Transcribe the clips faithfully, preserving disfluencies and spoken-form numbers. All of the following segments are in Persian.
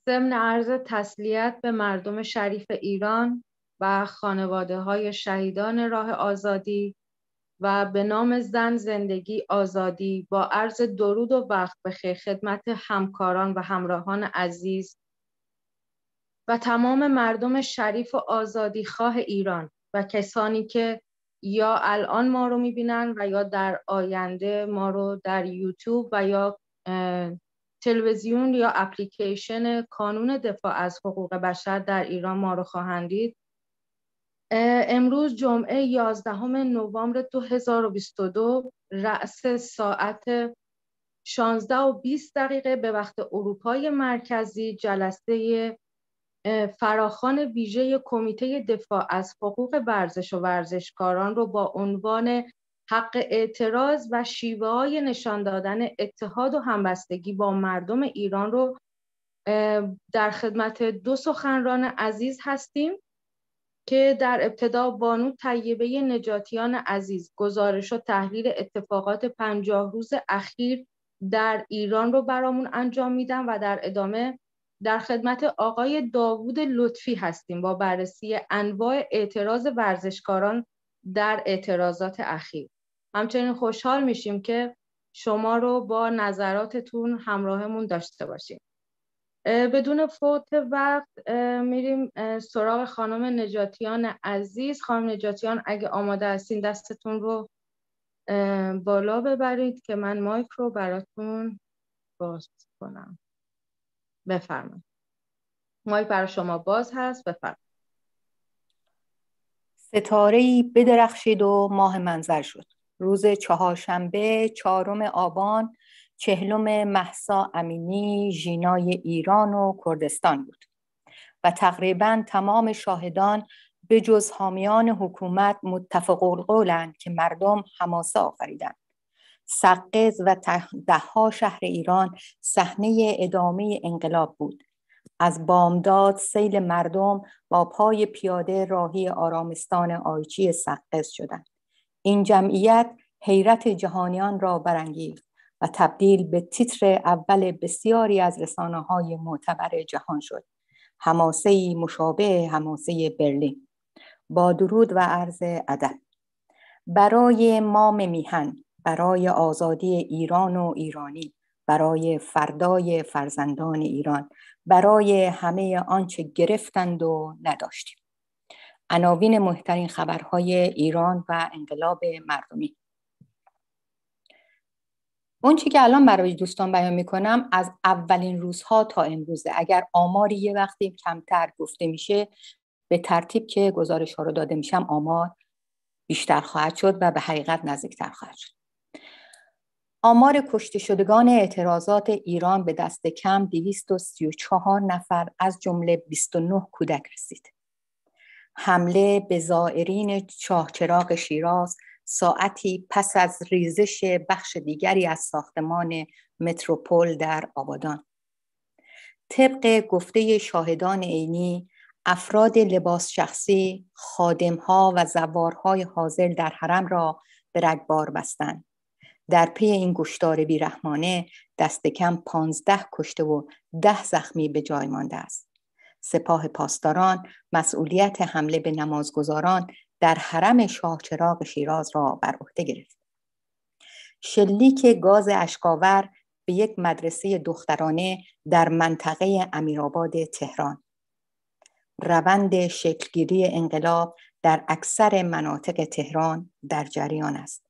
ضمن عرض تسلیت به مردم شریف ایران و خانواده‌های شهیدان راه آزادی و به نام زن زندگی آزادی با عرض درود و وقت بخیر خدمت همکاران و همراهان عزیز و تمام مردم شریف و آزادیخواه ایران و کسانی که یا الان ما رو میبینن و یا در آینده ما رو در یوتیوب و یا تلویزیون یا اپلیکیشن کانون دفاع از حقوق بشر در ایران ما رو خواهند دید. امروز جمعه یازدهم نوامبر دو هزار و بیست و دو رأس ساعت شانزده و بیست دقیقه به وقت اروپای مرکزی جلسه فراخوان ویژه کمیته دفاع از حقوق ورزش و ورزشکاران رو با عنوان حق اعتراض و شیوه‌های نشان دادن اتحاد و همبستگی با مردم ایران رو در خدمت دو سخنران عزیز هستیم که در ابتدا بانو طیبه نجاتیان عزیز گزارش و تحلیل اتفاقات پنجاه روز اخیر در ایران رو برامون انجام میدن و در ادامه در خدمت آقای داوود لطفی هستیم با بررسی انواع اعتراض ورزشکاران در اعتراضات اخیر. همچنین خوشحال میشیم که شما رو با نظراتتون همراهمون داشته باشیم. بدون فوت وقت میریم سراغ خانم نجاتیان عزیز. خانم نجاتیان اگه آماده هستین دستتون رو بالا ببرید که من مایک رو براتون باز کنم. بفرمایید. مایک برای شما باز هست، بفرمایید. ستاره‌ای بدرخشید و ماه منظر شد. روز چهارشنبه چهارم آبان چهلم مهسا امینی ژینای ایران و کردستان بود و تقریباً تمام شاهدان به جز حامیان حکومت متفق القولند که مردم حماسه آفریدند. سقز و ده‌ها شهر ایران صحنه ادامه انقلاب بود. از بامداد سیل مردم با پای پیاده راهی آرامستان آیچی سقز شدند. این جمعیت حیرت جهانیان را برانگیخت و تبدیل به تیتر اول بسیاری از رسانه‌های معتبر جهان شد. حماسه‌ای مشابه حماسه برلین. با درود و عرض ادب. برای مام میهن، برای آزادی ایران و ایرانی، برای فردای فرزندان ایران، برای همه آنچه گرفتند و نداشتیم. عناوین مهمترین خبرهای ایران و انقلاب مردمی. اون چی که الان برای دوستان بیان میکنم از اولین روزها تا امروزه. اگر آماری یه وقتی کمتر گفته میشه به ترتیب که گزارش ها رو داده میشم آمار بیشتر خواهد شد و به حقیقت نزدیکتر خواهد شد. آمار کشته شدگان اعتراضات ایران به دست کم دویست و سی و چهار نفر از جمله بیست و نه کودک رسید. حمله به زائرین چاهچراغ شیراز ساعتی پس از ریزش بخش دیگری از ساختمان متروپول در آبادان. طبق گفته شاهدان عینی، افراد لباس شخصی، خادمها و زوارهای حاضر در حرم را به رگبار بستند. در پی این کشتار بیرحمانه دست کم پانزده کشته و ده زخمی به جای مانده است. سپاه پاسداران مسئولیت حمله به نمازگزاران در حرم شاهچراغ شیراز را بر عهده گرفت. شلیک گاز اشک‌آور به یک مدرسه دخترانه در منطقه امیرآباد تهران. روند شکلگیری انقلاب در اکثر مناطق تهران در جریان است.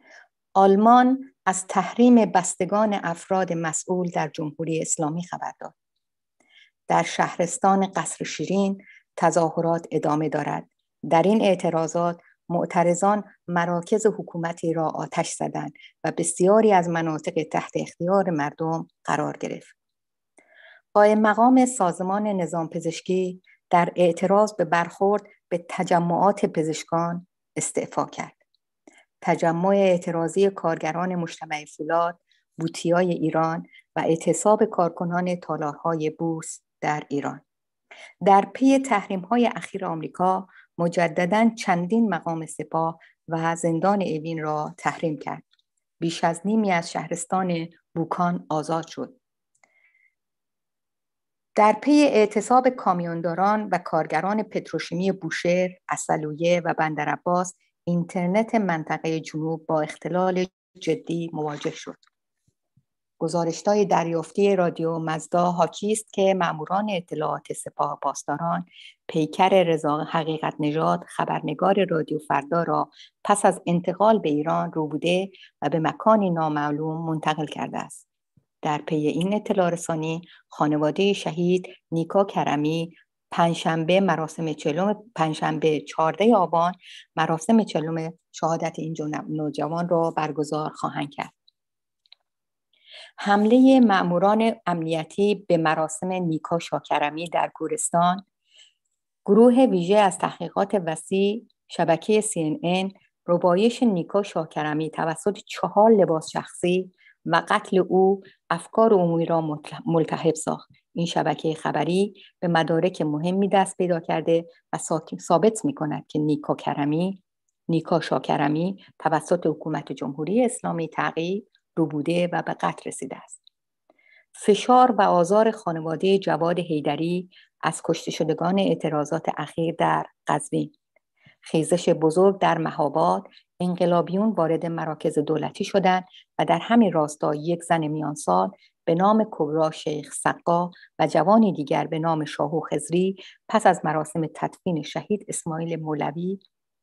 آلمان از تحریم بستگان افراد مسئول در جمهوری اسلامی خبر داد. در شهرستان قصر شیرین تظاهرات ادامه دارد. در این اعتراضات معترضان مراکز حکومتی را آتش زدند و بسیاری از مناطق تحت اختیار مردم قرار گرفت. قائم مقام سازمان نظام پزشکی در اعتراض به برخورد به تجمعات پزشکان استعفا کرد. تجمع اعتراضی کارگران مجتمع فولاد، بوتیای ایران و اعتصاب کارکنان تالارهای بورس در ایران. در پی تحریم‌های اخیر آمریکا مجدداً چندین مقام سپاه و زندان اوین را تحریم کرد. بیش از نیمی از شهرستان بوکان آزاد شد. در پی اعتصاب کامیونداران و کارگران پتروشیمی بوشهر، اصلویه و بندرعباس، اینترنت منطقه جنوب با اختلال جدی مواجه شد. گزارش‌های دریافتی رادیو مزدا حاکی است که ماموران اطلاعات سپاه پاسداران پیکر رضا حقیقت نژاد، خبرنگار رادیو فردا را پس از انتقال به ایران روبوده و به مکانی نامعلوم منتقل کرده است. در پی این اطلاع رسانی، خانواده شهید نیکا کرمی پنجشنبه مراسم چهلم پنجشنبه چهاردهم آبان مراسم چهلم شهادت این نوجوان را برگزار خواهند کرد. حمله ماموران امنیتی به مراسم نیکا شاکرمی در گورستان، گروه ویژه از تحقیقات وسیع شبکه سی ان ان ربایش نیکا شاکرمی توسط چهار لباس شخصی و قتل او افکار عمومی را ملتهب ساخت. این شبکه خبری به مدارک مهمی دست پیدا کرده و ثابت می‌کند که نیکا کرمی نیکا شاکرمی توسط حکومت جمهوری اسلامی تعقیب، ربوده و به قتل رسیده است. فشار و آزار خانواده جواد حیدری از کشته شدگان اعتراضات اخیر در قزوین، خیزش بزرگ در مهاباد، انقلابیون وارد مراکز دولتی شدند و در همین راستا یک زن میانسال به نام کبرا شیخ سقا و جوانی دیگر به نام شاهو خضری پس از مراسم تدفین شهید اسماعیل مولوی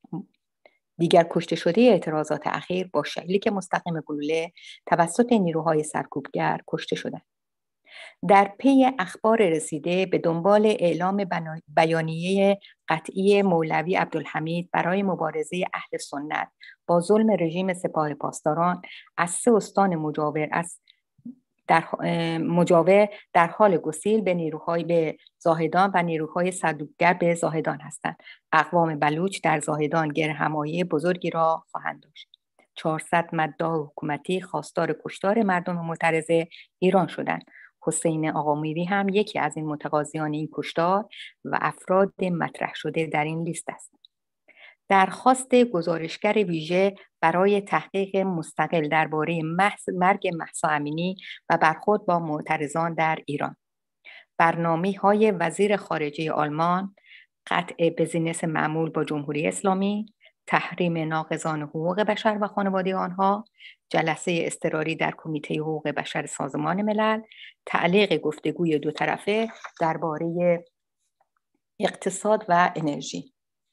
دیگر کشته شده اعتراضات اخیر با شلیک مستقیم گلوله توسط نیروهای سرکوبگر کشته شدند. در پی اخبار رسیده به دنبال اعلام بیانیه قطعی مولوی عبدالحمید برای مبارزه اهل سنت با ظلم رژیم سپاه پاسداران از سه استان مجاور از در مجاور در حال گسیل به نیروهای به زاهدان و نیروهای سرکوبگر به زاهدان هستند. اقوام بلوچ در زاهدان گرهمایی بزرگی را خواهند داشت. چهارصد مداح حکومتی خواستار کشتار مردم معترض ایران شدند. حسین آقامیری هم یکی از این متقاضیان این کشتار و افراد مطرح شده در این لیست است. درخواست گزارشگر ویژه برای تحقیق مستقل درباره مرگ مهسا امینی و برخورد با معترضان در ایران. برنامه‌های وزیر خارجه آلمان، قطع بزینس معمول با جمهوری اسلامی، تحریم ناقضان حقوق بشر و خانواده آنها، جلسه اضطراری در کمیته حقوق بشر سازمان ملل، تعلیق گفتگوی دو طرفه درباره اقتصاد و انرژی.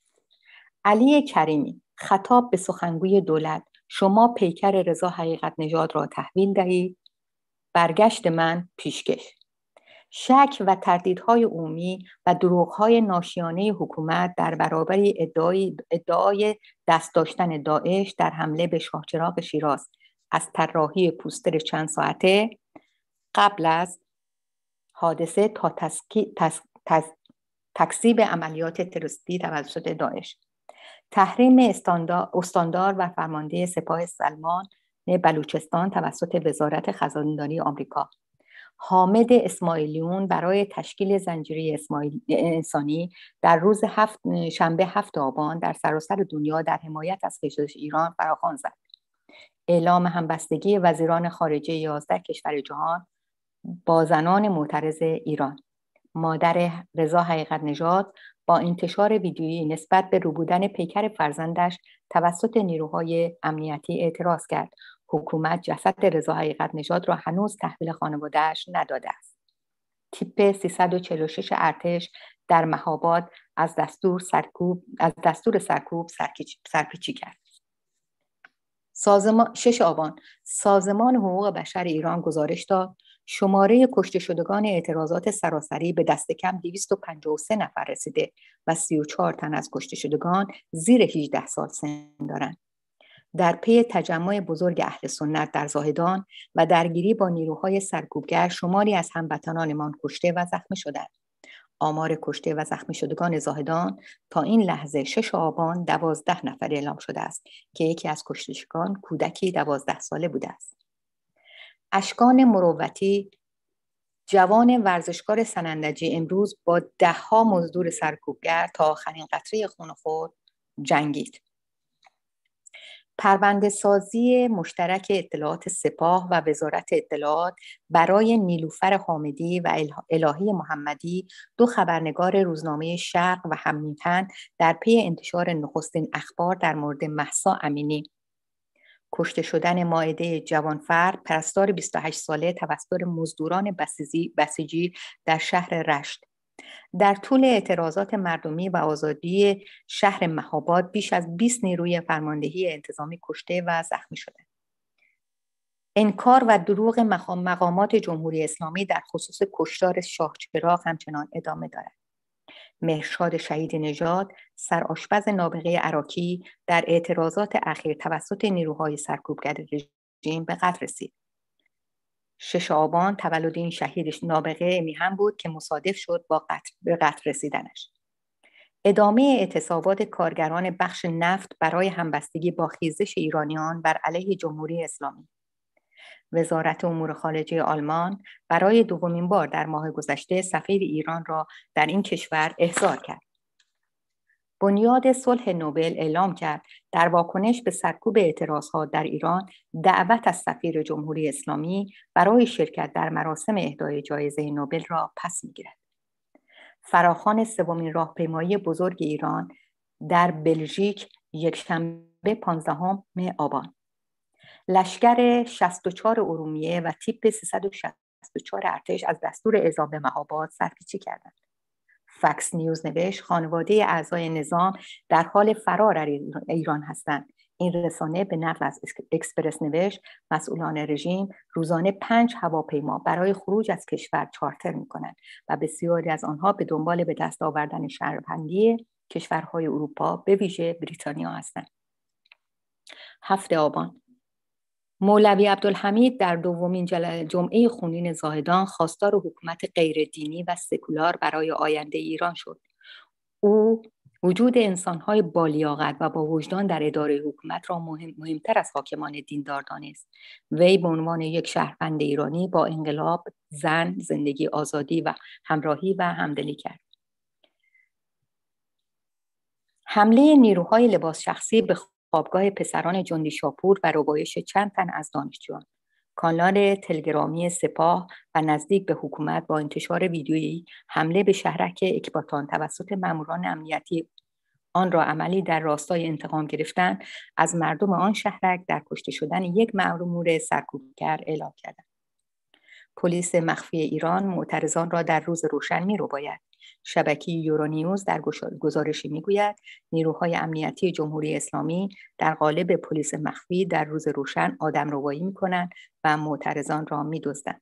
علی کریمی خطاب به سخنگوی دولت: شما پیکر رضا حقیقت نژاد را تحویل دهید. برگشت من پیشکش. شک و تردیدهای عمومی و دروغ‌های ناشیانه حکومت در برابر ادعای ادعای دست داشتن داعش در حمله به شاهچراغ شیراز از طراحی پوستر چند ساعته قبل از حادثه تا تسکی، تس، تس، تکذیب عملیات تروریستی توسط داعش، تحریم استاندار و فرمانده سپاه سلمان بلوچستان توسط وزارت خزانداری آمریکا، حامد اسماعیلیون برای تشکیل زنجیره اسماعیل انسانی در روز هفت شنبه هفت آبان در سراسر دنیا در حمایت از خیزش ایران فراخوان زد. اعلام همبستگی وزیران خارجه یازده کشور جهان با زنان معترض ایران. مادر رضا حقیقت نژاد با انتشار ویدیویی نسبت به ربودن پیکر فرزندش توسط نیروهای امنیتی اعتراض کرد. حکومت جسد رضا حقیقت نژاد را هنوز تحویل خانواده‌اش نداده است. تیپ سیصد و چهل و شش ارتش در مهاباد از دستور سرکوب از دستور سرکوب سرپیچی کرد. سازمان شش آبان سازمان حقوق بشر ایران گزارش داد شماره کشته شدگان اعتراضات سراسری به دست کم دویست و پنجاه و سه نفر رسیده و سی و چهار تن از کشته شدگان زیر هجده سال سن دارند. در پی تجمع بزرگ اهل سنت در زاهدان و درگیری با نیروهای سرکوبگر شماری از هموطنانمان کشته و زخمی شدند. آمار کشته و زخمی شدگان زاهدان تا این لحظه شش آبان دوازده نفر اعلام شده است که یکی از کشتگان کودکی دوازده ساله بوده است. اشکان مروتی جوان ورزشکار سنندجی امروز با ده ها مزدور سرکوبگر تا آخرین قطره خون خود جنگید. پرونده سازی مشترک اطلاعات سپاه و وزارت اطلاعات برای نیلوفر حامدی و الهی محمدی، دو خبرنگار روزنامه شرق و هم‌میهن، در پی انتشار نخستین اخبار در مورد مهسا امینی، کشته شدن مائده جوانفرد، پرستار بیست و هشت ساله توسط مزدوران بسیجی در شهر رشت. در طول اعتراضات مردمی و آزادی شهر مهاباد بیش از بیست نیروی فرماندهی انتظامی کشته و زخمی شدند. انکار و دروغ مقامات جمهوری اسلامی در خصوص کشتار شاهچراغ همچنان ادامه دارد. مهرشاد شهید نژاد، سرآشپز نابغه عراقی، در اعتراضات اخیر توسط نیروهای سرکوبگر رژیم به قتل رسید. شش آبان تولد این شهید نابغه میهن بود که مصادف شد با قتل به قتل رسیدنش. ادامه اعتصابات کارگران بخش نفت برای همبستگی با خیزش ایرانیان بر علیه جمهوری اسلامی. وزارت امور خارجه آلمان برای دومین بار در ماه گذشته سفیر ایران را در این کشور احضار کرد. بنیاد صلح نوبل اعلام کرد در واکنش به سرکوب اعتراضها در ایران دعوت از سفیر جمهوری اسلامی برای شرکت در مراسم اهدای جایزه نوبل را پس می‌گیرد. فراخوان سومین راهپیمایی بزرگ ایران در بلژیک یکشنبه پانزدهم آبان. لشکر شصت و چهار ارومیه و تیپ سیصد و شصت و چهار ارتش از دستور اعزام به مهاباد سرپیچی کردند. فکس نیوز نوشت خانواده اعضای نظام در حال فرار از ایران هستند. این رسانه به نقل از اکسپرس نوشت مسئولان رژیم روزانه پنج هواپیما برای خروج از کشور چارتر می‌کنند و بسیاری از آنها به دنبال به دست آوردن شهروندی کشورهای اروپا به ویژه بریتانیا هستند. هفته آبان، مولوی عبدالحمید در دومین جمعه خونین زاهدان خواستار حکومت غیر دینی و سکولار برای آینده ایران شد. او وجود انسان‌های بالیاقت و با وجدان در اداره حکومت را مهم، مهمتر از حاکمان دیندار دانست. وی به عنوان یک شهروند ایرانی با انقلاب، زن، زندگی آزادی و همراهی و همدلی کرد. حمله نیروهای لباس شخصی به خوابگاه پسران جندی شاپور و ربایش چند تن از دانشجویان. کانال تلگرامی سپاه و نزدیک به حکومت با انتشار ویدیویی حمله به شهرک اکباتان توسط ماموران امنیتی آن را عملی در راستای انتقام گرفتن از مردم آن شهرک در کشته شدن یک مأمور سرکوبگر اعلام کردند. پلیس مخفی ایران معترضان را در روز روشن می‌رباید. شبکه یورونیوز در گزارشی میگوید نیروهای امنیتی جمهوری اسلامی در قالب پلیس مخفی در روز روشن آدمربایی می‌کنند و معترضان را می‌دزدند.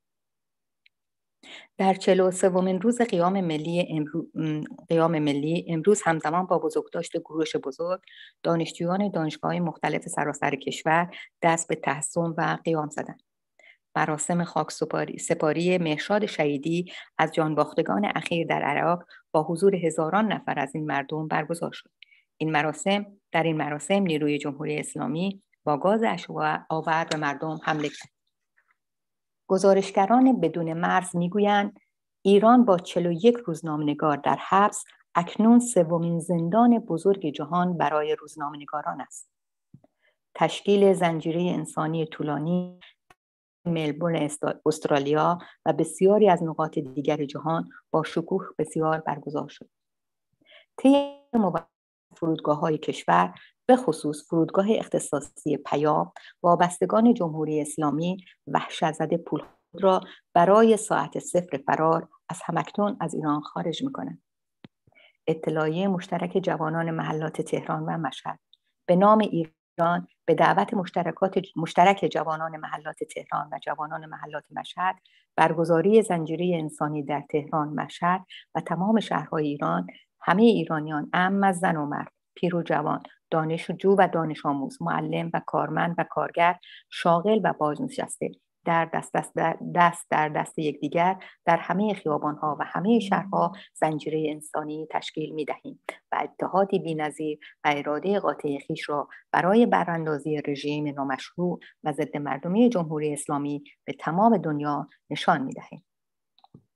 در چهل و سومین روز قیام ملی امروز قیام ملی امروز همزمان با بزرگداشت کوروش بزرگ، دانشجویان دانشگاه‌های مختلف سراسر کشور دست به تحصن و قیام زدند. مراسم خاک سپاری, سپاری مهرشاد شهیدی از جانباختگان اخیر در عراق با حضور هزاران نفر از این مردم برگزار شد. این مراسم در این مراسم نیروی جمهوری اسلامی با گاز اشعه‌آور به مردم حمله کرد. گزارشگران بدون مرز میگویند ایران با چهل و یک روزنامه‌نگار در حبس اکنون سومین زندان بزرگ جهان برای روزنامه‌نگاران است. تشکیل زنجیره انسانی طولانی ملبورن استرالیا و بسیاری از نقاط دیگر جهان با شکوه بسیار برگزار شد. طی فرودگاه‌های کشور به خصوص فرودگاه اختصاصی پیام وابستگان جمهوری اسلامی وحشت زده پول را برای ساعت صفر فرار از همکنون از ایران خارج می‌کنند. اطلاعیه مشترک جوانان محلات تهران و مشهد به نام ایران به دعوت مشترکات مشترک جوانان محلات تهران و جوانان محلات مشهد برگزاری زنجیره انسانی در تهران، مشهد و تمام شهرهای ایران، همه ایرانیان اعم از زن و مرد، پیر و جوان، دانشجو و دانش آموز، معلم و کارمند و کارگر، شاغل و بازنشسته در دست دست در دست, در دست یکدیگر در همه خیابان‌ها و همه شهرها زنجیره انسانی تشکیل می‌دهیم و اتحادی بی‌نظیر و اراده قاطع خویش را برای براندازی رژیم نامشروع و ضد مردمی جمهوری اسلامی به تمام دنیا نشان می‌دهیم.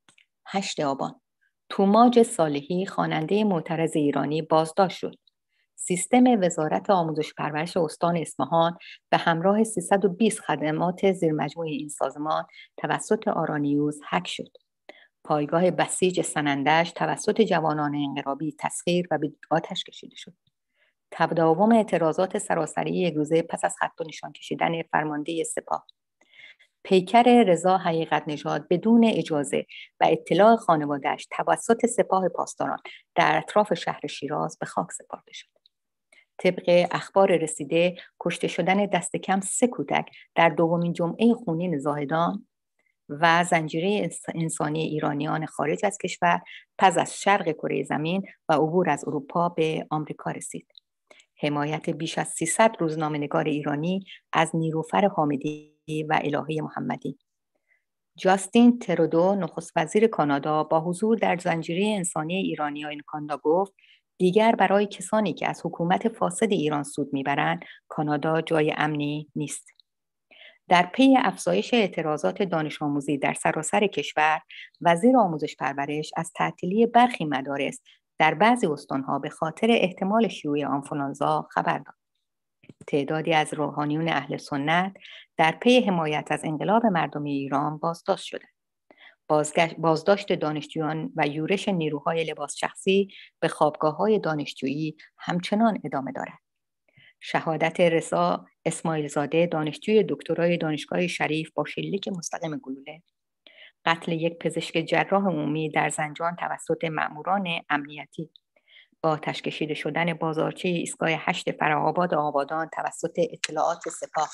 هشت آبان، توماج صالحی خواننده معترض ایرانی بازداشت شد. سیستم وزارت آموزش پرورش استان اصفهان به همراه سیصد و بیست خدمات زیرمجموعه این سازمان توسط آرانیوز هک شد. پایگاه بسیج سنندج توسط جوانان انقلابی تسخیر و به آتش کشیده شد. تداوم اعتراضات سراسری یک روزه پس از خط و نشان کشیدن فرمانده سپاه. پیکر رضا حقیقت نژاد بدون اجازه و اطلاع خانواده‌اش توسط سپاه پاسداران در اطراف شهر شیراز به خاک سپرده شد. طبق اخبار رسیده، کشته شدن دست کم سه کودک در دومین جمعه خونین زاهدان و زنجیره انسانی ایرانیان خارج از کشور پس از شرق کره زمین و عبور از اروپا به آمریکا رسید. حمایت بیش از سیصد روزنامه‌نگار ایرانی از نیلوفر حامدی و الهه محمدی. جاستین ترودو نخست وزیر کانادا با حضور در زنجیره انسانی ایرانیان کانادا گفت دیگر برای کسانی که از حکومت فاسد ایران سود میبرند کانادا جای امنی نیست. در پی افزایش اعتراضات دانش آموزی در سراسر کشور، وزیر آموزش پرورش از تعطیلی برخی مدارس در بعضی استانها به خاطر احتمال شیوع آنفولانزا خبر داد. تعدادی از روحانیون اهل سنت در پی حمایت از انقلاب مردمی ایران بازداشت شدند. بازداشت دانشجویان و یورش نیروهای لباس شخصی به خوابگاه‌های دانشجویی همچنان ادامه دارد. شهادت رضا اسماعیل زاده دانشجوی دکترای دانشگاه شریف با شلیک مستقیم گلوله، قتل یک پزشک جراح عمومی در زنجان توسط مأموران امنیتی، با آتش کشیده شدن بازارچه ایستگاه هشت فره‌آباد آبادان توسط اطلاعات سپاه.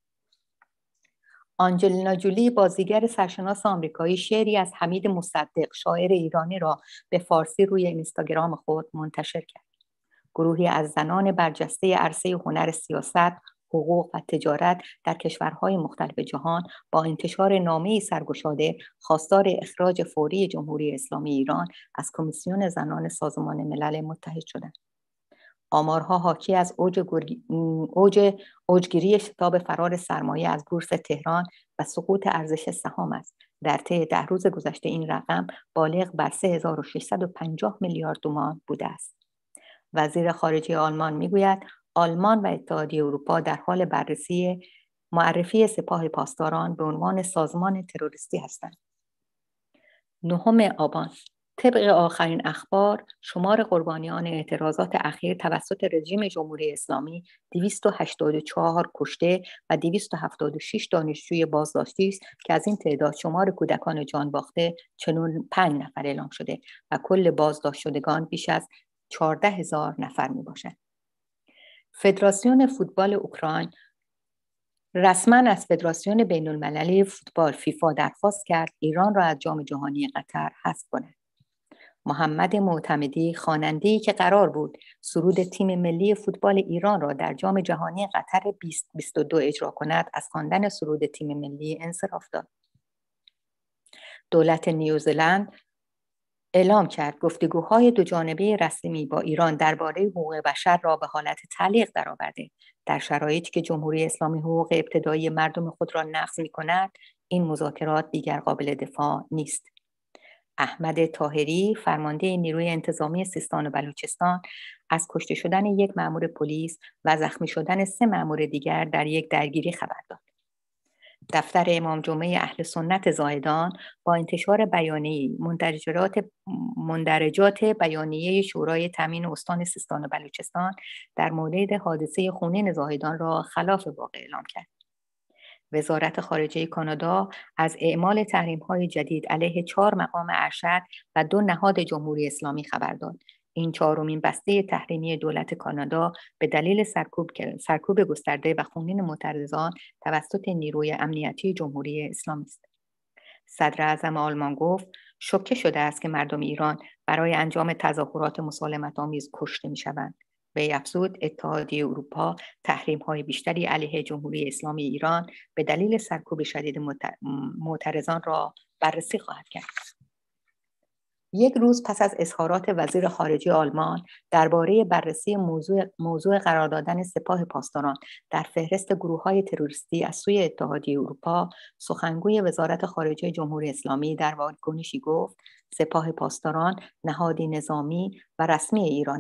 آنجلینا جولی بازیگر سرشناس آمریکایی شعری از حمید مصدق شاعر ایرانی را به فارسی روی اینستاگرام خود منتشر کرد. گروهی از زنان برجسته عرصه هنر، سیاست، حقوق و تجارت در کشورهای مختلف جهان با انتشار نامه‌ای سرگشاده خواستار اخراج فوری جمهوری اسلامی ایران از کمیسیون زنان سازمان ملل متحد شدند. آمارها حاکی از اوج اوج اوجگیری شتاب فرار سرمایه از بورس تهران و سقوط ارزش سهام است. در طی ده روز گذشته این رقم بالغ بر سه هزار و ششصد و پنجاه میلیارد تومان بوده است. وزیر خارجه آلمان میگوید آلمان و اتحادیه اروپا در حال بررسی معرفی سپاه پاسداران به عنوان سازمان تروریستی هستند. نهم آبان. طبق آخرین اخبار، شمار قربانیان اعتراضات اخیر توسط رژیم جمهوری اسلامی دویست و هشتاد و چهار کشته و دویست و هفتاد و شش دانشجوی بازداشتی است که از این تعداد شمار کودکان جان باخته چهل و پنج نفر اعلام شده و کل بازداشت شدگان بیش از چهارده هزار نفر می باشد. فدراسیون فوتبال اوکراین رسما از فدراسیون بین المللی فوتبال فیفا درخواست کرد ایران را از جام جهانی قطر حذف کند. محمد معتمدی خواننده‌ای که قرار بود سرود تیم ملی فوتبال ایران را در جام جهانی قطر بیست بیست و دو اجرا کند، از خواندن سرود تیم ملی انصراف داد. دولت نیوزلند اعلام کرد گفتگوهای دوجانبه رسمی با ایران درباره حقوق بشر را به حالت تعلیق درآورده. در شرایطی که جمهوری اسلامی حقوق ابتدایی مردم خود را نقض می‌کند، این مذاکرات دیگر قابل دفاع نیست. احمد طاهری فرمانده نیروی انتظامی سیستان و بلوچستان از کشته شدن یک مأمور پلیس و زخمی شدن سه مأمور دیگر در یک درگیری خبر داد. دفتر امام جمعه اهل سنت زاهدان با انتشار بیانیه‌ای مندرجات مندرجات بیانیه شورای تامین استان سیستان و بلوچستان در مورد حادثه خونین زاهدان را خلاف واقع اعلام کرد. وزارت خارجه کانادا از اعمال تحریم‌های جدید علیه چهار مقام ارشد و دو نهاد جمهوری اسلامی خبر داد. این چهارمین بسته تحریمی دولت کانادا به دلیل سرکوب سرکوب گسترده و خونین معترضان توسط نیروی امنیتی جمهوری اسلامی است. صدر اعظم آلمان گفت شوکه شده است که مردم ایران برای انجام تظاهرات مسالمت‌آمیز کشته می‌شوند. وی افزود اتحادیه اروپا تحریم‌های بیشتری علیه جمهوری اسلامی ایران به دلیل سرکوب شدید معترضان را بررسی خواهد کرد. یک روز پس از اظهارات وزیر خارجه آلمان درباره بررسی موضوع موضوع قرار دادن سپاه پاسداران در فهرست گروه‌های تروریستی از سوی اتحادیه اروپا، سخنگوی وزارت خارجه جمهوری اسلامی در واکنشی گفت سپاه پاسداران نهادی نظامی و رسمی ایران است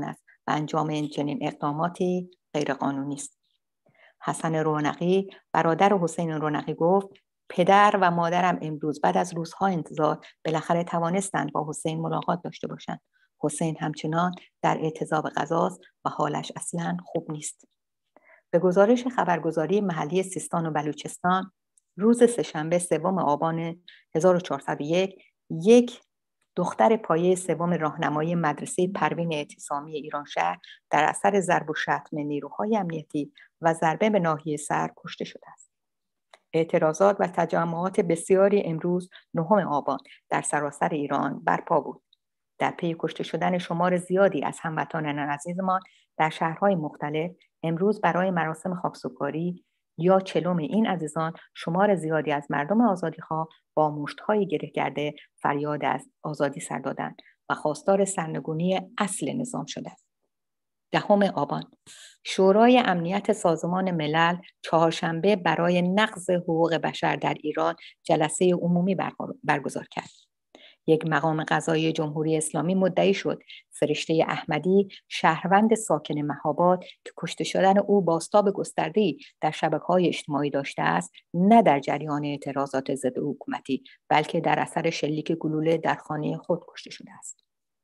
و انجام چنین اقداماتی غیرقانونی است. حسن رونقی برادر حسین رونقی گفت پدر و مادرم امروز بعد از روزها انتظار بالاخره توانستند با حسین ملاقات داشته باشند. حسین همچنان در اعتضاب غذاست و حالش اصلاً خوب نیست. به گزارش خبرگزاری محلی سیستان و بلوچستان روز سه‌شنبه سوم آبان هزار و چهارصد و یک یک دختر پایه سوم راهنمای مدرسه پروین اعتصامی ایرانشهر در اثر ضرب و شتم نیروهای امنیتی و ضربه به ناحیه سر کشته شده است. اعتراضات و تجمعات بسیاری امروز نهم آبان در سراسر ایران برپا بود. در پی کشته شدن شمار زیادی از هموطنان عزیزمان در شهرهای مختلف، امروز برای مراسم خاکسپاری یا چلم این عزیزان شمار زیادی از مردم آزادیخواه با مشت‌های گره کرده فریاد از آزادی سر دادند و خواستار سرنگونی اصل نظام شده است. دهم آبان شورای امنیت سازمان ملل چهارشنبه برای نقض حقوق بشر در ایران جلسه عمومی برگزار کرد. یک مقام قضایی جمهوری اسلامی مدعی شد فرشته احمدی شهروند ساکن مهاباد که کشته شدن او بازتاب گسترده‌ای در شبکه‌های اجتماعی داشته است، نه در جریان اعتراضات ضد حکومتی بلکه در اثر شلیک گلوله در خانه خود کشته شده است.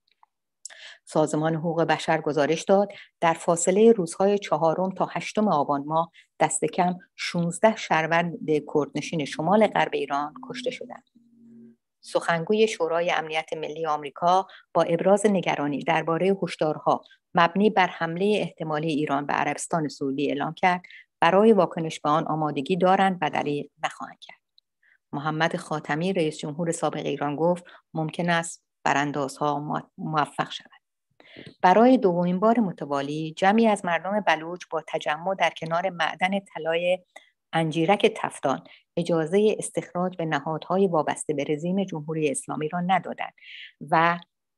سازمان حقوق بشر گزارش داد در فاصله روزهای چهارم تا هشتم آبان ماه دست کم شانزده شهروند کردنشین شمال غرب ایران کشته شدند. سخنگوی شورای امنیت ملی آمریکا با ابراز نگرانی درباره هشدارها مبنی بر حمله احتمالی ایران به عربستان سعودی اعلام کرد برای واکنش به آن آمادگی دارند و دریغ نخواهند کرد. محمد خاتمی رئیس جمهور سابق ایران گفت ممکن است براندازها موفق شود. برای دومین بار متوالی جمعی از مردم بلوچ با تجمع در کنار معدن طلای انجیرک تفتان اجازه استخراج به نهادهای وابسته به رژیم جمهوری اسلامی را ندادند و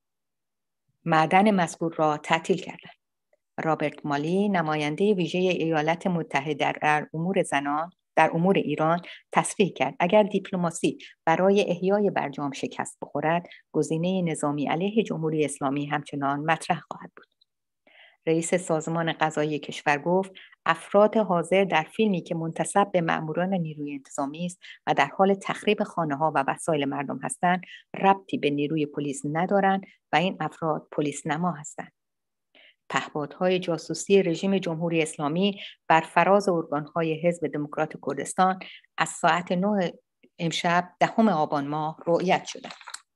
معدن مذکور را تعطیل کردند. رابرت مالی نماینده ویژه ایالات متحده در امور زنان در امور ایران تصریح کرد اگر دیپلماسی برای احیای برجام شکست بخورد، گزینه نظامی علیه جمهوری اسلامی همچنان مطرح خواهد بود. رئیس سازمان قضایی کشور گفت افراد حاضر در فیلمی که منتسب به مأموران نیروی انتظامی است و در حال تخریب خانه‌ها و وسایل مردم هستند، ربطی به نیروی پلیس ندارند و این افراد پلیس نما هستند. پهپادهای جاسوسی رژیم جمهوری اسلامی بر فراز ارگان‌های حزب دموکرات کردستان از ساعت نه امشب دهم آبان ماه رؤیت شدند.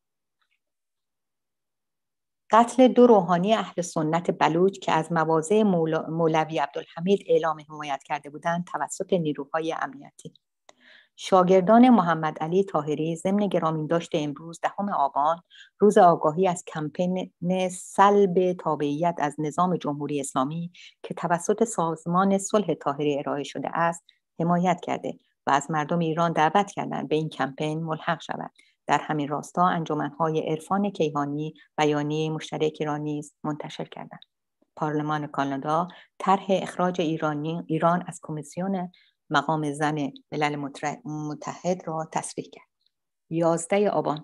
قتل دو روحانی اهل سنت بلوچ که از مواضع مولوی عبدالحمید اعلام حمایت کرده بودند توسط نیروهای امنیتی. شاگردان محمد علی طاهری ضمن گرامینداشت امروز دهم آبان روز آگاهی از کمپین سلب تابعیت از نظام جمهوری اسلامی که توسط سازمان صلح طاهری ارائه شده است حمایت کرده و از مردم ایران دعوت کردند به این کمپین ملحق شوند. در همین راستا انجمن‌های عرفان کیهانی بیانیه مشترکی را نیز منتشر کردند. پارلمان کانادا طرح اخراج ایرانی ایران از کمیسیون مقام زن ملل متحد را تصویب کرد. یازده آبان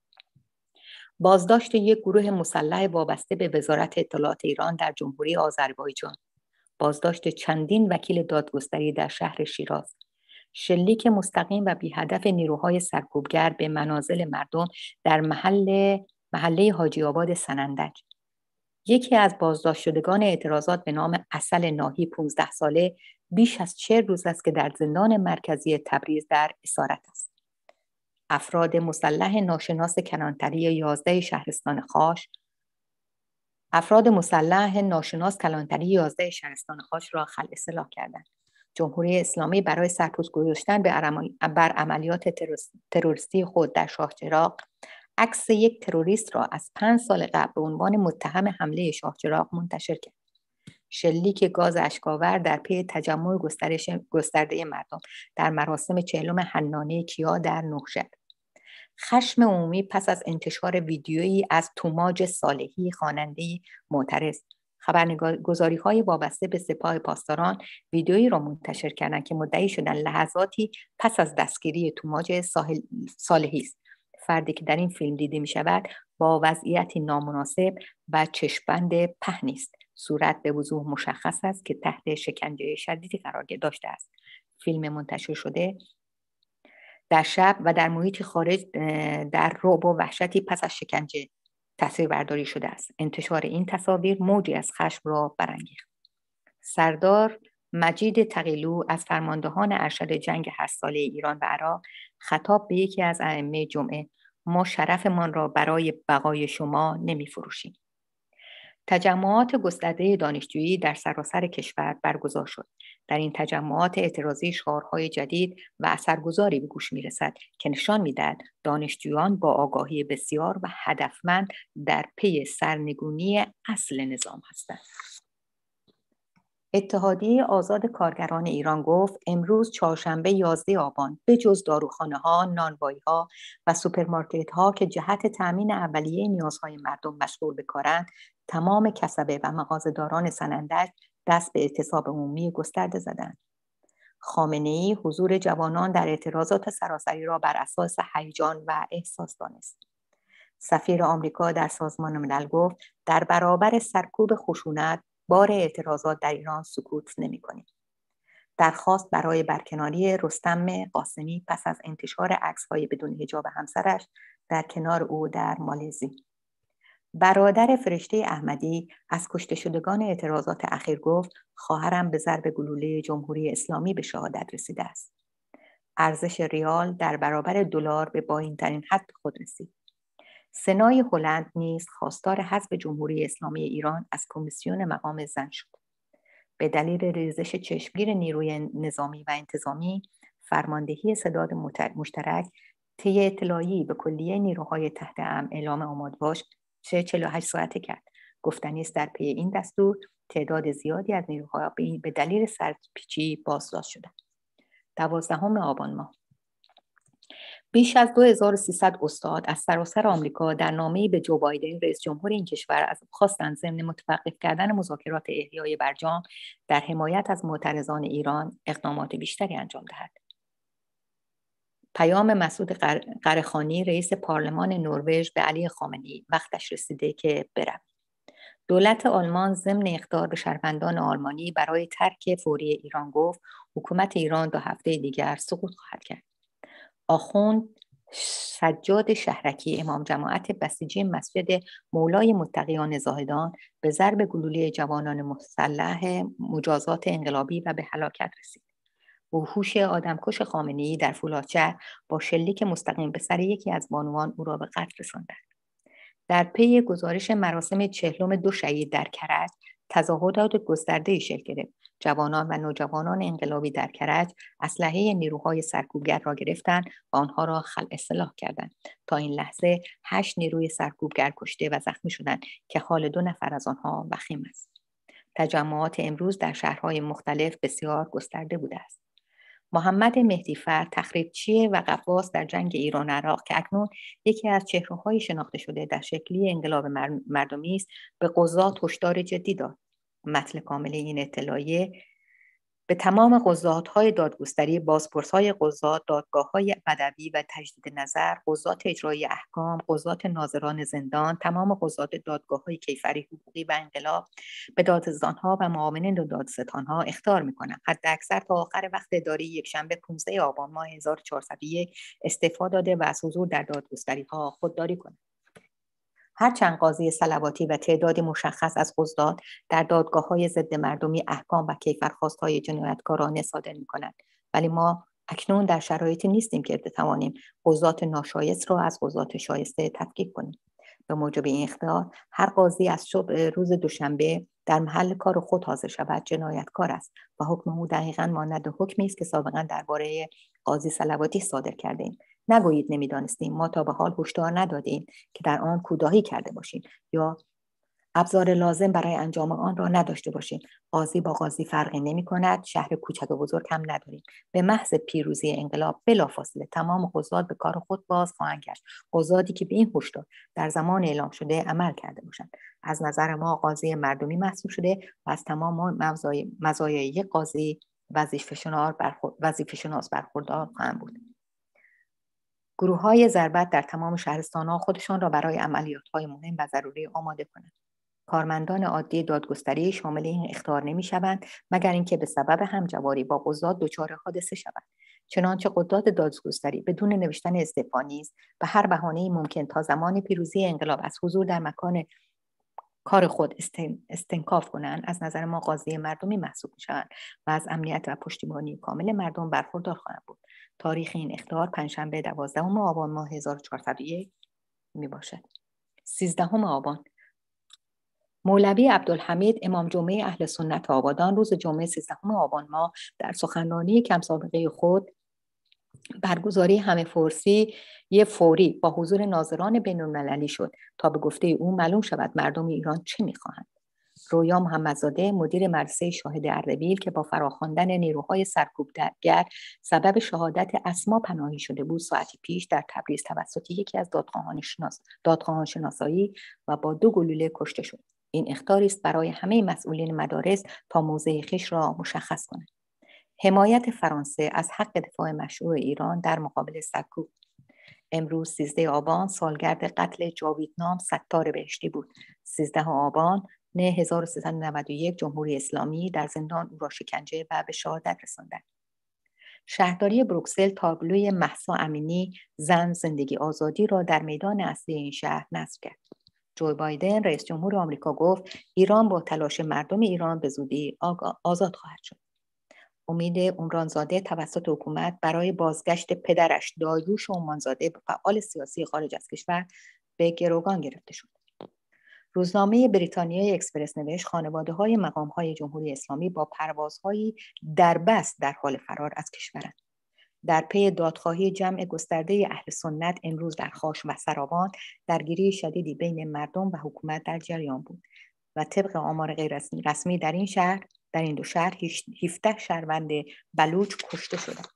بازداشت یک گروه مسلح وابسته به وزارت اطلاعات ایران در جمهوری آذربایجان. بازداشت چندین وکیل دادگستری در شهر شیراز. شلیک مستقیم و بی هدف نیروهای سرکوبگر به منازل مردم در محل محله حاجی آباد سنندج. یکی از بازداشت شدگان اعتراضات به نام عسل ناهی پانزده ساله بیش از چهل روز است که در زندان مرکزی تبریز در اسارت است. افراد مسلح ناشناس کلانتری یازده شهرستان خاش افراد مسلح ناشناس کلانتری یازده شهرستان خاش را خلع سلاح کردند. جمهوری اسلامی برای سرپوش گذاشتن بر عملیات تروریستی خود در شاهچراغ عکس یک تروریست را از پنج سال قبل به عنوان متهم حمله شاهچراغ منتشر کرد. شلیک گاز اشک‌آور در پی تجمع گسترش گسترده مردم در مراسم چهلم حنانه کیا در نوشهر. خشم عمومی پس از انتشار ویدیویی از توماج صالحی خواننده معترض. خبرگزاری‌های وابسته به سپاه پاسداران ویدیویی را منتشر کردند که مدعی شدند لحظاتی پس از دستگیری توماج صالحی است. فردی که در این فیلم دیده می شود با وضعیتی نامناسب و چشم‌بند پهنی است. صورت به وضوح مشخص است که تحت شکنجه شدیدی قرار داشته است. فیلم منتشر شده در شب و در محیط خارج در رعب و وحشتی پس از شکنجه تصویر برداری شده است. انتشار این تصاویر موجی از خشم را برانگیخت. سردار مجید تقیلو از فرماندهان ارشد جنگ هشت ساله ایران و عراق خطاب به یکی از ائمه جمعه: ما شرفمان را برای بقای شما نمی فروشیم. تجمعات گسترده دانشجویی در سراسر کشور برگزار شد. در این تجمعات اعتراضی شعارهای جدید و اثرگذاری به گوش می‌رسد که نشان می‌دهد دانشجویان با آگاهی بسیار و هدفمند در پی سرنگونی اصل نظام هستند. اتحادیه آزاد کارگران ایران گفت امروز چهارشنبه یازده آبان به جز داروخانه‌ها، نانوایی‌ها و سوپرمارکت‌ها که جهت تأمین اولیه نیازهای مردم مشغول به کارند، تمام کسبه و مغازه‌داران سنندج دست به اعتصاب عمومی گسترده زدند. خامنه‌ای حضور جوانان در اعتراضات سراسری را بر اساس هیجان و احساس دانست. سفیر آمریکا در سازمان ملل گفت در برابر سرکوب خشونت بار اعتراضات در ایران سکوت نمی‌کنیم. درخواست برای برکناری رستم قاسمی پس از انتشار عکس‌های بدون حجاب همسرش در کنار او در مالزی. برادر فرشته احمدی از کشته شدگان اعتراضات اخیر گفت خواهرم به ضرب گلوله جمهوری اسلامی به شهادت رسیده است. ارزش ریال در برابر دلار به پایین‌ترین حد خود رسید. سنای هلند نیز خواستار حذف جمهوری اسلامی ایران از کمیسیون مقام زن شد. به دلیل ریزش چشمگیر نیروی نظامی و انتظامی، فرماندهی ستاد مشترک طی اطلاعی به کلیه نیروهای تحت امر اعلام آماده باش چهل و هشت ساعته کرد. گفتنی است در پی این دستور تعداد زیادی از نیروها به دلیل سرپیچی بازداشت شدند. دوازدهم آبان ماه بیش از دو هزار و سیصد استاد از سراسر آمریکا در نامه‌ای به جو بایدن رئیس جمهور این کشور از خواستند ضمن متوقف کردن مذاکرات احیای برجام در حمایت از معترضان ایران اقدامات بیشتری انجام دهد. پیام مسعود قره‌خانی رئیس پارلمان نروژ به علی خامنه‌ای: وقتش رسیده که بروید. دولت آلمان ضمن اخطار به شهروندان آلمانی برای ترک فوری ایران گفت حکومت ایران دو هفته دیگر سقوط خواهد کرد. آخوند سجاد شهرکی امام جماعت بسیجی مسجد مولای متقیان زاهدان به ضرب گلوله جوانان مسلح مجازات انقلابی و به هلاکت رسید. وحوش آدمکش خامنه‌ای در فولادشهر با شلیک مستقیم به سر یکی از بانوان او را به قتل رساندند. در پی گزارش مراسم چهلم دو شهید در کرج، تظاهرات گسترده‌ای شکل گرفت. جوانان و نوجوانان انقلابی در کرج اسلحه نیروهای سرکوبگر را گرفتند و آنها را خلع سلاح کردند. تا این لحظه هشت نیروی سرکوبگر کشته و زخمی شدند که حال دو نفر از آنها وخیم است. تجمعات امروز در شهرهای مختلف بسیار گسترده بوده است. محمد مهدیفر تخریبچی و غواص در جنگ ایران عراق که اکنون یکی از چهره‌های شناخته شده در شکلی انقلاب مردمی است، به قضات هشدار جدی داد. متن کامل این اطلاعیه به تمام قضات‌های دادگستری، بازپرس‌های قضات، دادگاه‌های بدوی و تجدید نظر، قضات اجرایی احکام، قضات ناظران زندان، تمام قضات دادگاه‌های کیفری حقوقی و انقلاب به دادستان‌ها و معاونین دادستان‌ها اخطار می‌کنند حداکثر تا آخر وقت اداری یکشنبه پانزده آبان ماه هزار و چهارصد و یک استعفا داده و از حضور در دادگستری‌ها خودداری کنند. هرچند قاضی صلواتی و تعدادی مشخص از قضات در دادگاه‌های ضد مردمی احکام و کیفرخواست‌های جنایتکارانه صادر می‌کنند، ولی ما اکنون در شرایطی نیستیم که بتوانیم قضات ناشایست را از قضات شایسته تفکیک کنیم. به موجب این اختیار هر قاضی از صبح روز دوشنبه در محل کار خود حاضر شود جنایتکار است و حکم او دقیقاً مانند حکمی است که سابقاً درباره قاضی صلواتی صادر کردیم. نگویید نمیدانستیم، ما تا به حال هشدار ندادیم که در آن کوداهی کرده باشیم یا ابزار لازم برای انجام آن را نداشته باشیم. قاضی با قاضی فرقی نمی کند، شهر کوچک و بزرگ هم نداریم. به محض پیروزی انقلاب بلافاصله تمام قضات به کار خود باز خواهند گشت، قضاتی که به این هشدار در زمان اعلام شده عمل کرده باشند. از نظر ما قاضی مردمی محسوب شده و از تمام مزایای یک قاضی وظیفه‌شناس برخوردار خواهند بود. گروه‌های ضربت در تمام شهرستان‌ها خودشان را برای عملیات‌های مهم و ضروری آماده کنند. کارمندان عادی دادگستری شامل این اخطار نمی‌شوند مگر اینکه به سبب همجواری با قضات دچار حادثه شوند. چنانچه قضات دادگستری بدون نوشتن استعفا نیز به هر بهانه‌ای ممکن تا زمان پیروزی انقلاب از حضور در مکان کار خود استنکاف کنند، از نظر ما قاضی مردمی محسوب می‌شوند و از امنیت و پشتیبانی کامل مردم برخوردار خواهند بود. تاریخ این اخطار پنجشنبه دوازدهم آبان ماه هزار و چهارصد و یک میباشد. سیزدهم آبان، مولوی عبدالحمید امام جمعه اهل سنت آبادان روز جمعه سیزدهم آبان ماه در سخنرانی کم سابقه خود برگزاری همه فرسی یه فوری با حضور ناظران بین‌المللی شد تا به گفته او معلوم شود مردم ایران چه می‌خواهند. رویا محمدزاده مدیر مدرسه شاهد اردبیل که با فراخواندن نیروهای سرکوبگر سبب شهادت اسما پناهی شده بود، ساعتی پیش در تبریز توسط یکی از دادخواهان شناس دادخواهان شناسایی و با دو گلوله کشته شد. این اخطاری است برای همه مسئولین مدارس تا موضع خویش را مشخص کنند. حمایت فرانسه از حق دفاع مشروع ایران در مقابل سرکوب. امروز سیزده آبان سالگرد قتل جاویدنام ستار بهشتی بود. سیزده آبان نه هزار و سیصد و نود و یک جمهوری اسلامی در زندان او را شکنجه و به شهادت رساندند. شهرداری بروکسل تابلوی مهسا امینی زن زندگی آزادی را در میدان اصلی این شهر نصب کرد. جو بایدن رئیس جمهور آمریکا گفت ایران با تلاش مردم ایران به زودی آزاد خواهد شد. امید عمرانزاده توسط حکومت برای بازگشت پدرش داریوش عمرانزاده به فعال سیاسی خارج از کشور به گروگان گرفته شد. روزنامه بریتانیای اکسپرس نوشت خانواده‌های مقام‌های جمهوری اسلامی با پروازهایی دربست در حال فرار از کشورند. در پی دادخواهی جمع گسترده اهل سنت امروز در خاش و سراوان درگیری شدیدی بین مردم و حکومت در جریان بود و طبق آمار غیر رسمی در این شهر در این دو شهر هفده شهروند بلوچ کشته شدند.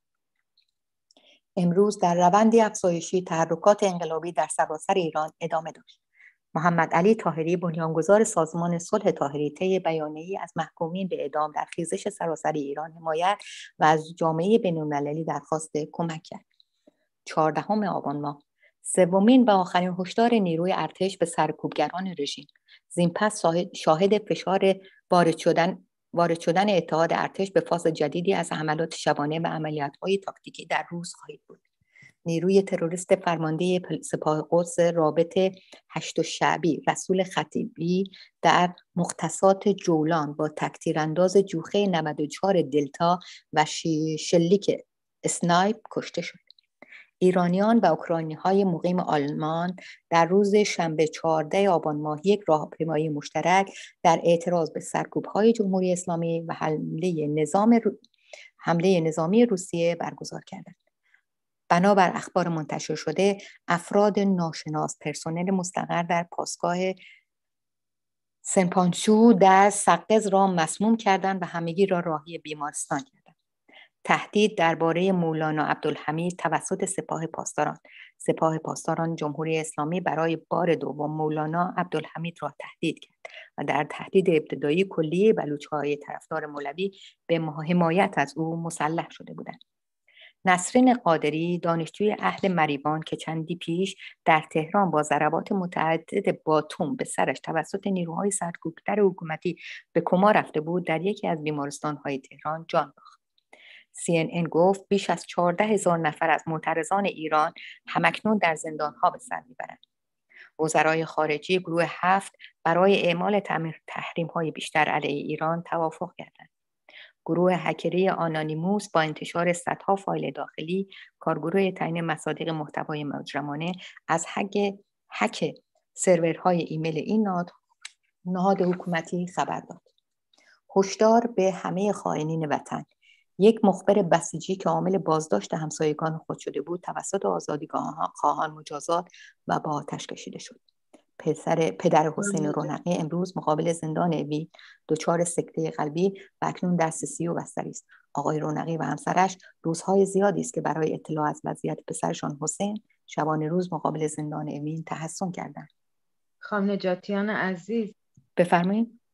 امروز در روندی افزایشی تحرکات انقلابی در سراسر ایران ادامه داشت. محمد علی طاهری بنیانگذار سازمان صلح طاهری طی بیانیه‌ای از محکومین به اعدام در خیزش سراسر ایران حمایت و از جامعه بین‌المللی درخواست کمک کرد. چهاردهم آبان ماه سومین و آخرین هشدار نیروی ارتش به سرکوبگران رژیم. زینپس شاهد فشار وارد شدن وارد شدن اتحاد ارتش به فاز جدیدی از حملات شبانه و عملیات‌های تاکتیکی در روز خواهید بود. نیروی تروریست فرمانده سپاه قدس رابط هشت شعبی رسول خطیبی در مختصات جولان با تکتیرانداز جوخه نود و چهار دلتا و شلیک اسنایپ کشته شد. ایرانیان و اوکراینی‌های مقیم آلمان در روز شنبه چهاردهم آبان ماه یک راهپیمایی مشترک در اعتراض به سرکوب‌های جمهوری اسلامی و حمله نظام رو... حمله نظامی روسیه برگزار کردند. بنابر اخبار منتشر شده، افراد ناشناس پرسنل مستقر در پاسگاه سنپانچو در سقز را مسموم کردند و همگی را راهی بیمارستان کردند. تهدید درباره مولانا عبدالحمید توسط سپاه پاسداران. سپاه پاسداران جمهوری اسلامی برای بار دوم مولانا عبدالحمید را تهدید کرد و در تهدید ابتدایی کلیه بلوچ‌های طرفدار مولوی به حمایت از او مسلح شده بودند. نسرین قادری دانشجوی اهل مریوان که چندی پیش در تهران با ضربات متعدد باتوم به سرش توسط نیروهای سرکوبگر حکومتی به کما رفته بود، در یکی از بیمارستان‌های تهران جان باخت. سی ان ان گفت بیش از چهارده هزار نفر از معترضان ایران همکنون در زندان‌ها به سر می‌برند. وزرای خارجه گروه هفت برای اعمال تحریم‌های بیشتر علیه ایران توافق کردند. گروه هکری آنانیموس با انتشار صدها فایل داخلی، کارگروه تعیین مصادیق محتوای مجرمانه از هک هک سرورهای ایمیل این نهاد نهاد حکومتی خبر داد. هشدار به همه خائنین وطن. یک مخبر بسیجی که عامل بازداشت همسایگان خود شده بود توسط آزادیخواهان مجازات و با آتش کشیده شد. پسر پدر حسین رونقی امروز مقابل زندان اوین دچار سکته قلبی و اکنون در سی سی او بستری است. آقای رونقی و همسرش روزهای زیادی است که برای اطلاع از وضعیت پسرشان حسین شبانه روز مقابل زندان اوین تحصن کردند. خانم نجاتیان عزیز بفرمایید.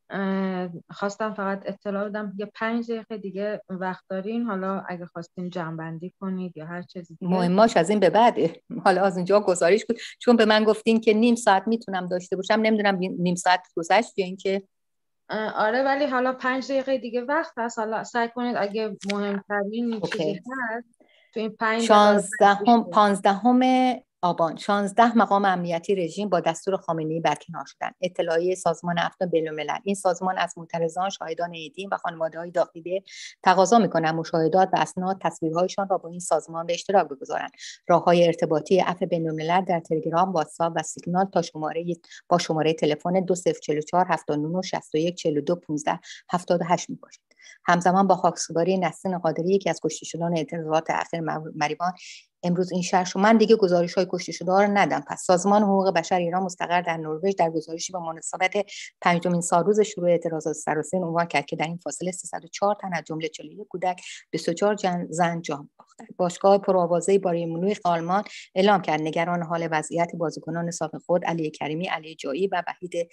خواستم فقط اطلاع بدم یه پنج دقیقه دیگه وقت دارین، حالا اگه خواستین جمع‌بندی کنید یا هر چیزی دیگه. مهماش از این به بعده، حالا از اونجا گزارش بود، چون به من گفتین که نیم ساعت میتونم داشته باشم، نمیدونم نیم ساعت گذشت یا اینکه آره، ولی حالا پنج دقیقه دیگه وقت هست، حالا سعی کنید اگه مهمترین چیزی هست تو این پنج دقیقه. شانزدهم پانزدهم آبان شانزده مقام امنیتی رژیم با دستور خامنه‌ای برکنار شدند. اطلاعیه سازمان عفو بین‌الملل: این سازمان از معترضان، شاهدان عیدین و خانواده‌های داخلی تقاضا می‌کنند مشاهدات و اسناد تصویرهایشان را با این سازمان به اشتراک بگذارند. راه‌های ارتباطی عفو بین‌الملل در تلگرام، واتساپ و سیگنال تا شماره با شماره تلفن دو صفر چهار چهار هفت نه شش یک چهار دو یک پنج هفت هشت میباشد. همزمان با خاکسپاری نسرین قادری، یکی از کشته شدگان اعتراضات اخیر مریوان، امروز این شهر شد. من دیگه گزارش‌های کشته شده‌ها رو ندم. پس سازمان حقوق بشر ایران مستقر در نروژ در گزارشی به مناسبت پنجمین سالروز شروع اعتراضات سراسری عنوان کرد که در این فاصله سیصد و چهار تن از جمله چهل و یک کودک، بیست و چهار زن جان باختند. باشگاه پرآوازه بایر مونیخ آلمان اعلام کرد نگران حال وضعیت بازیکنان سابق خود علی کریمی، علی جایی و وحید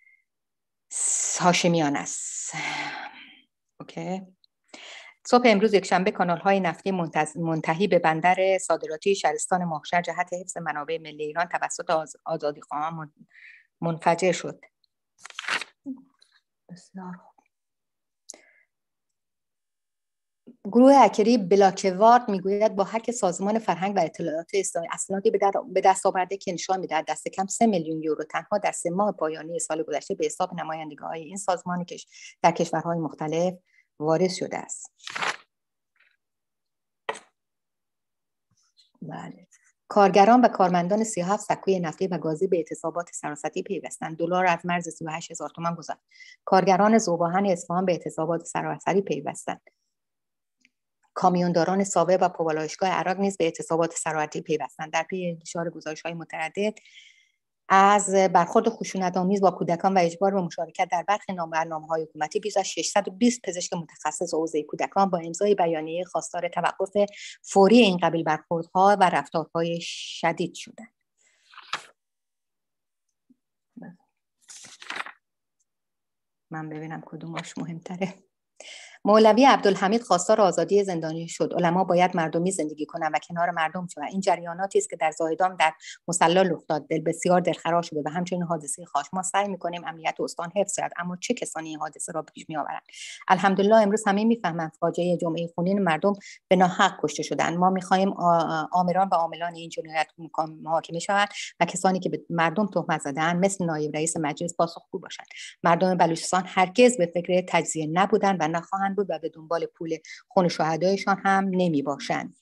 هاشمیان است. اوکی. صبح امروز یکشنبه کانال‌های نفتی منتهی به بندر صادراتی شهرستان ماهشهر جهت حفظ منابع ملی ایران توسط آزادیخواهان منفجر شد. بسیار خوب. گروه هکری بلاکوارد میگوید با هک سازمان فرهنگ و اطلاعات اسلامی اسنادی به دست آورده که نشان می‌دهد دست کم سه میلیون یورو تنها در سه ماه پایانی سال گذشته به حساب نمایندگی‌های این سازمانی که در کشورهای مختلف وارد شده است. بله. کارگران و کارمندان سی و هفت سکوی نفتی و گازی به اعتصابات سراسری پیوستند. دلار از مرز سی و هشت هزار تومان گذشت. کارگران ذوب‌آهن اصفهان به اعتصابات سراسری پیوستند. کامیونداران ساوه و پوالایشگاه عراق نیز به اعتصابات سراسری پیوستند. در پی انتشار گزارش‌های متعدد از برخورد خشونت‌آمیز با کودکان و اجبار به مشارکت در برخی برنامه‌های حکومتی، بیش از ششصد و بیست پزشک متخصص حوزه کودکان با امضای بیانیه خواستار توقف فوری این قبیل برخوردها و رفتارهای شدید شدند. من ببینم کدومش مهمتره. مولوی عبدالحمید خواستار آزادی زندانی شد. علما باید مردمی زندگی کنند و کنار مردم شوند. این جریاناتی است که در زاهدان در مصلی رخ داد. دل بسیار دلخراش شده و همچنین حادثه خاش. ما سعی می‌کنیم امنیت استان حفظ شود، اما چه کسانی این حادثه را پیش می‌آورند؟ الحمدلله امروز همه می‌فهمند فاجعه جمعه خونین مردم به ناحق کشته شدند. ما می‌خواهیم آمران و عاملان این جنایت محاکمه شوند و کسانی که به مردم تهمت زدند مثل نایب رئیس مجلس پاسخگو باشند. مردم بلوچستان هرگز به فکر تجزیه نبودند و نخواهند بود و به دنبال پول خون شهدایشان هم نمی باشند.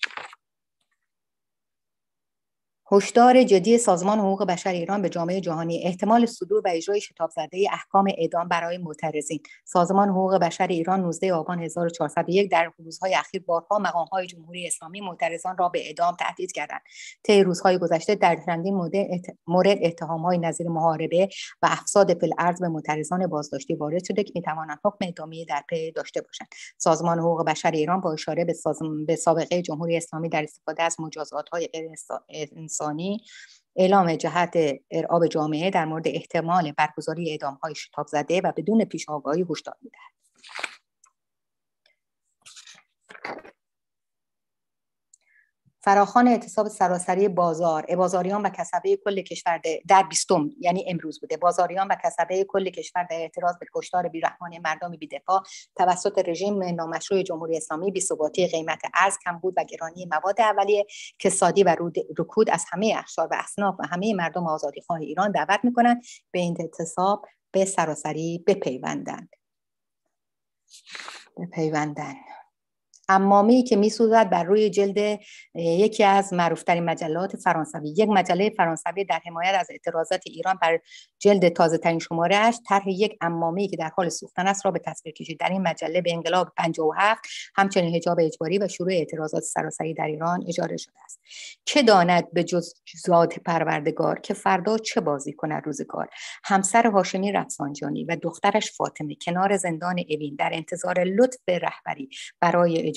هشدار جدی سازمان حقوق بشر ایران به جامعه جهانی: احتمال صدور و اجرای شتاب زده احکام اعدام برای معترضین. سازمان حقوق بشر ایران نوزدهم آبان هزار و چهارصد و یک در روزهای اخیر بارها مقام‌های جمهوری اسلامی معترضان را به اعدام تهدید کردند. طی روزهای گذشته در چندین مورد اتهام‌های نظیر محاربه و افساد فی الارض به معترضان بازداشتی وارد شده که می‌توانند حکم اعدامی در پی داشته باشند. سازمان حقوق بشر ایران با اشاره به, به سابقه جمهوری اسلامی در استفاده از مجازات‌های غیر انسانی اعلام جهت ارعاب جامعه در مورد احتمال برگزاری اعدام‌های شتاب زده و بدون پیش آگاهی هشدار می‌دهد. فراخوان اعتصاب سراسری بازار بازاریان و کسبه کل کشور در بیستم یعنی امروز بوده. بازاریان و کسبه کل کشور در اعتراض به کشتار بی‌رحمانه مردم بی‌دفاع توسط رژیم نامشروع جمهوری اسلامی، بی‌ثباتی قیمت ارز، کمبود و گرانی مواد اولیه، کسادی و رکود از همه اقشار و اصناف و همه مردم آزادیخواه ایران دعوت می‌کنند به این اعتصاب به سراسری بپیوندند. بپیوندند. عمامی که می‌سوزد بر روی جلد یکی از معروف‌ترین مجلات فرانسوی. یک مجله فرانسوی در حمایت از اعتراضات ایران بر جلد تازه‌ترین شماره‌اش طرح یک عمامی که در حال سوختن است را به تصویر کشید. در این مجله به انقلاب پنجاه و هفت، همچنین حجاب اجباری و شروع اعتراضات سراسری در ایران اشاره شده است. که داند به جز ذات پروردگار که فردا چه بازی کند روزگار. همسر هاشمی رفسنجانی و دخترش فاطمه کنار زندان اوین در انتظار لطف رهبری برای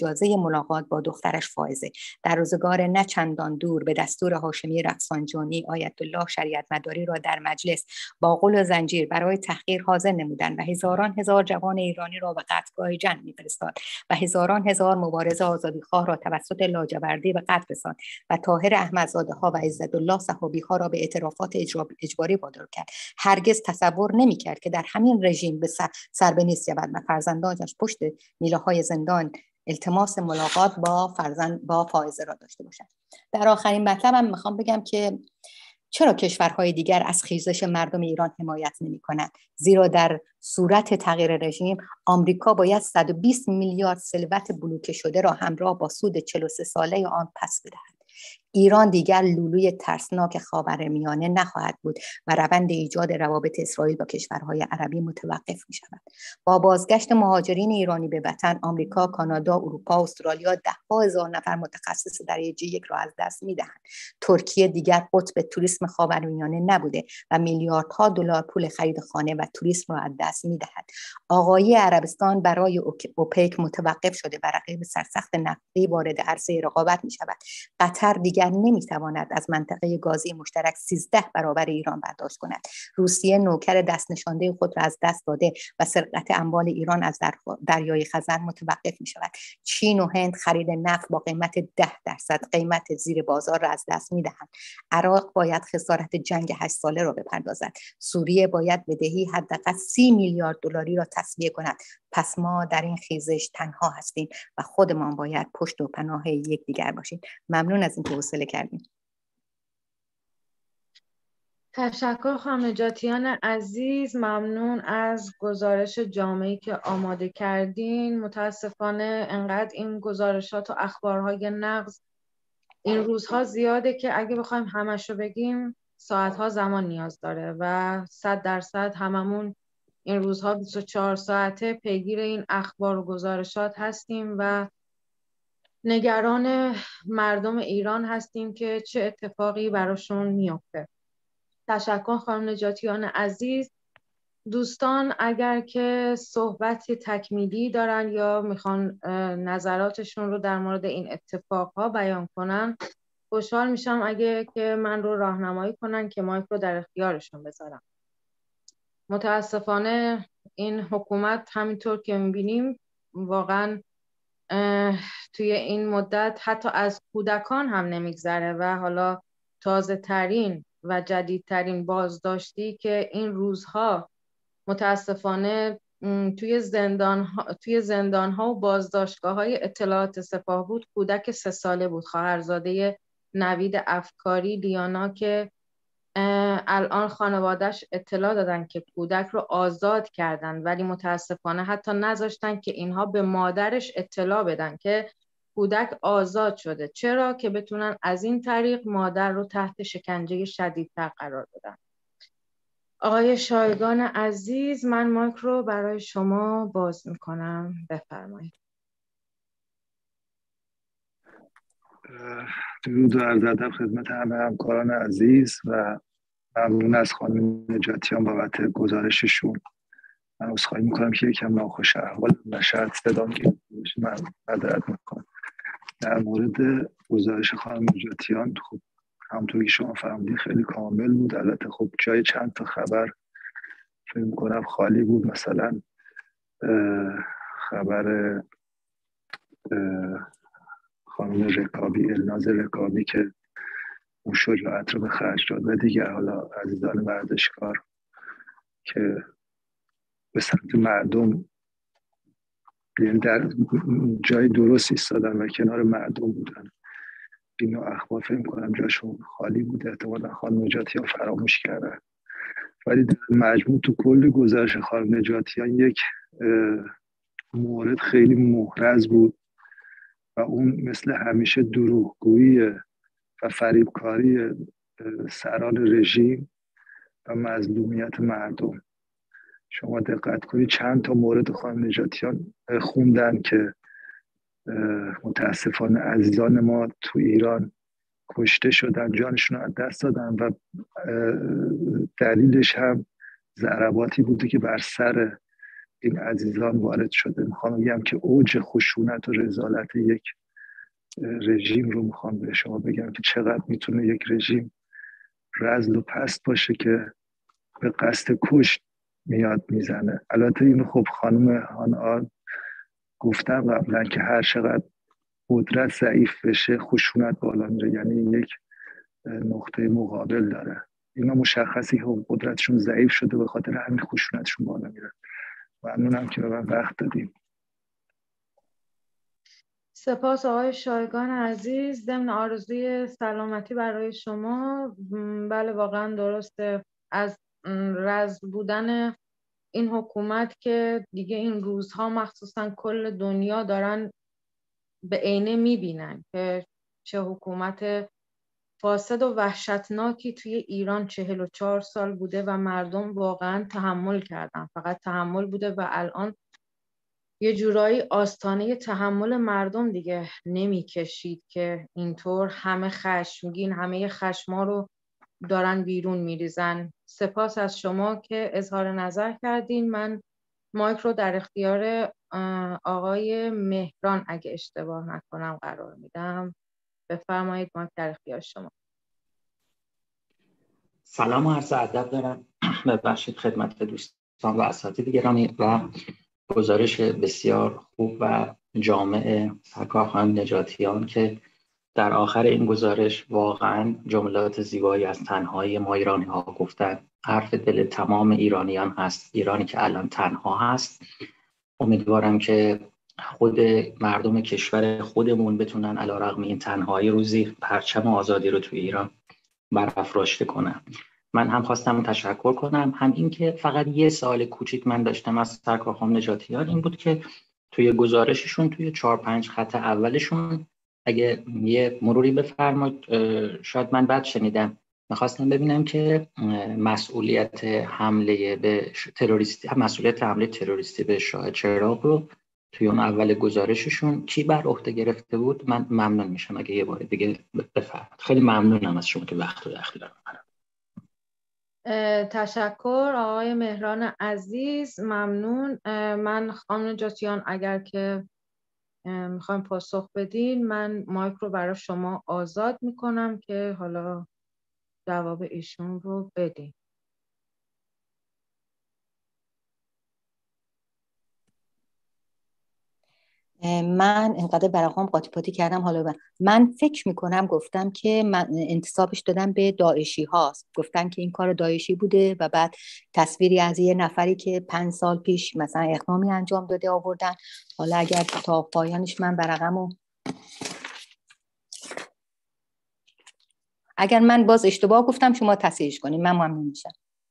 اجازه ملاقات با دخترش فائزه. در روزگار نه چندان دور به دستور هاشمی رفسنجانی آیت الله شریعت مداری را در مجلس با غل و زنجیر برای تحقیر حاضر نمودند و هزاران هزار جوان ایرانی را به قتلگاه جنگ می‌فرستاد و هزاران هزار مبارز آزادیخواه را توسط لاجوردی به قتل رساند و طاهر احمدزاده ها و عزت‌الله صحابی ها را به اعترافات اجباری وادار کرد. هرگز تصور نمی‌کرد که در همین رژیم به سر به نیست شود و فرزندانش پشت میله‌های زندان التماس ملاقات با فرزند با فائزه را داشته باشند. در آخرین مطلبم میخوام بگم که چرا کشورهای دیگر از خیزش مردم ایران حمایت نمی‌کنند؟ زیرا در صورت تغییر رژیم آمریکا باید صد و بیست میلیارد ثروت بلوکه شده را همراه با سود چهل و سه ساله آن پس بدهد. ایران دیگر لولوی ترسناک خاورمیانه نخواهد بود و روند ایجاد روابط اسرائیل با کشورهای عربی متوقف می شود. با بازگشت مهاجرین ایرانی به وطن، آمریکا، کانادا، اروپا، استرالیا ده هزار نفر متخصص درجه یک را از دست می دهند. ترکیه دیگر قطب توریسم خاورمیانه نبوده و میلیاردها دلار پول خرید خانه و توریسم را از دست می دهد. آقایی عربستان برای اوپک متوقف شده و رقیب سرسخت نفتی وارد عرصه رقابت می شود. قطر دیگر نمیتواند از منطقه گازی مشترک سیزده برابر ایران برداشت کند. روسیه نوکر دست نشانده خود را از دست داده و سرقت اموال ایران از در... دریای خزر متوقف می شود. چین و هند خرید نفت با قیمت ده درصد قیمت زیر بازار را از دست می دهند. عراق باید خسارت جنگ هشت ساله را بپردازد. سوریه باید بدهی حداقل سی میلیارد دلاری را تسویه کند. پس ما در این خیزش تنها هستیم و خودمان باید پشت و پناه یکدیگر باشیم. ممنون از اینکه حوصله کردیم. تشکر خانم نجاتیان عزیز، ممنون از گزارش جامعی که آماده کردین. متاسفانه انقدر این گزارشات و اخبارهای نقض این روزها زیاده که اگه بخوایم همشو بگیم ساعتها زمان نیاز داره و صد درصد هممون این روزها بیست و چهار ساعته پیگیر این اخبار و گزارشات هستیم و نگران مردم ایران هستیم که چه اتفاقی براشون میفته. تشکر خانم نجاتیان عزیز. دوستان اگر که صحبت تکمیلی دارن یا میخوان نظراتشون رو در مورد این اتفاقها بیان کنن، خوشحال میشم اگه که من رو راهنمایی کنن که مایک رو در اختیارشون بذارم. متاسفانه این حکومت همینطور که میبینیم واقعا توی این مدت حتی از کودکان هم نمیگذره و حالا تازه ترین و جدیدترین بازداشتی که این روزها متاسفانه توی زندان ها توی زندان ها و بازداشتگاه های اطلاعات سپاه بود، کودک سه ساله بود، خواهرزاده نوید افکاری لیانا که الان خانواده‌اش اطلاع دادن که کودک رو آزاد کردن، ولی متاسفانه حتی نذاشتن که اینها به مادرش اطلاع بدن که کودک آزاد شده. چرا؟ که بتونن از این طریق مادر رو تحت شکنجه شدیدتر قرار بدن. آقای شایگان عزیز، من مایک رو برای شما باز میکنم، بفرمایید. درود و عرض ادب خدمت همه همکاران عزیز و ممنون از خانم نجاتیان بابت گزارششون. من عذرخواهی میکنم که یکم ناخوش احوالم و شاید صدام گرفته باشه، من معذرت میکنم. در مورد گزارش خانم نجاتیان، خب همونطور که شما فرمودین خیلی کامل بود. البته خب جای چند تا خبر فکر میکنم خالی بود، مثلا خبر خانم رکابی، الناز رکابی که اون شجاعت رو به خرج داد و دیگر حالا عزیزان ورزشکار که به سمت مردم، یعنی در جای درست ایستادن و کنار مردم بودن. اینو اخبار فکر کنم جاشون خالی بود، احتمالا خانم نجاتیان فراموش کردن. ولی در مجموع تو کل گزارش خانم نجاتیان یک مورد خیلی محرز بود و اون مثل همیشه دروغگویی و فریبکاری سران رژیم و مظلومیت مردم. شما دقت کنید چند تا مورد خانم نجاتیان خوندن که متاسفانه عزیزان ما تو ایران کشته شدن، جانشون رو از دست دادن و دلیلش هم ضرباتی بوده که بر سر این عزیزان وارد شده. میخوام بگم که اوج خشونت و رذالت یک رژیم رو میخوام به شما بگم که چقدر میتونه یک رژیم رذل و پست باشه که به قصد کشت میاد میزنه. البته اینو خب خانم هانآ گفتم قبلا که هر چقدر قدرت ضعیف بشه خشونت بالا میره، یعنی یک نقطه مقابل داره. اینا مشخصی که قدرتشون ضعیف شده به خاطر همین خشونتشون بالا میره. ممنونم که به من وقت دادیم. سپاس آقای شایگان عزیز. ضمن آرزوی سلامتی برای شما. بله واقعا درسته، از رذل بودن این حکومت که دیگه این روزها مخصوصا کل دنیا دارن به عینه میبینن که چه حکومت فاسد و وحشتناکی توی ایران چهل و چهار سال بوده و مردم واقعا تحمل کردن، فقط تحمل بوده و الان یه جورایی آستانه تحمل مردم دیگه نمیکشید که اینطور همه خشمگین، همه خشما رو دارن بیرون میریزن. سپاس از شما که اظهار نظر کردین. من مایک رو در اختیار آقای مهران اگه اشتباه نکنم قرار میدم. بفرمایید، مایک در اختیار شما. سلام و عرض ادب دارم ببخشید خدمت دوستان و اساتید گرامی و گزارش بسیار خوب و جامع سرکار خانم نجاتیان که در آخر این گزارش واقعا جملات زیبایی از تنهایی ما ایرانی ها گفتن. حرف دل تمام ایرانیان هست، ایرانی که الان تنها هست. امیدوارم که خود مردم کشور خودمون بتونن علیرغم این تنهایی روزی پرچم آزادی رو توی ایران برافراشته کنن. من هم خواستم تشکر کنم، هم این که فقط یه سوال کوچیک من داشتم از سرکار خانم نجاتیان، این بود که توی گزارششون توی چهار پنج خط اولشون اگه یه مروری بفرمایید، شاید من بد شنیدم، میخواستم ببینم که مسئولیت حمله به تروریستی مسئولیت حمله تروریستی به شاه چراغ رو توی اون اول گزارششون کی بر عهده گرفته بود. من ممنون میشم اگه یه بار دیگه بفرمایید. خیلی ممنونم از شما که وقت رو در اختیار من. تشکر آقای مهران عزیز، ممنون. من خانم نجاتیان اگر که میخوایم پاسخ بدین من مایک رو برای شما آزاد میکنم که حالا جواب ایشون رو بدین. من انقدر برقام قاطی پاتی کردم. حالا من فکر میکنم گفتم که من انتصابش دادم به داعشی هاست، گفتن که این کار داعشی بوده و بعد تصویری از یه نفری که پنج سال پیش مثلا اقدامی انجام داده آوردن. حالا اگر تا پایانش من برقمو اگر من باز اشتباه گفتم شما تصحیحش کنید، من ممنون میشم.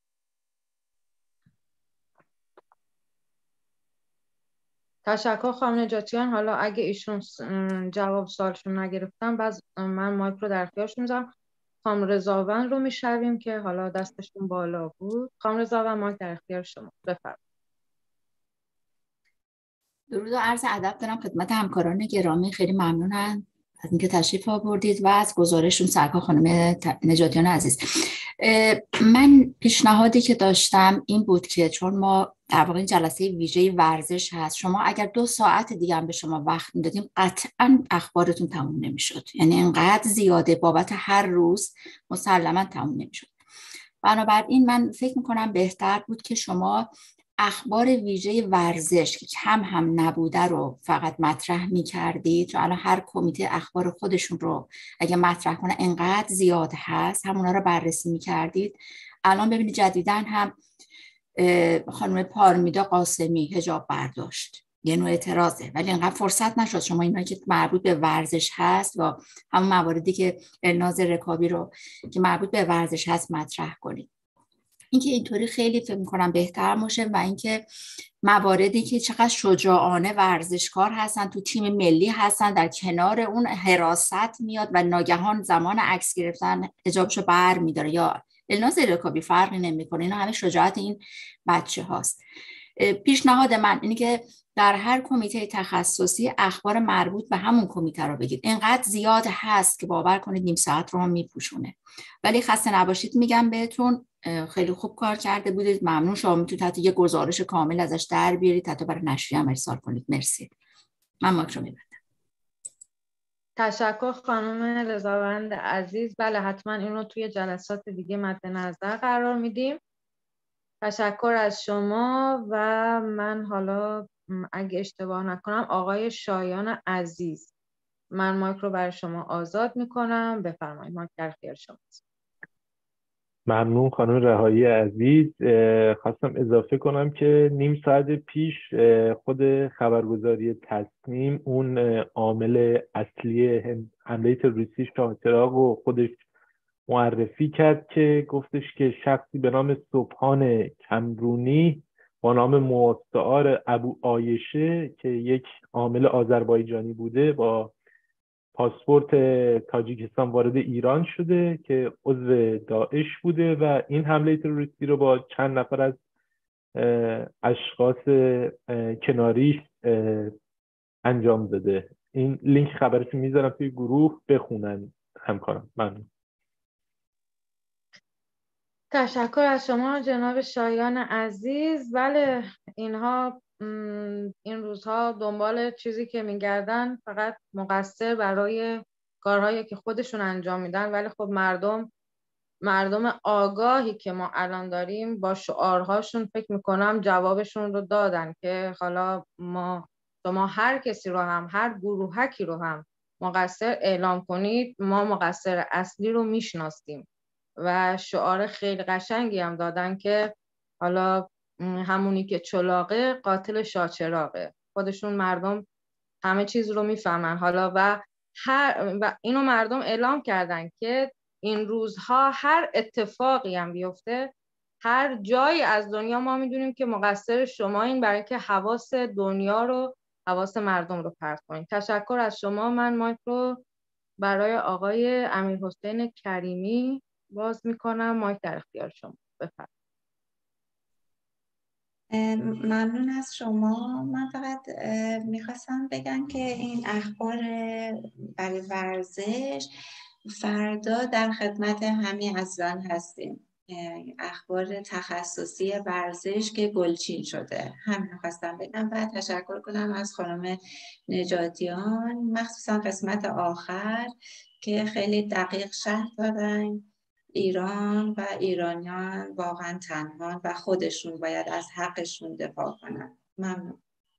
تشکر خانم نجاتیان. حالا اگه ایشون جواب سوالشون نگرفتن باز من مایک رو در اختیارشون میذارم. خانم رضاوند رو میشنویم که حالا دستشون بالا بود. خانم رضاوند مایک در اختیار شما، بفرمایید. درود و عرض ادب دارم خدمت همکاران گرامی. خیلی ممنونم از اینکه تشریف آوردید و از گزارشون سرکار خانم نجاتیان عزیز. من پیشنهادی که داشتم این بود که چون ما در واقع این جلسه ویژه ورزش هست، شما اگر دو ساعت دیگه هم به شما وقت میدادیم قطعا اخبارتون تموم نمیشد. یعنی اینقدر زیاده بابت هر روز مسلما تموم نمیشد. بنابراین من فکر میکنم بهتر بود که شما اخبار ویژه ورزش که کم هم نبوده رو فقط مطرح می‌کردید، چون الان هر کمیته اخبار خودشون رو اگه مطرح کنه انقدر زیاد هست، همونا رو بررسی می‌کردید. الان ببینید جدیداً هم خانم پارمیدا قاسمی حجاب برداشت، یه نوع اعتراضه، ولی انقدر فرصت نشد شما اینا که مربوط به ورزش هست و همون مواردی که الناز رکابی رو که مربوط به ورزش هست مطرح کنید. اینکه اینطوری خیلی فکر می‌کنم بهتر باشه و اینکه مواردی که چقدر شجاعانه ورزشکار هستن تو تیم ملی هستن در کنار اون حراست میاد و ناگهان زمان عکس گرفتن حجابشو بر می‌داره یا الناز رکابی فرقی نمی‌کنه. اینا همه شجاعت این بچه هاست. پیشنهاد من اینه که در هر کمیته تخصصی اخبار مربوط به همون کمیته رو بگید. اینقدر زیاد هست که باور کنید نیم ساعت رو هم میپوشونه. ولی خسته نباشید میگم بهتون، خیلی خوب کار کرده بودید. ممنون. شما میتونید حتی یه گزارش کامل ازش در بیارید، حتی برای نشریه هم ارسال کنید. مرسی. من مایک رو میبندم. تشکر خانم رضاوند عزیز. بله حتما این رو توی جلسات دیگه مد نظر قرار میدیم. تشکر از شما. و من حالا اگه اشتباه نکنم آقای شایان عزیز، من مایک رو برای شما آزاد میکنم. بفرمایید، مایک در اختیار شماست. ممنون خانم رهایی عزیز. خواستم اضافه کنم که نیم ساعت پیش خود خبرگزاری تصنیم اون عامل اصلی حمله تروریستی شاه چراغ رو خودش معرفی کرد که گفتش که شخصی به نام سبحان کمرونی با نام مستعار ابو عایشه که یک عامل آذربایجانی بوده با پاسپورت تاجیکستان وارد ایران شده که عضو داعش بوده و این حمله تروریستی رو با چند نفر از اشخاص کناریش انجام داده. این لینک خبرش میذارم توی گروه، بخونن همکارم. ممنون. تشکر از شما جناب شایان عزیز. بله اینها این روزها دنبال چیزی که میگردن فقط مقصر برای کارهایی که خودشون انجام میدن، ولی خب مردم مردم آگاهی که ما الان داریم با شعارهاشون فکر میکنم جوابشون رو دادن که حالا ما شما هر کسی رو هم هر گروهکی رو هم مقصر اعلام کنید، ما مقصر اصلی رو میشناسیم. و شعار خیلی قشنگی هم دادن که حالا همونی که چلاقه قاتل شاچراغه. خودشون مردم همه چیز رو میفهمن حالا و هر و اینو مردم اعلام کردن که این روزها هر اتفاقی هم بیفته هر جایی از دنیا ما میدونیم که مقصر شما این، برای که حواس دنیا رو حواس مردم رو پرت کنید. تشکر از شما. من مایک رو برای آقای امیرحسین کریمی باز میکنم. مایک در اختیار شما. بفرمایید. ممنون از شما. من فقط میخواستم بگم که این اخبار برای ورزش فردا در خدمت همه عزیزان هستیم. اخبار تخصصی ورزش که گلچین شده، همین خواستم بگم. و تشکر کنم از خانم نجاتیان، مخصوصا قسمت آخر که خیلی دقیق شرح دادن. ایران و ایرانیان واقعا تنها و خودشون باید از حقشون دفاع کنن. ممنون.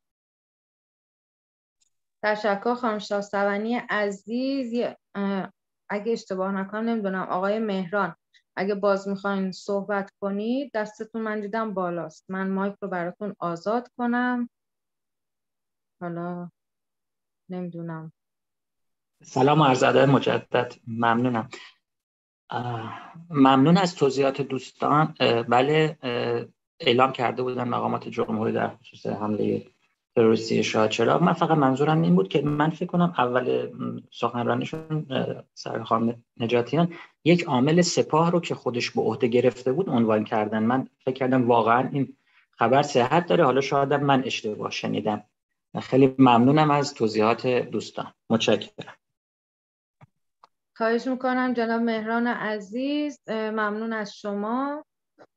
تشکر خانم شاهصبانی عزیز. اگه اشتباه نکنم نمیدونم آقای مهران اگه باز میخواین صحبت کنید دستتون من دیدم بالاست. من مایک رو براتون آزاد کنم. حالا نمیدونم. سلام و عرض ادب مجدد. ممنونم. ممنون از توضیحات دوستان. بله اعلام کرده بودن مقامات جمهوری در خصوص حمله تروریستی شاه چراغ. من فقط منظورم این بود که من فکر کنم اول سخنرانیشون سر خانم نجاتیان یک عامل سپاه رو که خودش به عهده گرفته بود عنوان کردن. من فکر کردم واقعا این خبر صحت داره، حالا شاید من اشتباه شنیدم. خیلی ممنونم از توضیحات دوستان. متشکرم. خواهش میکنم جناب مهران عزیز. ممنون از شما.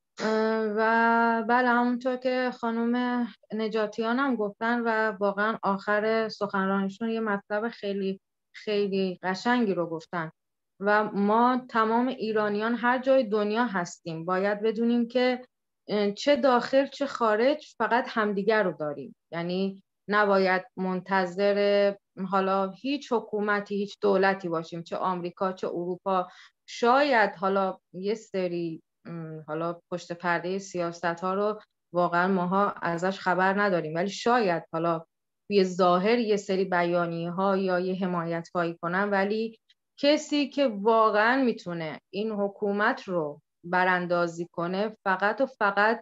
و بله همونطور که خانم نجاتیان هم گفتن و واقعا آخر سخنرانیشون یه مطلب خیلی خیلی قشنگی رو گفتن و ما تمام ایرانیان هر جای دنیا هستیم باید بدونیم که چه داخل چه خارج فقط همدیگر رو داریم. یعنی نباید منتظر حالا هیچ حکومتی هیچ دولتی باشیم، چه آمریکا چه اروپا. شاید حالا یه سری حالا پشت پرده سیاست ها رو واقعا ماها ازش خبر نداریم، ولی شاید حالا توی ظاهر یه سری بیانیه ها یا یه حمایت هایی کنن، ولی کسی که واقعا میتونه این حکومت رو براندازی کنه فقط و فقط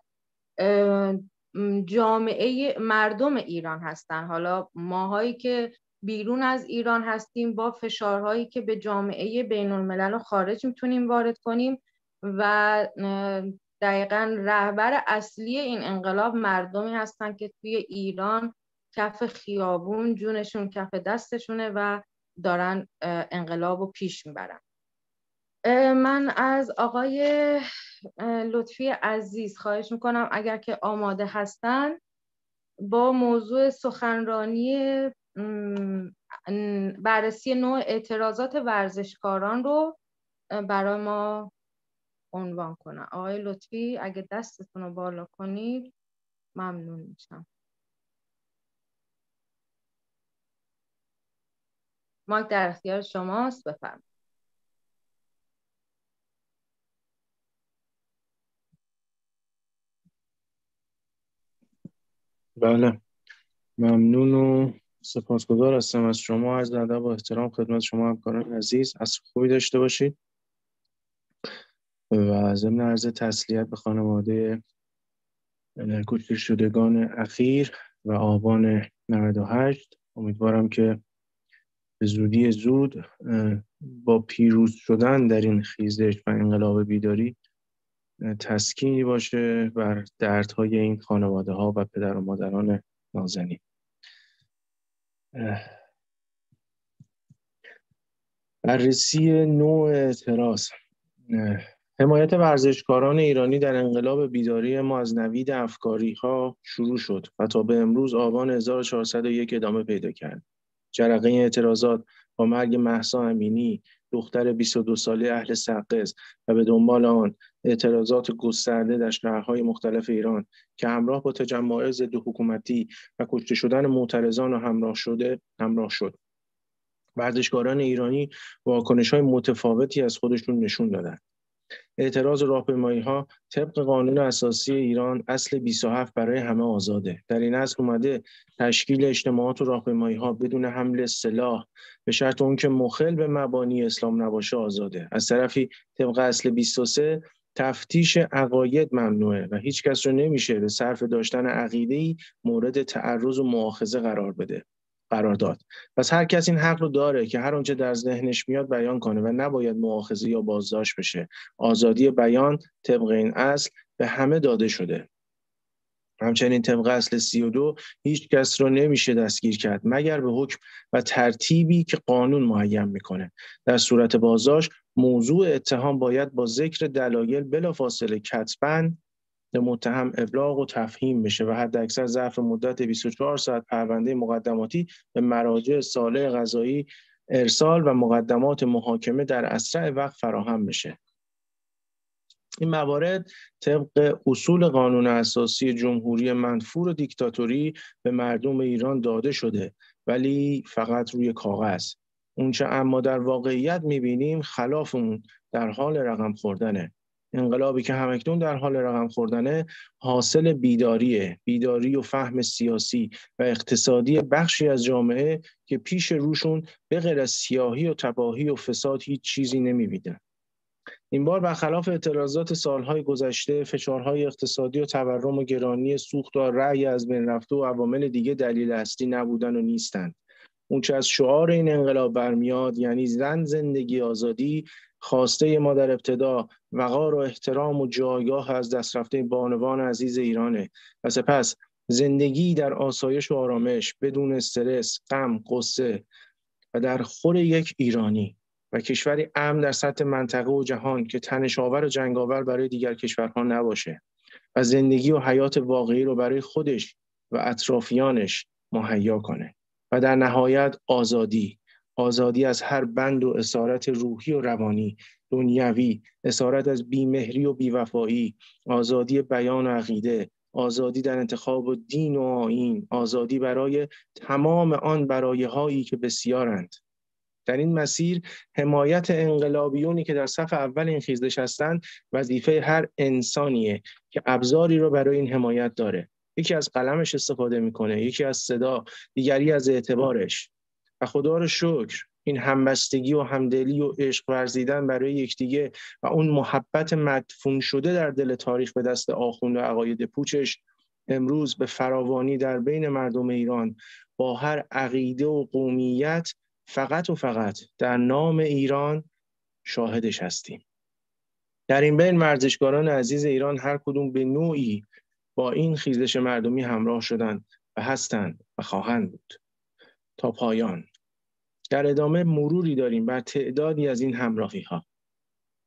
جامعه مردم ایران هستن. حالا ماهایی که بیرون از ایران هستیم با فشارهایی که به جامعه بین الملل و خارج میتونیم وارد کنیم و دقیقاً رهبر اصلی این انقلاب مردمی هستن که توی ایران کف خیابون جونشون کف دستشونه و دارن انقلاب رو پیش میبرن. من از آقای لطفی عزیز خواهش میکنم اگر که آماده هستن با موضوع سخنرانی بررسی نوع اعتراضات ورزشکاران رو برای ما عنوان کنن. آقای لطفی اگه دستتون رو بالا کنید ممنون میشم. مایک در اختیار شماست، بفرمایید. بله، ممنون و سپاسگزار هستم از شما. از ادب و احترام خدمت شما همکاران عزیز، عصر خوبی داشته باشید و ضمن عرض تسلیت به خانواده کشته شدگان اخیر و آبان نود و هشت. امیدوارم که به زودی زود با پیروز شدن در این خیزش و انقلاب بیداری تسکینی باشه بر دردهای این خانواده ها و پدر و مادران نازنین. بررسی نوع اعتراض. حمایت ورزشکاران ایرانی در انقلاب بیداری ما از نوید افکاری ها شروع شد و تا به امروز آبان هزار و چهارصد و یک ادامه پیدا کرد. جرقه این اعتراضات با مرگ مهسا امینی، دختر بیست و دو ساله اهل سقز و به دنبال آن اعتراضات گسترده در شهرهای مختلف ایران که همراه با تجمعات ضد حکومتی و کشته شدن معترضان و همراه شده همراه شد. ورزشکاران ایرانی واکنش‌های متفاوتی از خودشون نشون دادند. اعتراض و راهپیمایی‌ها طبق قانون اساسی ایران اصل بیست و هفت برای همه آزاده. در این اصل اومده تشکیل اجتماعات و راهپیمایی‌ها بدون حمل سلاح به شرط اون که مخل به مبانی اسلام نباشه آزاده. از طرفی طبق اصل بیست و سه تفتیش عقاید ممنوعه و هیچ کس رو نمیشه به صرف داشتن عقیده‌ای مورد تعرض و مؤاخذه قرار بده. قرار داد. پس هر کس این حق رو داره که هر آنچه در ذهنش میاد بیان کنه و نباید مؤاخذه یا بازداشت بشه. آزادی بیان طبق این اصل به همه داده شده. همچنین طبق اصل سی و دو هیچ کس رو نمیشه دستگیر کرد مگر به حکم و ترتیبی که قانون معین میکنه. در صورت بازداشت موضوع اتهام باید با ذکر دلایل بلافاصله کتباً به متهم ابلاغ و تفهیم بشه و حد اکثر ظرف مدت بیست و چهار ساعت پرونده مقدماتی به مراجع صالح قضایی ارسال و مقدمات محاکمه در اسرع وقت فراهم بشه. این موارد طبق اصول قانون اساسی جمهوری منفور و دیکتاتوری به مردم ایران داده شده، ولی فقط روی کاغذ. اونچه اما در واقعیت میبینیم خلاف اون در حال رقم خوردنه. انقلابی که همکنون در حال رقم خوردنه حاصل بیداریه، بیداری و فهم سیاسی و اقتصادی بخشی از جامعه که پیش روشون به غیر از سیاهی و تباهی و فساد هیچ چیزی نمی‌بینن. این بار برخلاف اعتراضات سالهای گذشته، فشارهای اقتصادی و تورم و گرانی سوخت و رأی از بین رفته و عوامل دیگه دلیل اصلی نبودن و نیستند. اون چه از شعار این انقلاب برمیاد، یعنی زن، زندگی، آزادی، خواسته ما در ابتدا وقار و احترام و جایگاه از دست رفته بانوان عزیز ایرانه و سپس زندگی در آسایش و آرامش بدون استرس، غم، غصه و در خور یک ایرانی و کشوری امن در سطح منطقه و جهان که تنش‌آور و جنگاور برای دیگر کشورها نباشه و زندگی و حیات واقعی رو برای خودش و اطرافیانش مهیا کنه و در نهایت آزادی، آزادی از هر بند و اسارت روحی و روانی، دنیوی، اسارت از بیمهری و بیوفایی، آزادی بیان و عقیده، آزادی در انتخاب و دین و آیین، آزادی برای تمام آن برایه‌هایی که بسیارند. در این مسیر حمایت انقلابیونی که در صف اول این خیزش هستند وظیفه هر انسانیه که ابزاری رو برای این حمایت داره. یکی از قلمش استفاده میکنه، یکی از صدا، دیگری از اعتبارش. و خدا رو شکر این همبستگی و همدلی و عشق ورزیدن برای یکدیگه و اون محبت مدفون شده در دل تاریخ به دست آخوند و عقاید پوچش امروز به فراوانی در بین مردم ایران با هر عقیده و قومیت فقط و فقط در نام ایران شاهدش هستیم. در این بین ورزشکاران عزیز ایران هر کدوم به نوعی با این خیزش مردمی همراه شدند و هستند و خواهند بود تا پایان. در ادامه مروری داریم بر تعدادی از این همراهی ها.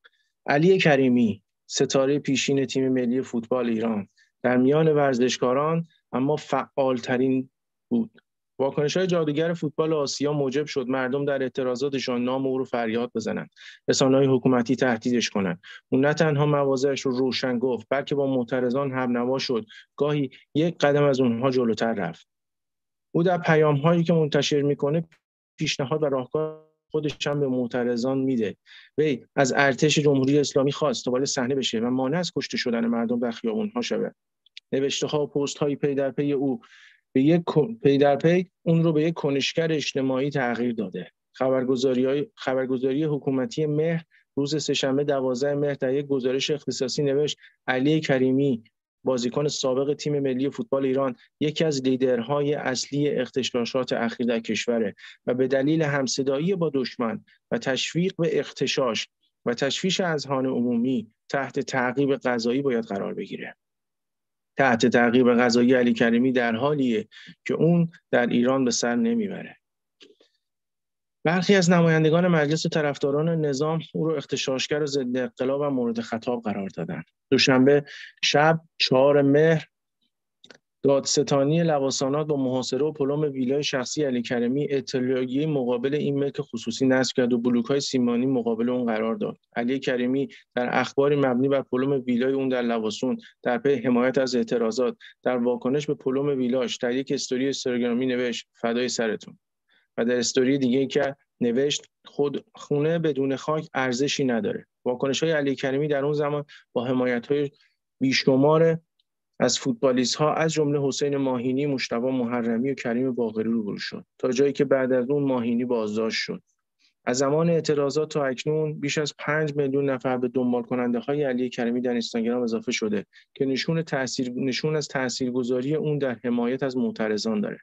علی کریمی، ستاره پیشین تیم ملی فوتبال ایران، در میان ورزشکاران اما فعالترین بود. واکنش‌های جادوگر فوتبال آسیا موجب شد مردم در اعتراضاتشان نام او رو فریاد بزنند، رسانه‌های حکومتی تهدیدش کنند. او نه تنها مواضعش رو روشن گفت، بلکه با معترضان همنوا شد، گاهی یک قدم از اونها جلوتر رفت. او در پیام‌هایی که منتشر می‌کنه پیشنهاد و راهکار خودش هم به معترضان میده. وی از ارتش جمهوری اسلامی خواست تا وارد صحنه بشه و مانع از کشته شدن مردم در خیابان‌ها شود. نوشته‌ها و پست‌های پی در پی او به یک پی در پی اون رو به یک کنشگر اجتماعی تغییر داده. خبرگزاری‌های خبرگزاری حکومتی مهر روز سه‌شنبه دوازده مهر در یک گزارش اختصاصی نوشت علی کریمی، بازیکن سابق تیم ملی فوتبال ایران، یکی از لیدرهای اصلی اغتشاشات اخیر در کشوره و به دلیل همصدایی با دشمن و تشویق به اغتشاش و تشویش اذهان عمومی تحت تعقیب قضایی باید قرار بگیره. تحت تعقیب قضایی علی کریمی در حالیه که اون در ایران به سر نمیبره. برخی از نمایندگان مجلس و طرفداران نظام او رو اغتشاشگر و ضد انقلاب و مورد خطاب قرار دادن. دوشنبه شب چهارم مهر دادستانی لواسانات با محاصره و پلم ویلای شخصی علی کریمی اطلاعیه مقابل این ملک خصوصی نصب کرد و بلوک‌های سیمانی مقابل اون قرار داد. علی کریمی در اخباری مبنی بر پلم ویلای اون در لواسون در پی حمایت از اعتراضات در واکنش به پلم ویلاش در یک استوری اینستاگرامی نوشت فدای سرتون و در استوری دیگه که نوشت خود خونه بدون خاک ارزشی نداره. واکنش‌های علی کریمی در اون زمان با حمایت‌های بیشمار از فوتبالیست‌ها از جمله حسین ماهینی، مجتبی محرمی و کریم باقری روبرو شد تا جایی که بعد از اون ماهینی بازداشت شد. از زمان اعتراضات تا اکنون بیش از پنج میلیون نفر به دنبال کننده‌های علی کریمی در اینستاگرام اضافه شده که نشون تاثیر نشون از تاثیرگذاری اون در حمایت از معترضان داره.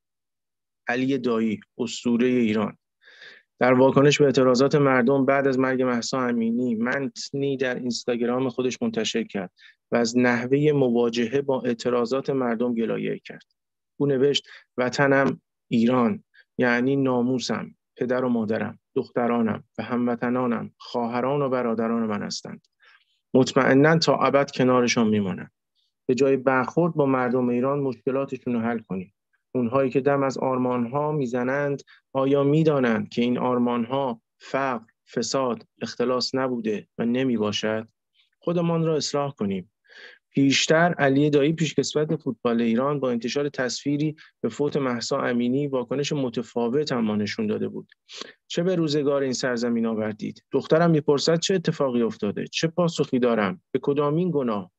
علی دایی، اسطوره ایران، در واکنش به اعتراضات مردم بعد از مرگ مهسا امینی متنی در اینستاگرام خودش منتشر کرد و از نحوه مواجهه با اعتراضات مردم گلایه کرد. او نوشت وطنم ایران یعنی ناموسم، پدر و مادرم، دخترانم و هموطنانم، خواهران و برادران من هستند. مطمئناً تا ابد کنارشان میمانم. به جای برخورد با مردم ایران مشکلاتشون رو حل کنیم. اونهایی که دم از آرمانها میزنند آیا میدانند که این آرمانها فقر، فساد، اختلاس نبوده و نمی باشد؟ خودمان را اصلاح کنیم. پیشتر علی دایی پیشکسوت فوتبال ایران با انتشار تصویری به فوت مهسا امینی واکنش متفاوت اما نشون داده بود. چه به روزگار این سرزمین آوردید؟ دخترم میپرسد چه اتفاقی افتاده؟ چه پاسخی دارم؟ به کدامین گناه؟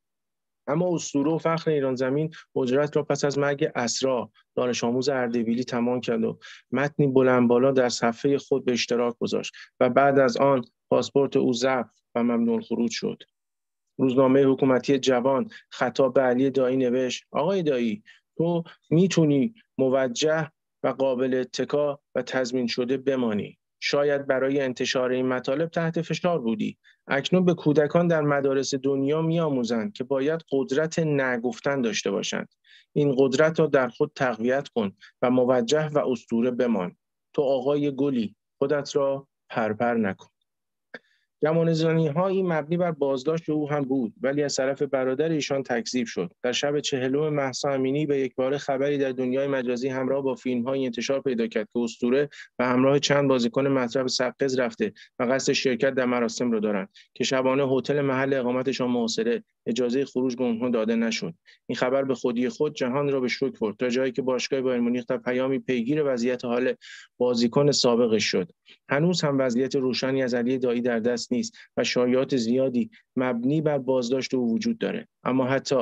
اما اسطوره و فخر ایران زمین اجرت را پس از مرگ اسرا دانش آموز اردبیلی تمام کرد و متنی بلند بالا در صفحه خود به اشتراک گذاشت و بعد از آن پاسپورت او ضبط و ممنوع الخروج شد. روزنامه حکومتی جوان خطاب به علی دایی نوشت آقای دایی تو میتونی موجه و قابل اتکا و تضمین شده بمانی. شاید برای انتشار این مطالب تحت فشار بودی. اکنون به کودکان در مدارس دنیا می‌آموزند که باید قدرت نگفتن داشته باشند. این قدرت را در خود تقویت کن و موجه و اسطوره بمان. تو آقای گلی، خودت را پرپر نکن. گمانه‌زنی‌هایی مبنی بر بازداشت او هم بود ولی از طرف برادر ایشان تکذیب شد. در شب چهلم مهسا امینی به یکباره خبری در دنیای مجازی همراه با فیلم‌های انتشار پیدا کرد که اسطوره و همراه چند بازیکن مطرب سقز رفته و قصد شرکت در مراسم را دارند که شبانه هتل محل اقامتشان محاصره، اجازه خروج به آنها داده نشد. این خبر به خودی خود جهان را به شوک برد تا جایی که باشگاه بایر مونیخ در پیامی پیگیر وضعیت حال بازیکن سابقش شد. هنوز هم وضعیت روشنی از علی دایی در دست نیست و شایعات زیادی مبنی بر بازداشت او وجود داره. اما حتی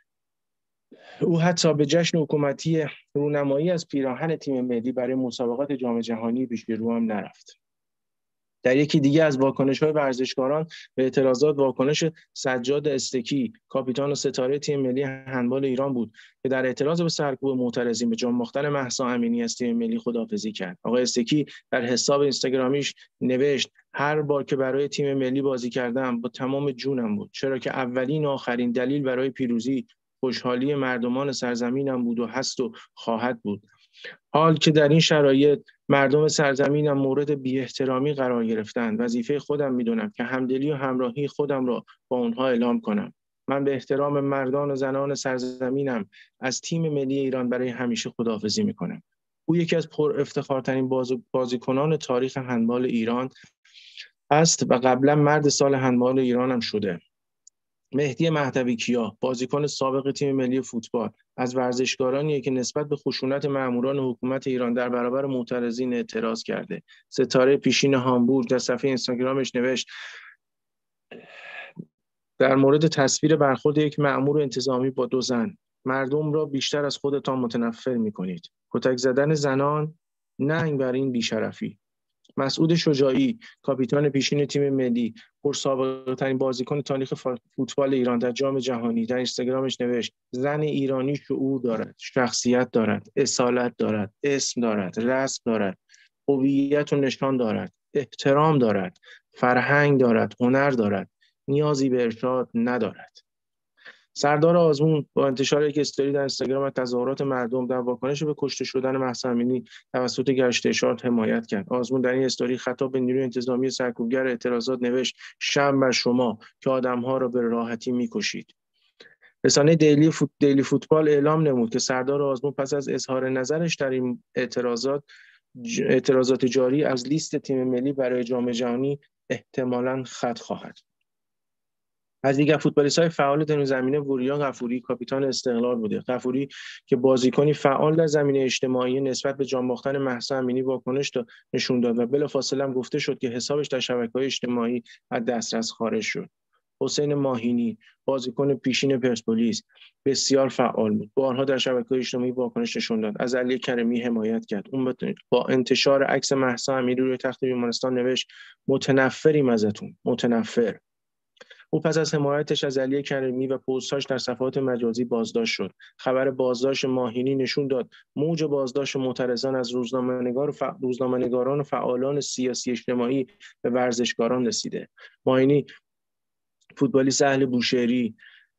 او حتی به جشن حکومتی رونمایی از پیراهن تیم ملی برای مسابقات جام جهانی پیش رو هم نرفت. در یکی دیگه از واکنش‌های ورزشکاران به اعتراضات واکنش سجاد استکی، کاپیتان و ستاره تیم ملی هندبال ایران بود که در اعتراض به سرکوب معترضین به جان باختن مهسا امینی از تیم ملی خداحافظی کرد. آقای استکی در حساب اینستاگرامیش نوشت هر بار که برای تیم ملی بازی کردم با تمام جونم بود، چرا که اولین و آخرین دلیل برای پیروزی خوشحالی مردمان سرزمینم بود و هست و خواهد بود. حال که در این شرایط مردم سرزمینم مورد بی احترامی قرار گرفتند. وظیفه خودم میدونم که همدلی و همراهی خودم را با اونها اعلام کنم. من به احترام مردان و زنان سرزمینم از تیم ملی ایران برای همیشه خداحافظی میکنم. او یکی از پر افتخارترین بازیکنان تاریخ هندبال ایران است و قبلا مرد سال هندبال ایران هم شده. مهدی مهدوی کیا، بازیکن سابق تیم ملی فوتبال، از ورزشکارانیه که نسبت به خشونت ماموران حکومت ایران در برابر معترضین اعتراض کرده. ستاره پیشین هامبورگ در صفحه اینستاگرامش نوشت در مورد تصویر برخورد یک مأمور انتظامی با دو زن: مردم را بیشتر از خودتان متنفر می‌کنید. کتک زدن زنان، ننگ بر این بی‌شرفی. مسعود شجاعی، کاپیتان پیشین تیم ملی، پرسابقه‌ترین بازیکن تاریخ فوتبال ایران، در جام جهانی در اینستاگرامش نوشت: زن ایرانی شعور دارد، شخصیت دارد، اصالت دارد، اسم دارد، رسم دارد، هویت و نشان دارد، احترام دارد، فرهنگ دارد، هنر دارد، نیازی به ارشاد ندارد. سردار آزمون با انتشار یک استوری در اینستاگرام از تظاهرات مردم در واکنش به کشته شدن مهسا امینی توسط گشت ارشاد حمایت کرد. آزمون در این استوری خطاب به نیروی انتظامی سرکوبگر اعتراضات نوشت: شرم بر شما که آدم‌ها را به راحتی می‌کشید. رسانه دیلی فوت دیلی فوتبال اعلام نمود که سردار آزمون پس از اظهار نظرش در این اعتراضات اعتراضات جاری از لیست تیم ملی برای جام جهانی احتمالاً خط خواهد. از دیگر فوتبالیست‌های فعال در زمینه وریا غفوری کاپیتان استقلال بوده. غفوری که بازیکنی فعال در زمینه اجتماعی نسبت به جان باختن مهسا امینی واکنش نشون داد و بلافاصله هم گفته شد که حسابش در شبکه‌های اجتماعی از دسترس خارج شد. حسین ماهینی بازیکن پیشین پرسپولیس بسیار فعال بود. بارها در شبکه‌های اجتماعی واکنش نشون داد. از علی کریمی حمایت کرد. اون با انتشار عکس مهسا امینی روی تخت بیمارستان نوشت: متنفریم ازتون، متنفر. او پس از حمایتش از علی کریمی و پست‌هاش در صفحات مجازی بازداشت شد. خبر بازداشت ماهینی نشون داد موج بازداشت معترضان از روزنامه‌نگار و ف... روزنامه‌نگاران و فعالان سیاسی اجتماعی به ورزشکاران رسیده. ماهینی فوتبالیست اهل بوشهری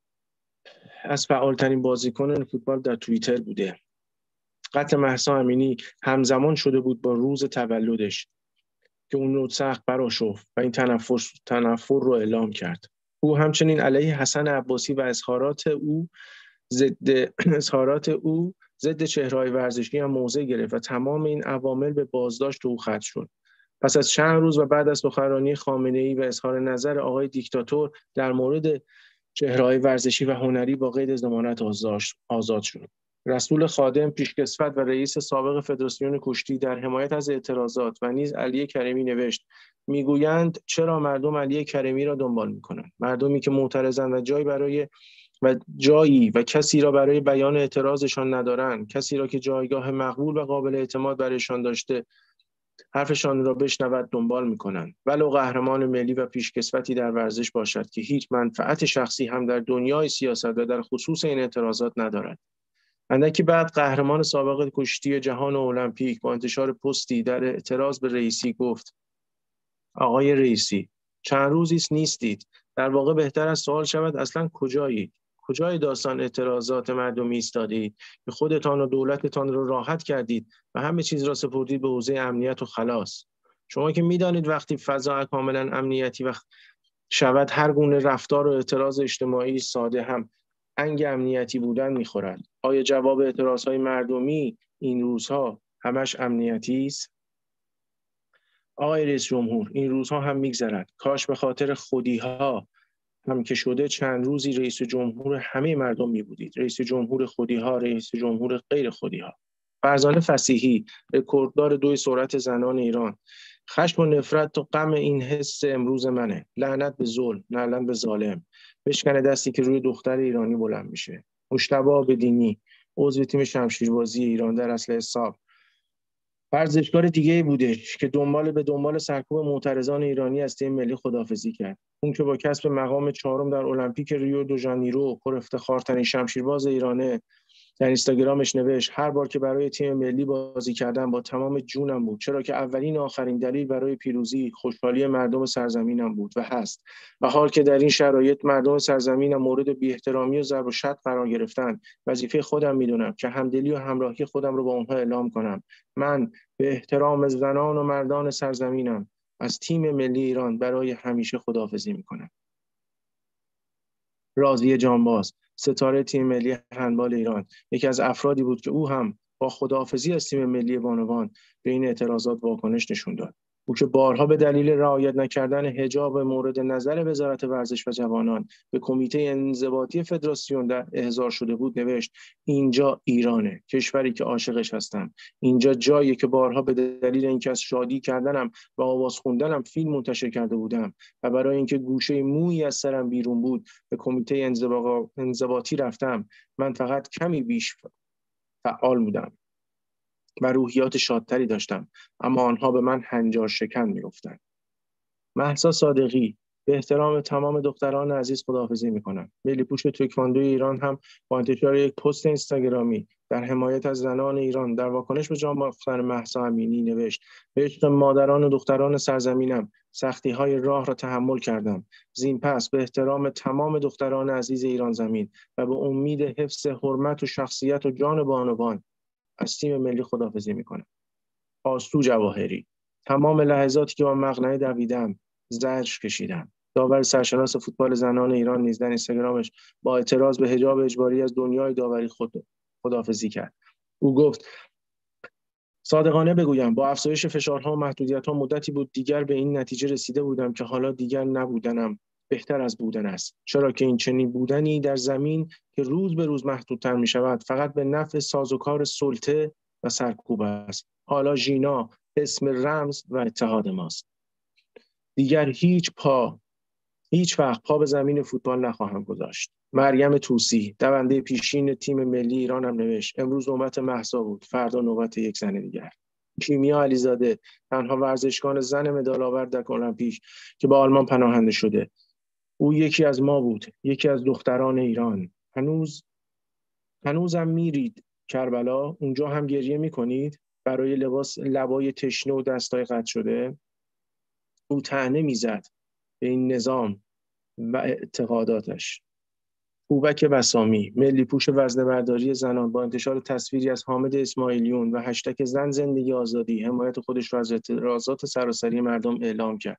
از فعالترین بازیکنان فوتبال در توییتر بوده. قتل مهسا امینی همزمان شده بود با روز تولدش که اون رو سخت برآشفت و این تنفر تنفر رو اعلام کرد. او همچنین علیه حسن عباسی و اظهارات او ضد اظهارات او ضد چهره‌های ورزشی هم موضع گرفت و تمام این عوامل به بازداشت او ختم شد. پس از چند روز و بعد از سخنرانی خامنه‌ای و اظهار نظر آقای دیکتاتور در مورد چهره‌های ورزشی و هنری با قید ضمانت آزاد شد. رسول خادم پیشکسوت و رئیس سابق فدراسیون کشتی در حمایت از اعتراضات و نیز علی کریمی نوشت: میگویند چرا مردم علی کریمی را دنبال میکنند؟ مردمی که معترضند و جایی برای و جایی و کسی را برای بیان اعتراضشان ندارند، کسی را که جایگاه مقبول و قابل اعتماد برایشان داشته حرفشان را بشنود دنبال میکنند. ولو قهرمان ملی و پیشکسوتی در ورزش باشد که هیچ منفعت شخصی هم در دنیای سیاست و در خصوص این اعتراضات ندارد. اندکی بعد قهرمان سابق کشتی جهان المپیک با انتشار پستی در اعتراض به رئیسی گفت: آقای رئیسی، چند روزی است نیستید. در واقع بهتر است سوال شود اصلا کجایید؟ کجای داستان اعتراضات مردمی ایستادید که خودتان و دولتتان را راحت کردید و همه چیز را سپردید به حوزه امنیت و خلاص؟ شما که میدانید وقتی فضا کاملا امنیتی و شود هر گونه رفتار و اعتراض اجتماعی ساده هم انگ امنیتی بودن میخورد. آیا جواب اعتراضهای مردمی این روزها همش امنیتی است؟ آقای رئیس جمهور، این روزها هم میگذرد. کاش به خاطر خودیها هم که شده چند روزی رئیس جمهور همه مردم می بودید. رئیس جمهور خودیها، رئیس جمهور غیر خودیها. فرزانه فصیحی، رکورددار دوی سرعت زنان ایران: خشم و نفرت و غم این حس امروز منه. لعنت به ظلم، لعنت به ظالم. بشکنه دستی که روی دختر ایرانی بلند میشه. مجتبی بدینی، عضو تیم شمشیربازی ایران در اصل حساب ورزشکار دیگه بودش که دنبال به دنبال سرکوب معترضان ایرانی از تیم ملی خداحافظی کرد. اون که با کسب مقام چهارم در المپیک ریو دو ژانیرو پر افتخارترین شمشیرباز ایرانه در اینستاگرامش نوشت هر بار که برای تیم ملی بازی کردم با تمام جونم بود، چرا که اولین و آخرین دلیل برای پیروزی خوشحالی مردم سرزمینم بود و هست. و حال که در این شرایط مردم سرزمینم مورد بی‌احترامی و ضرب و شتم قرار گرفتن، وظیفه خودم میدونم که همدلی و همراهی خودم رو با اونها اعلام کنم. من به احترام زنان و مردان سرزمینم از تیم ملی ایران برای همیشه خداحافظی میکنم. راضی جانباز، ستاره تیم ملی هندبال ایران، یکی از افرادی بود که او هم با خداحافظی از تیم ملی بانوان به این اعتراضات واکنش نشون داد. او که بارها به دلیل رعایت نکردن حجاب مورد نظر وزارت ورزش و جوانان به کمیته انضباطی فدراسیون در احضار شده بود نوشت اینجا ایرانه، کشوری که عاشقش هستم. اینجا جایی که بارها به دلیل اینکه از شادی کردنم و آواز خوندنم فیلم منتشر کرده بودم و برای اینکه گوشه مویی از سرم بیرون بود به کمیته انضباطی رفتم. من فقط کمی بیش فعال بودم و روحیات شادتری داشتم، اما آنها به من هنجار شکن می‌گفتند. مهسا صادقی، به احترام تمام دختران عزیز خداحافظی می‌کنم. ملی پوش تکواندوی ایران هم با انتشار یک پست اینستاگرامی در حمایت از زنان ایران در واکنش به جان باختن مهسا امینی نوشت به عشق مادران و دختران سرزمینم سختی‌های راه را تحمل کردم. زین پس به احترام تمام دختران عزیز ایران زمین و به امید حفظ حرمت و شخصیت و جان بانوان از تیم ملی خداحافظی میکنم. آسو جواهری، تمام لحظاتی که با مقنعه دویدم زجر کشیدم. داور سرشناس فوتبال زنان ایران نیز در اینستاگرامش با اعتراض به حجاب اجباری از دنیای داوری خود خداحافظی کرد. او گفت صادقانه بگویم با افزایش فشارها و محدودیت‌ها مدتی بود دیگر به این نتیجه رسیده بودم که حالا دیگر نبودنم بهتر از بودن است، چرا که این چنین بودنی در زمین که روز به روز محدودتر می شود فقط به نفع سازوکار سلطه و سرکوب است. حالا ژینا اسم رمز و اتحاد ماست. دیگر هیچ پا هیچ وقت پا به زمین فوتبال نخواهم گذاشت. مریم طوسی، دونده پیشین تیم ملی ایران هم نوشت امروز نوبت مهسا بود، فردا نوبت یک زن دیگر. کیمیا علیزاده، تنها ورزشکار زن مدال آور در المپیک که به آلمان پناهنده شده. او یکی از ما بود، یکی از دختران ایران. هنوز هنوزم میرید کربلا، اونجا هم گریه میکنید برای لباس لبای تشنه و دستای قطع شده. او طعنه میزد به این نظام و اعتقاداتش. بوبک بسامی، ملی پوش وزنه‌برداری زنان، با انتشار تصویری از حامد اسماعیلیون و هشتگ زن زندگی آزادی حمایت خودش را از اعتراضات سراسری مردم اعلام کرد.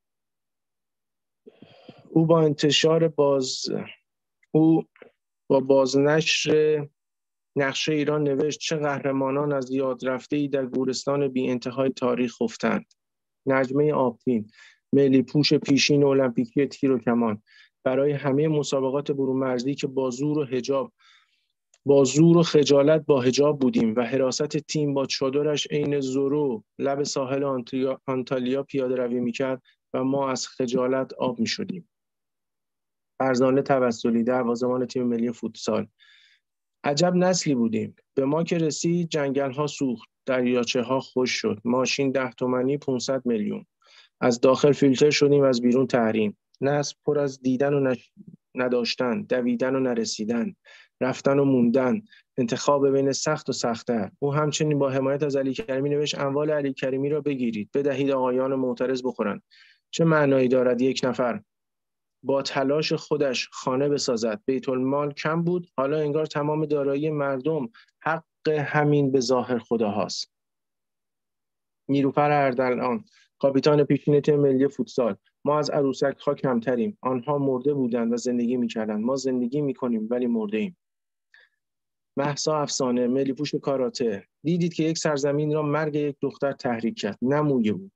او با انتشار باز او با بازنشر نقشه ایران نوشت چه قهرمانان از یاد رفته‌ای در گورستان بی انتهای تاریخ خفتند. نجمه آبتین، ملی پوش پیشین المپیکی تیر و کمان، برای همه مسابقات برون مرزی که با زور و حجاب با زور و خجالت با حجاب بودیم و حراست تیم با چادرش عین زورو لب ساحل آنتالیا پیاده روی میکرد و ما از خجالت آب میشدیم. فرزانه توسلی، دروازه‌بان تیم ملی فوتسال، عجب نسلی بودیم. به ما که رسید جنگل ها سوخت، دریاچه ها خوش شد، ماشین ده تومانی پانصد میلیون. از داخل فیلتر شدیم، از بیرون تحریم. نسل پر از دیدن و نش... نداشتن، دویدن و نرسیدن، رفتن و موندن، انتخاب بین سخت و سخت‌تر. او همچنین با حمایت از علی کریمی نوشت اموال علی کریمی را بگیرید، بدهید آقایان معترض بخورند. چه معنایی دارد یک نفر با تلاش خودش خانه بسازد؟ بیت المال کم بود، حالا انگار تمام دارایی مردم حق همین به ظاهر خداهاست. نیلوفر اردلان، کاپیتان پیشین تیم ملی فوتسال، ما از عروسک‌ها کمتریم. آنها مرده بودند و زندگی می‌کردند. ما زندگی می‌کنیم ولی مرده ایم. مهسا افسانه، ملی پوش کاراته، دیدید که یک سرزمین را مرگ یک دختر تحریک کرد، نمویه بود.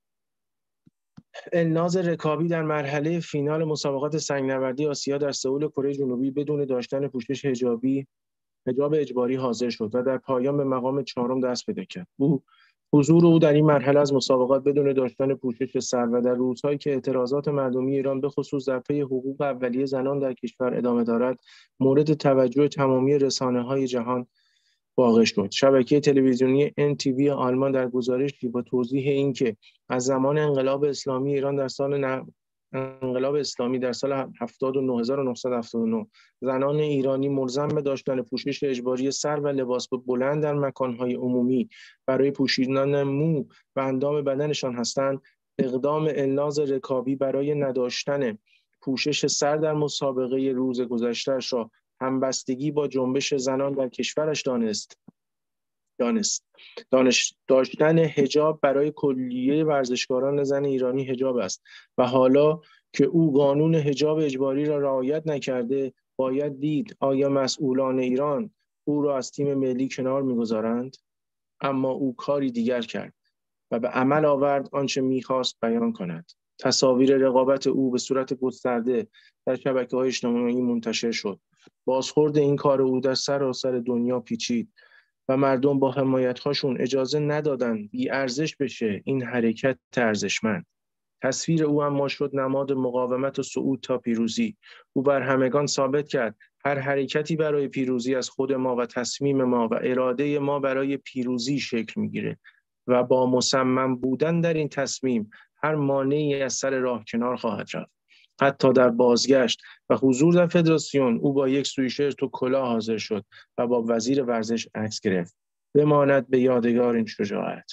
الناز رکابی در مرحله فینال مسابقات سنگ‌نوردی آسیا در سئول کره جنوبی بدون داشتن پوشش حجابی حجاب اجباری حاضر شد و در پایان به مقام چهارم دست پیدا کرد. او حضور او در این مرحله از مسابقات بدون داشتن پوشش سر و در روزهایی که اعتراضات مردمی ایران به خصوص در پی حقوق اولیه زنان در کشور ادامه دارد، مورد توجه تمامی رسانه‌های جهان واقع شد. شبکه تلویزیونی ان تی وی آلمان در گزارشی با توضیح اینکه از زمان انقلاب اسلامی ایران در سال انقلاب اسلامی در سال هزار و نهصد و هفتاد و نه زنان ایرانی ملزم به داشتن پوشش اجباری سر و لباس بلند در مکانهای عمومی برای پوشیدن مو و اندام بدنشان هستند، اقدام الناز رکابی برای نداشتن پوشش سر در مسابقه روز گذشته‌اش را همبستگی با جنبش زنان در کشورش دانست. دانست. دانش داشتن حجاب برای کلیه ورزشکاران زن ایرانی حجاب است و حالا که او قانون حجاب اجباری را رعایت نکرده، باید دید آیا مسئولان ایران او را از تیم ملی کنار می‌گذارند؟ اما او کاری دیگر کرد و به عمل آورد آنچه می‌خواست بیان کند. تصاویر رقابت او به صورت گسترده در شبکه‌های اجتماعی منتشر شد. بازخورد این کار او در سراسر دنیا پیچید و مردم با حمایت‌هاشون اجازه ندادن بی ارزش بشه این حرکت ارزشمند. تصویر او اما شد نماد مقاومت و صعود تا پیروزی. او بر همگان ثابت کرد هر حرکتی برای پیروزی از خود ما و تصمیم ما و اراده ما برای پیروزی شکل میگیره و با مصمم بودن در این تصمیم هر مانعی از سر راه کنار خواهد رفت. حتی در بازگشت و حضور در فدراسیون او با یک سویشرت و کلاه حاضر شد و با وزیر ورزش عکس گرفت. بماند به یادگار این شجاعت.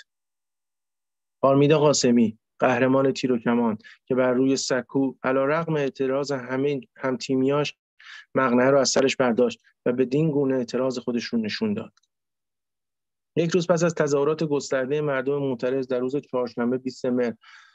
آرمیدا قاسمی، قهرمان تیر و کمان که بر روی سکو علیرغم اعتراض همه همتیمیاش مقنعه را از سرش برداشت و بدین گونه اعتراض خودش رو نشون داد. یک روز پس از تظاهرات گسترده مردم معترض در روز چهارشنبه بیستم مهر،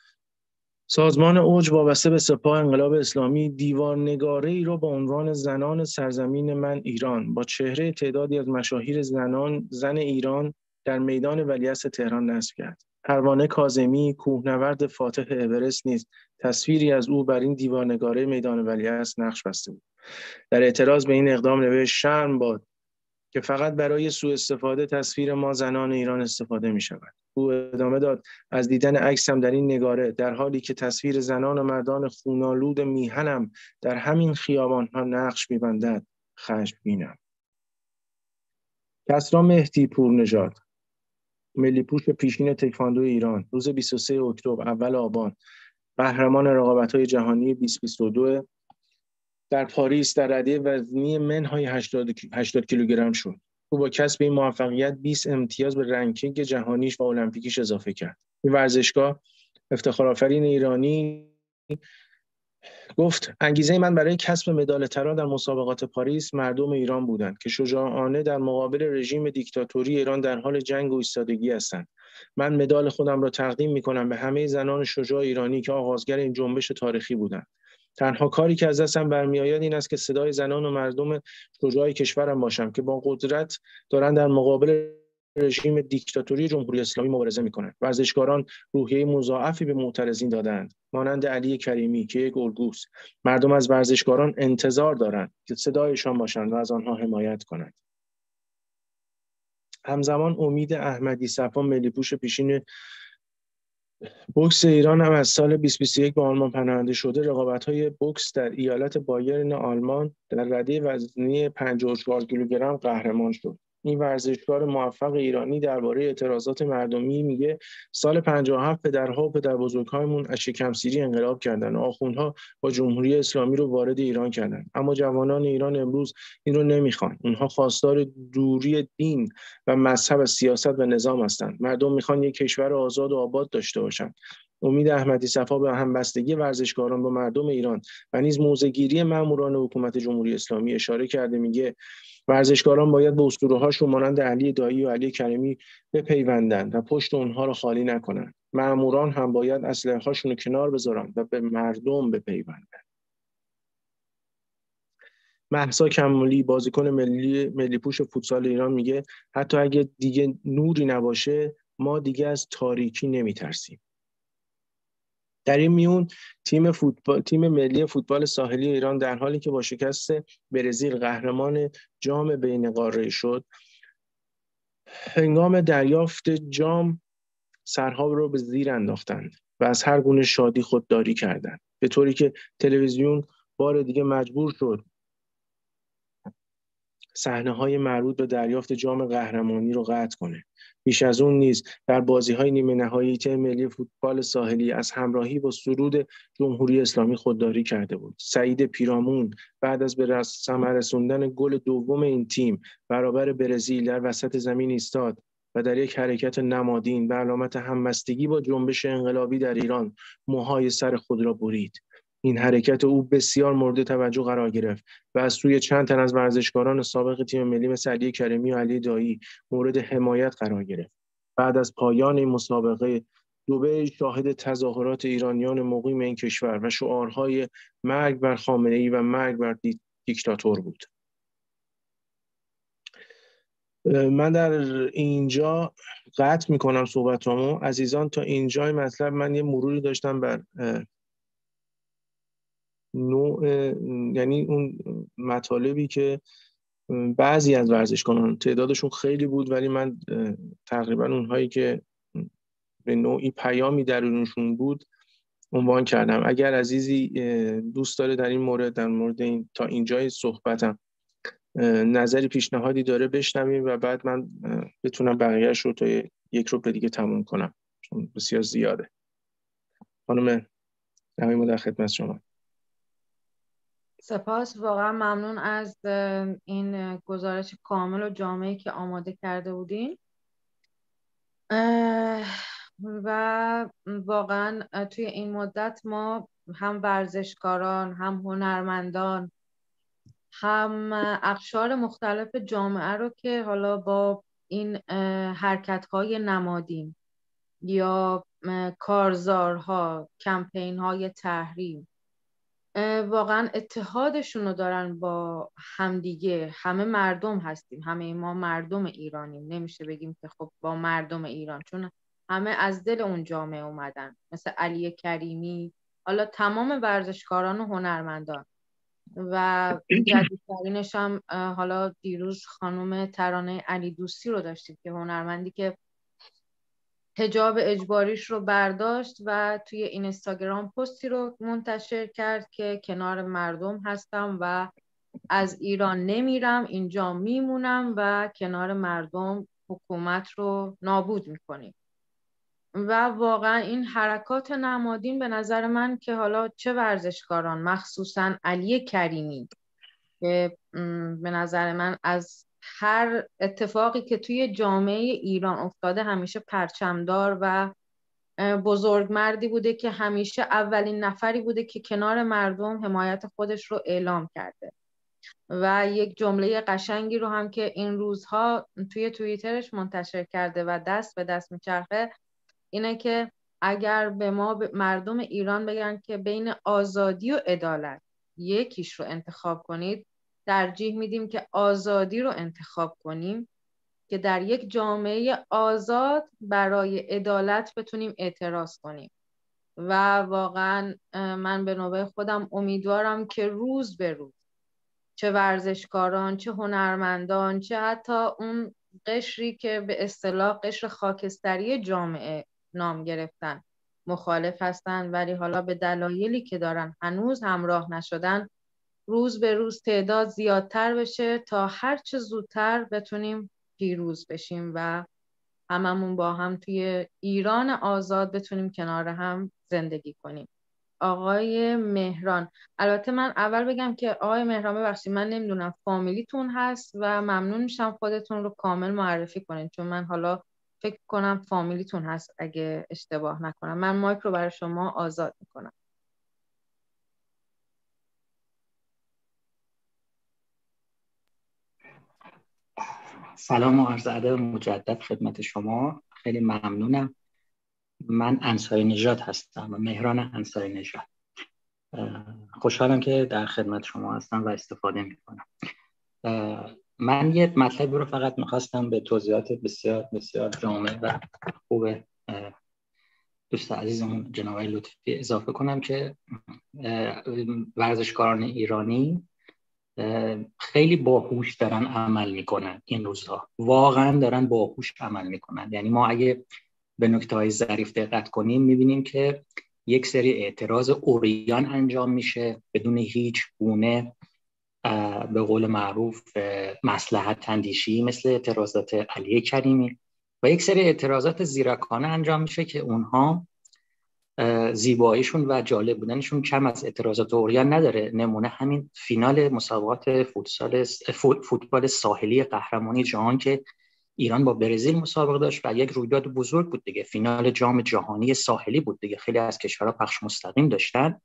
سازمان اوج وابسته به سپاه انقلاب اسلامی دیوارنگاره‌ای را با عنوان زنان سرزمین من ایران با چهره تعدادی از مشاهیر زنان زن ایران در میدان ولیعصر تهران نصب کرد. پروانه کاظمی، کوهنورد فاتح اورست نیز تصویری از او بر این دیوارنگاره میدان ولیعصر نقش بسته بود. در اعتراض به این اقدام نوشت شرم باد که فقط برای سوء استفاده تصویر ما زنان ایران استفاده می شود. او ادامه داد از دیدن عکسم در این نگاره در حالی که تصویر زنان و مردان خونالود میهنم در همین خیابان ها نقش می بندد خشمگینم. کسری مهدی پورنژاد، ملی پوش پیشین تکواندو ایران، روز بیست و سوم اکتبر اول آبان قهرمان رقابت‌های جهانی بیست بیست و دو در پاریس در رده وزنی منهای هشتاد کیلوگرم شد. او با کسب این موفقیت بیست امتیاز به رنکینگ جهانیش و المپیکیش اضافه کرد. این ورزشکار افتخارآفرین ایرانی گفت انگیزه من برای کسب مدال طلا در مسابقات پاریس مردم ایران بودند که شجاعانه در مقابل رژیم دیکتاتوری ایران در حال جنگ و ایستادگی هستند. من مدال خودم را تقدیم می‌کنم به همه زنان شجاع ایرانی که آغازگر این جنبش تاریخی بودند. تنها کاری که از دستم برمیآید این است که صدای زنان و مردم شجاع کشورم باشم که با قدرت دارند در مقابل رژیم دیکتاتوری جمهوری اسلامی مبارزه می‌کنند. ورزشکاران روحیه مضاعفی به معترضین دادند، مانند علی کریمی که یک الگوست. مردم از ورزشکاران انتظار دارند که صدایشان باشند و از آنها حمایت کنند. همزمان امید احمدی صفا ملی پوش پیشین بوکس ایران هم از سال بیست بیست و یک به آلمان پناهنده شده. رقابت‌های بوکس در ایالت بایرن آلمان در رده وزنی پنجاه و چهار کیلوگرم قهرمان شد. این ورزشکار موفق ایرانی درباره اعتراضات مردمی میگه سال پنجاه و هفت پدرها و پدربزرگ‌هایمون از شکم‌سیری انقلاب کردن و آخوندها با جمهوری اسلامی رو وارد ایران کردن، اما جوانان ایران امروز این رو نمیخوان. اونها خواستار دوری دین و مذهب از سیاست و نظام هستند. مردم میخوان یک کشور آزاد و آباد داشته باشند. امید احمدی صفا به همبستگی ورزشکاران با مردم ایران و نیز موضع‌گیری ماموران حکومت جمهوری اسلامی اشاره کرده. میگه ورزشکاران باید به اسطوره‌هاشون مانند علی دایی و علی کریمی بپیوندند و پشت اونها رو خالی نکنند. ماموران هم باید اسلحه‌هاشون رو کنار بذارن و به مردم بپیوندند. مهسا کمالی بازیکن ملی ملی پوش فوتسال ایران میگه حتی اگه دیگه نوری نباشه ما دیگه از تاریکی نمیترسیم. در این میون تیم فوتبال تیم ملی فوتبال ساحلی ایران در حالی که با شکست برزیل قهرمان جام بین‌قاره‌ای شد، هنگام دریافت جام سرها رو به زیر انداختند و از هر گونه شادی خودداری کردند، به طوری که تلویزیون بار دیگه مجبور شد صحنه‌های مربوط به دریافت جام قهرمانی رو قطع کنه. بیش از اون نیز در بازی‌های نیمه نهایی تیم ملی فوتبال ساحلی از همراهی با سرود جمهوری اسلامی خودداری کرده بود. سعید پیرامون بعد از به ثمر رسوندن گل دوم این تیم برابر برزیل در وسط زمین ایستاد و در یک حرکت نمادین به علامت همبستگی با جنبش انقلابی در ایران موهای سر خود را برید. این حرکت او بسیار مورد توجه قرار گرفت و از سوی چند تن از ورزشکاران سابق تیم ملی مثل علی کریمی و علی دایی مورد حمایت قرار گرفت. بعد از پایان این مسابقه دبی شاهد تظاهرات ایرانیان مقیم این کشور و شعارهای مرگ بر خامنه‌ای و مرگ بر دیکتاتور بود. من در اینجا قطع میکنم صحبتامو. عزیزان تا اینجای مطلب من یه مروری داشتم بر نوع، یعنی اون مطالبی که بعضی از ورزشکاران تعدادشون خیلی بود ولی من تقریبا اونهایی که به نوعی پیامی درونشون بود عنوان کردم. اگر عزیزی دوست داره در این مورد در مورد این تا اینجای صحبتم نظری پیشنهادی داره بشنویم و بعد من بتونم بقیه‌اش رو تا یک رو به دیگه تموم کنم چون بسیار زیاده. خانم نهایی ما در خدمت شما. سپاس، واقعا ممنون از این گزارش کامل و جامعی که آماده کرده بودین و واقعا توی این مدت ما هم ورزشکاران، هم هنرمندان، هم اقشار مختلف جامعه رو که حالا با این حرکت‌های نمادین یا کارزارها، کمپین‌های تحریم واقعا اتحادشون رو دارن با همدیگه. همه مردم هستیم، همه ما مردم ایرانیم، نمیشه بگیم که خب با مردم ایران، چون همه از دل اون جامعه اومدن، مثل علی کریمی، حالا تمام ورزشکاران و هنرمندان و جدیدترینش هم حالا دیروز خانم ترانه علی دوستی رو داشتید که هنرمندی که حجاب اجباریش رو برداشت و توی اینستاگرام پستی رو منتشر کرد که کنار مردم هستم و از ایران نمیرم، اینجا میمونم و کنار مردم حکومت رو نابود میکنیم. و واقعا این حرکات نمادین به نظر من که حالا چه ورزشکاران، مخصوصا علی کریمی که به نظر من از هر اتفاقی که توی جامعه ایران افتاده همیشه پرچمدار و بزرگمردی بوده که همیشه اولین نفری بوده که کنار مردم حمایت خودش رو اعلام کرده و یک جمله قشنگی رو هم که این روزها توی توییترش منتشر کرده و دست به دست میچرخه اینه که اگر به ما مردم ایران بگن که بین آزادی و عدالت یکیش رو انتخاب کنید، ترجیح میدیم که آزادی رو انتخاب کنیم که در یک جامعه آزاد برای عدالت بتونیم اعتراض کنیم. و واقعا من به نوبه خودم امیدوارم که روز به روز چه ورزشکاران، چه هنرمندان، چه حتی اون قشری که به اصطلاح قشر خاکستری جامعه نام گرفتن مخالف هستن ولی حالا به دلایلی که دارن هنوز همراه نشدن، روز به روز تعداد زیادتر بشه تا هر چه زودتر بتونیم پیروز بشیم و هممون با هم توی ایران آزاد بتونیم کنار هم زندگی کنیم. آقای مهران، البته من اول بگم که آقای مهران ببخشید من نمیدونم فامیلیتون هست و ممنون میشم خودتون رو کامل معرفی کنین چون من حالا فکر کنم فامیلیتون هست اگه اشتباه نکنم. من مایک رو برای شما آزاد میکنم. سلام و عرض ادب مجدد خدمت شما. خیلی ممنونم. من انصاری نژاد هستم، مهران انصاری نژاد. خوشحالم که در خدمت شما هستم و استفاده میکنم. من یه مطلبی رو فقط میخواستم به توضیحات بسیار بسیار جامع و خوب دوست عزیزمون جناب لطفی اضافه کنم که ورزشکاران ایرانی خیلی باهوش دارن عمل میکنن این روزها، واقعا دارن باهوش عمل میکنن. یعنی ما اگه به نکته‌های ظریف دقت کنیم میبینیم که یک سری اعتراض عریان انجام میشه بدون هیچ گونه به قول معروف مصلحت اندیشی مثل اعتراضات علی کریمی و یک سری اعتراضات زیرکانه انجام میشه که اونها زیباییشون و جالب بودنشون کم از اعتراضات عریان نداره. نمونه همین فینال مسابقات فوتسال فوتبال ساحلی قهرمانی جهان که ایران با برزیل مسابقه داشت و یک رویداد بزرگ بود دیگه، فینال جام جهانی ساحلی بود دیگه، خیلی از کشورها پخش مستقیم داشتن.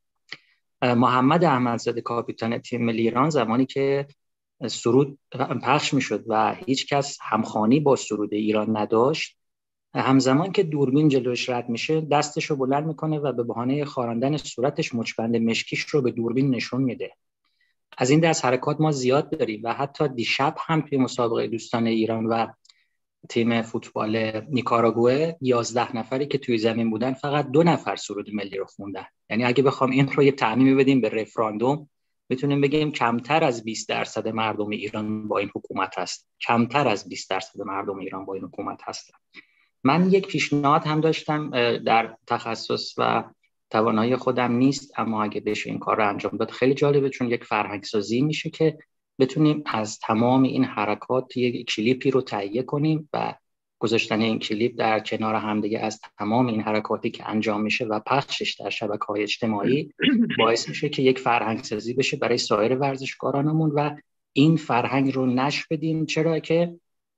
محمد احمدزاده کاپیتان تیم ملی ایران زمانی که سرود پخش میشد و هیچ کس همخوانی با سرود ایران نداشت، همزمان که دوربین جلوش رد میشه دستشو بلند میکنه و به بهانه خاراندن صورتش مچبند مشکیش رو به دوربین نشون میده. از این دست حرکات ما زیاد داریم و حتی دیشب هم توی مسابقه دوستان ایران و تیم فوتبال نیکاراگوئه یازده نفری که توی زمین بودن فقط دو نفر سرود ملی رو خوندن. یعنی اگه بخوام این رو یه تعمیمی بدیم به رفراندوم میتونیم بگیم کمتر از بیست درصد مردم ایران با این حکومت هست. کمتر از بیست درصد مردم ایران با این حکومت هستن. من یک پیشنهاد هم داشتم، در تخصص و توانایی خودم نیست اما اگه بشه این کار رو انجام داد خیلی جالبه، چون یک فرهنگ سازی میشه که بتونیم از تمام این حرکات یک کلیپی رو تهیه کنیم و گذاشتن این کلیپ در کنار همدیگه از تمام این حرکاتی که انجام میشه و پخشش در شبکه‌های اجتماعی باعث میشه که یک فرهنگ سازی بشه برای سایر ورزشکارانمون و این فرهنگ رو نشر بدیم. چرا که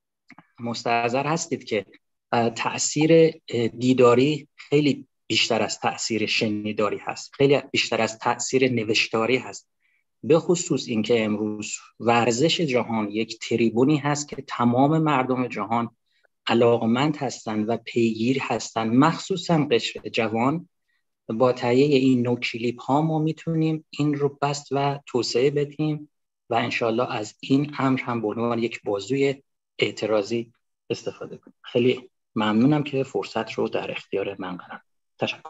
مستحضر هستید که تأثیر دیداری خیلی بیشتر از تأثیر شنیداری هست، خیلی بیشتر از تأثیر نوشتاری هست. به خصوص اینکه امروز ورزش جهان یک تریبونی هست که تمام مردم جهان علاقمند هستند و پیگیر هستند، مخصوصا قشر جوان. با تهیه این نوع کلیپ ها ما میتونیم این رو بست و توسعه بدیم و انشالله از این امر هم به عنوان یک بازوی اعتراضی استفاده کنیم. خیلی ممنونم که فرصت رو در اختیار من قرار دادید. تشکر.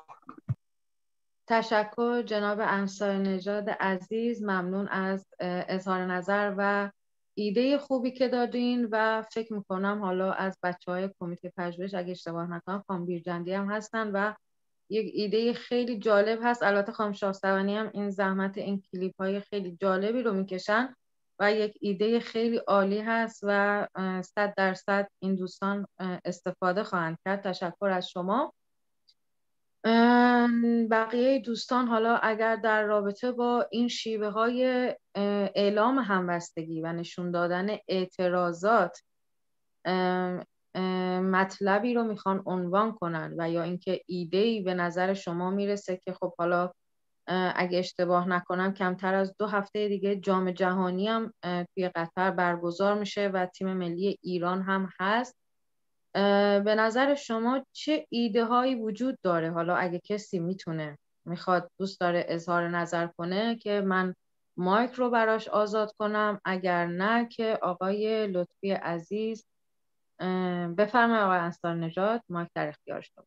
تشکر جناب انصاری نژاد عزیز، ممنون از اظهار نظر و ایده خوبی که دادین و فکر میکنم حالا از بچهای کمیته پژوهش اگه اشتباه نکنم خانم بیرجندی هم هستن و یک ایده خیلی جالب هست. البته خانم شاهستوانی هم این زحمت این کلیپ های خیلی جالبی رو میکشن و یک ایده خیلی عالی هست و صد درصد این دوستان استفاده خواهند کرد. تشکر از شما. بقیه دوستان حالا اگر در رابطه با این شیوه های اعلام همبستگی و نشون دادن اعتراضات مطلبی رو میخوان عنوان کنن و یا اینکه ایده‌ای به نظر شما میرسه که خب حالا اگه اشتباه نکنم کمتر از دو هفته دیگه جام جهانی هم توی قطر برگزار میشه و تیم ملی ایران هم هست، به نظر شما چه ایده هایی وجود داره؟ حالا اگه کسی میتونه میخواد دوست داره اظهار نظر کنه که من مایک رو براش آزاد کنم، اگر نه که آقای لطفی عزیز بفرمایید. آقای انصاری نژاد مایک در اختیار شما.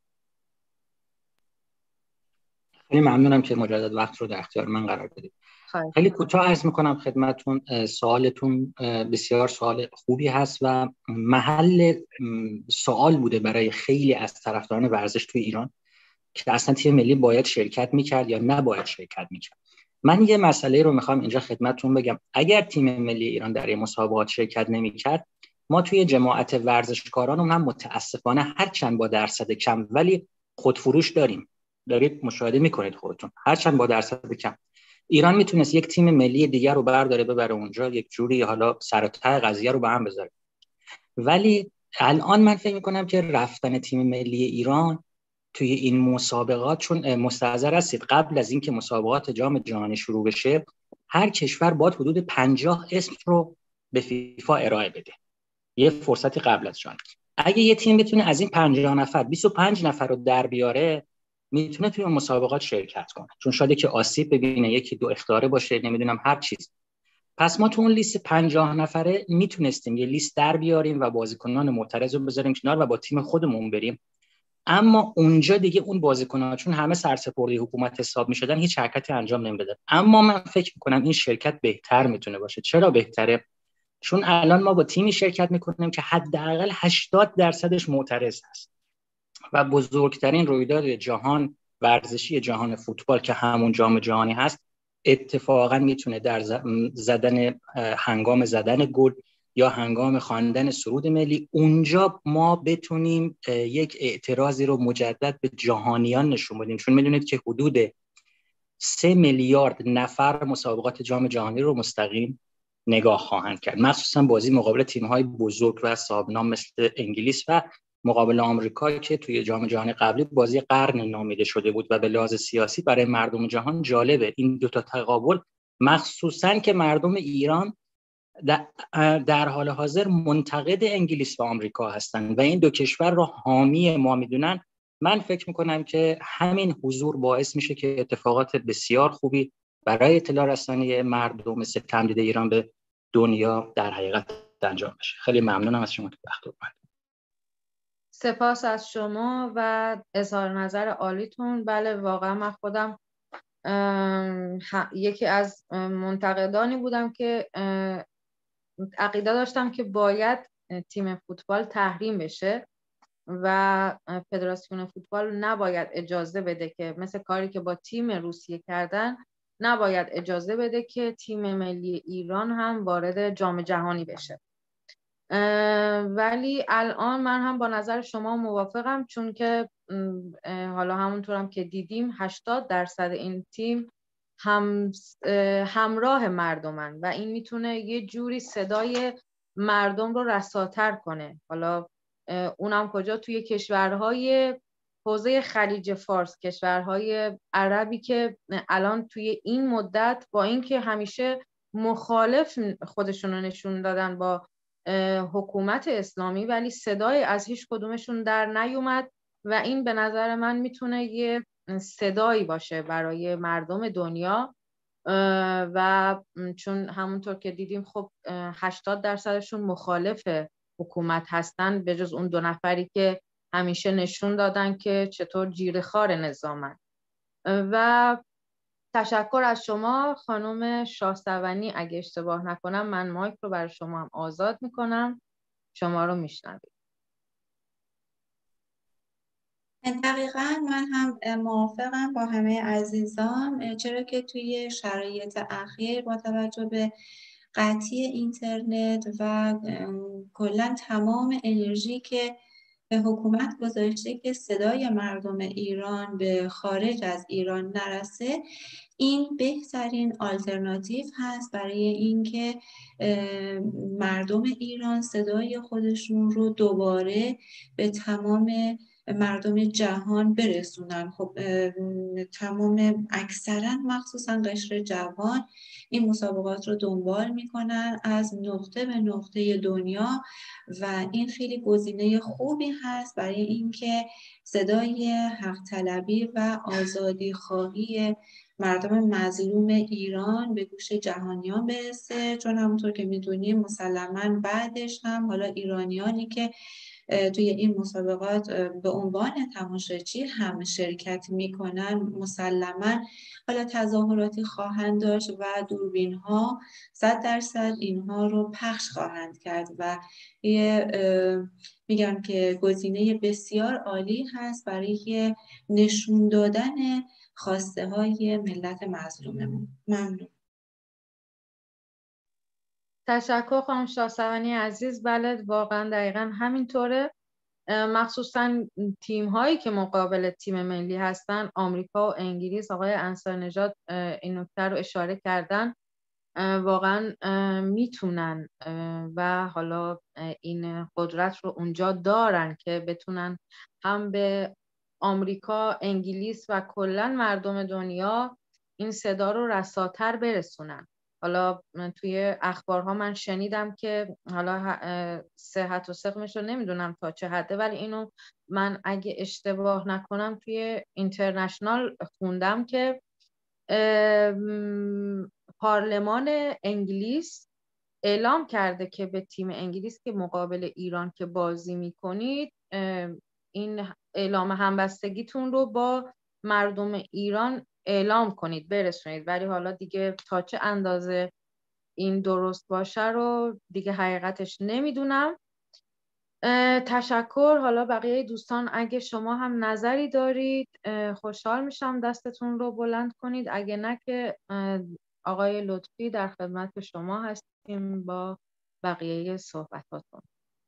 خیلی ممنونم که مجدد وقت رو در اختیار من قرار دادید. خیلی کوتاه عرض میکنم خدمتتون، سوالتون بسیار سوال خوبی هست و محل سوال بوده برای خیلی از طرفداران ورزش توی ایران که اصلا تیم ملی باید شرکت میکرد یا نباید شرکت میکرد. من یه مسئله رو میخوام اینجا خدمتتون بگم. اگر تیم ملی ایران در این مسابقات شرکت نمیکرد، ما توی جماعت ورزشکاران هم متاسفانه هرچند با درصد کم ولی خودفروش داریم. دارید مشاهده میکنید خودتون، هرچند با درصد کم. ایران میتونست یک تیم ملی دیگر رو برداره ببره اونجا، یک جوری حالا سر و ته قضیه رو به هم بذاره. ولی الان من فکر میکنم که رفتن تیم ملی ایران توی این مسابقات، چون مستحضر هستید قبل از اینکه مسابقات جام جهانی شروع بشه هر کشور باید حدود پنجاه اسم رو به فیفا ارائه بده، یه فرصتی قبل از جام. اگه یه تیم بتونه از این پنجاه نفر بیست و پنج نفر رو در بیاره میتونه توی مسابقات شرکت کنه، چون شاید که آسیب ببینه، یکی دو اختاره باشه، نمیدونم هر چیز. پس ما تو اون لیست پنجاه نفره میتونستیم یه لیست در بیاریم و بازیکنان معترض رو بذاریم کنار و با تیم خودمون بریم. اما اونجا دیگه اون بازیکن‌ها چون همه سرسپرده حکومت حساب می‌شدن هیچ حرکتی انجام نمیدادن. اما من فکر می‌کنم این شرکت بهتر میتونه باشه. چرا بهتره؟ چون الان ما با تیمی شرکت می‌کنیم که حداقل هشتاد درصدش معترض است و بزرگترین رویداد جهان ورزشی جهان فوتبال که همون جام جهانی هست اتفاقا میتونه در زدن هنگام زدن گل یا هنگام خواندن سرود ملی اونجا ما بتونیم یک اعتراضی رو مجدد به جهانیان نشون بدیم، چون میدونید که حدود سه میلیارد نفر مسابقات جام جهانی رو مستقیم نگاه خواهند کرد، مخصوصا بازی مقابل تیم‌های بزرگ و صاحب‌نام مثل انگلیس و مقابل آمریکا که توی جام جهانی قبلی بازی قرن نامیده شده بود و به لحاظ سیاسی برای مردم جهان جالبه این دوتا تقابل، مخصوصا که مردم ایران در حال حاضر منتقد انگلیس و آمریکا هستند و این دو کشور رو حامی ما میدونن. من فکر میکنم که همین حضور باعث میشه که اتفاقات بسیار خوبی برای اطلاع رسانی مردم مثل تمدید ایران به دنیا در حقیقت انجام بشه. خیلی ممنونم از شما که وقت گذاشتید. سپاس از شما و اظهار نظر عالیتون. بله واقعا من خودم یکی از منتقدانی بودم که عقیده داشتم که باید تیم فوتبال تحریم بشه و فدراسیون فوتبال نباید اجازه بده که مثل کاری که با تیم روسیه کردن، نباید اجازه بده که تیم ملی ایران هم وارد جام جهانی بشه. ولی الان من هم با نظر شما موافقم، چون که حالا همونطورم که دیدیم هشتاد درصد این تیم هم همراه مردمن و این میتونه یه جوری صدای مردم رو رساتر کنه. حالا اونم کجا؟ توی کشورهای حوزه خلیج فارس، کشورهای عربی که الان توی این مدت با اینکه همیشه مخالف خودشون رو نشون دادن با حکومت اسلامی، ولی صدای از هیچ کدومشون در نیومد و این به نظر من میتونه یه صدایی باشه برای مردم دنیا و چون همونطور که دیدیم خب هشتاد درصدشون مخالف حکومت هستن، به جز اون دو نفری که همیشه نشون دادن که چطور جیره‌خوار نظامن. و تشکر از شما خانم شاهصونی. اگه اشتباه نکنم من مایک رو برای شما هم آزاد میکنم، شما رو میشنویم. دقیقا من هم موافقم با همه عزیزان، چرا که توی شرایط اخیر با توجه به قطعی اینترنت و کلا تمام انرژی که حکومت گذاشته که صدای مردم ایران به خارج از ایران نرسه، این بهترین آلترناتیو هست برای اینکه مردم ایران صدای خودشون رو دوباره به تمام مردم جهان برسونن. خب تمام اکثرا مخصوصا قشر جوان این مسابقات رو دنبال میکنن از نقطه به نقطه دنیا و این خیلی گزینه خوبی هست برای اینکه صدای حق طلبی و آزادی خواهی مردم مظلوم ایران به گوش جهانیان برسه، چون همونطور که میدونیم مسلماً بعدش هم حالا ایرانیانی که توی این مسابقات به عنوان تماشاچی هم شرکت میکنن مسلماً حالا تظاهراتی خواهند داشت و دوربین ها صد درصد اینها رو پخش خواهند کرد و یه میگم که گزینه بسیار عالی هست برای نشون دادن خواسته های ملت مظلوممون. ممنون. تشکر خانم شاهصونی عزیز. بله واقعا دقیقا همینطوره، مخصوصا تیم هایی که مقابل تیم ملی هستن، آمریکا و انگلیس. آقای انصاری نژاد این نکته رو اشاره کردن، واقعا میتونن و حالا این قدرت رو اونجا دارن که بتونن هم به آمریکا، انگلیس و کلا مردم دنیا این صدا رو رساتر برسونن. حالا توی اخبارها من شنیدم که حالا صحت و سقمش رو نمیدونم تا چه حده، ولی اینو من اگه اشتباه نکنم توی اینترنشنال خوندم که پارلمان انگلیس اعلام کرده که به تیم انگلیس که مقابل ایران که بازی میکنید این اعلام همبستگیتون رو با مردم ایران اعلام کنید، برسونید. ولی حالا دیگه تا چه اندازه این درست باشه رو دیگه حقیقتش نمیدونم. تشکر. حالا بقیه دوستان اگه شما هم نظری دارید خوشحال میشم دستتون رو بلند کنید، اگه نه که آقای لطفی در خدمت شما هستیم با بقیه صحبتاتون.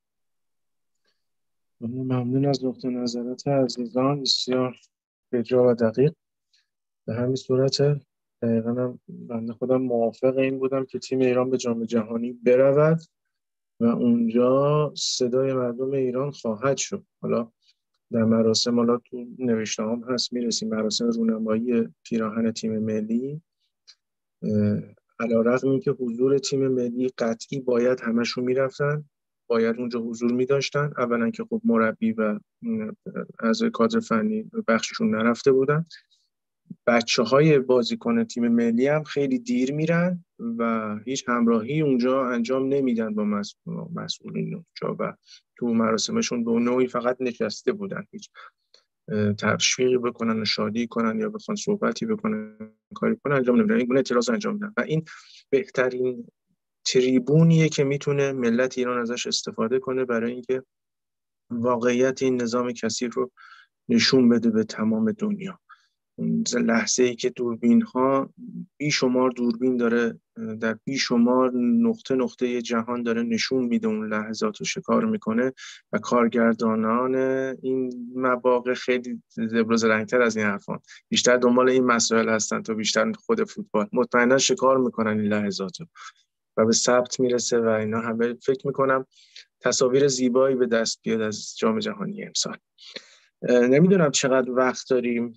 ممنون از نقطه نظرات عزیزان، بسیار بجا و دقیق. به همین صورت دقیقا هم بنده خودم موافق این بودم که تیم ایران به جام جهانی برود و اونجا صدای مردم ایران خواهد شد. حالا در مراسم، حالا تو نوشته هم هست میرسیم، مراسم رونمایی پیراهن تیم ملی، علی‌رغم اینکه حضور تیم ملی قطعی باید همشون میرفتن، باید اونجا حضور میداشتن. اولا که خب مربی و اعضای کادر فنی بخششون نرفته بودن، بچه های بازیکن تیم ملی هم خیلی دیر میرن و هیچ همراهی اونجا انجام نمیدن با مسئولین اونجا و تو مراسمشون به نوعی فقط نشسته بودن، هیچ تشویقی بکنن و شادی کنن یا بخوان صحبتی بکنن کاری کنن انجام نمیدن. این گونه اعتراض انجام میدن و این بهترین تریبونیه که میتونه ملت ایران ازش استفاده کنه برای اینکه واقعیت این نظام کثیف رو نشون بده به تمام دنیا. لحظه ای که دوربین ها بیشمار دوربین داره در بیشمار نقطه نقطه جهان داره نشون میده، اون لحظات رو شکار میکنه و کارگردانان این مواقع خیلی ابراز رنگتر از این حرفان بیشتر دنبال این مسائل هستن تا بیشتر خود فوتبال. مطمئنا شکار میکنن این لحظات رو و به ثبت میرسه و اینا همه فکر میکنم تصاویر زیبایی به دست بیاد از جام جهانی امسال. نمیدونم چقدر وقت داریم،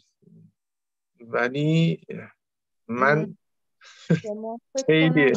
ولی من خیلی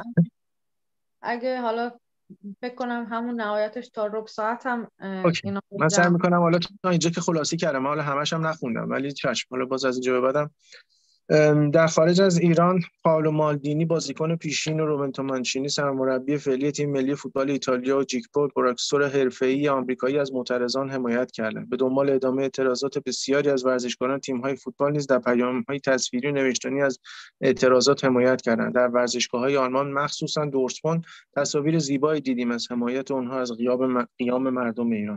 اگه حالا فکر کنم همون نهایتش تا ربع ساعت هم اینا من سعی میکنم حالا تا اینجا که خلاصی کردم، حالا همش هم نخوندم ولی چشم، حالا باز از اینجا به بعدم. در خارج از ایران پائولو مالدینی بازیکن پیشین و روبرتو مانچینی سرمربی فعلی تیم ملی فوتبال ایتالیا و جیک پول پروفسور حرفه‌ای آمریکایی از معترضان حمایت کردند. به دنبال ادامه اعتراضات بسیاری از ورزشکاران تیم‌های فوتبال نیز در پیام‌های تصویری و نوشتاری از اعتراضات حمایت کردند. در ورزشگاه‌های آلمان مخصوصا دورتموند تصاویر زیبایی دیدیم از حمایت آنها از قیام مردم ایران.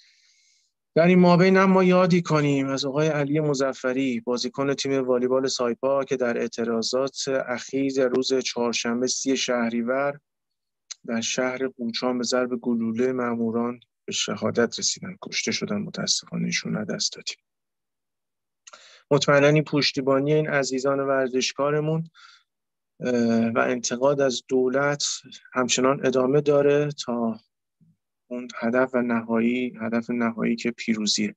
در این مابین هم ما یادی کنیم از آقای علی مظفری بازیکن تیم والیبال سایپا که در اعتراضات اخیر روز چهارشنبه سی شهریور در شهر قوچان به ضرب گلوله ماموران به شهادت رسیدن، کشته شدن. متاسفانه ایشون را دست دادیم. مطمئنا این پشتیبانی این عزیزان ورزشکارمون و انتقاد از دولت همچنان ادامه داره تا اون هدف و نهایی هدف نهایی که پیروزیه.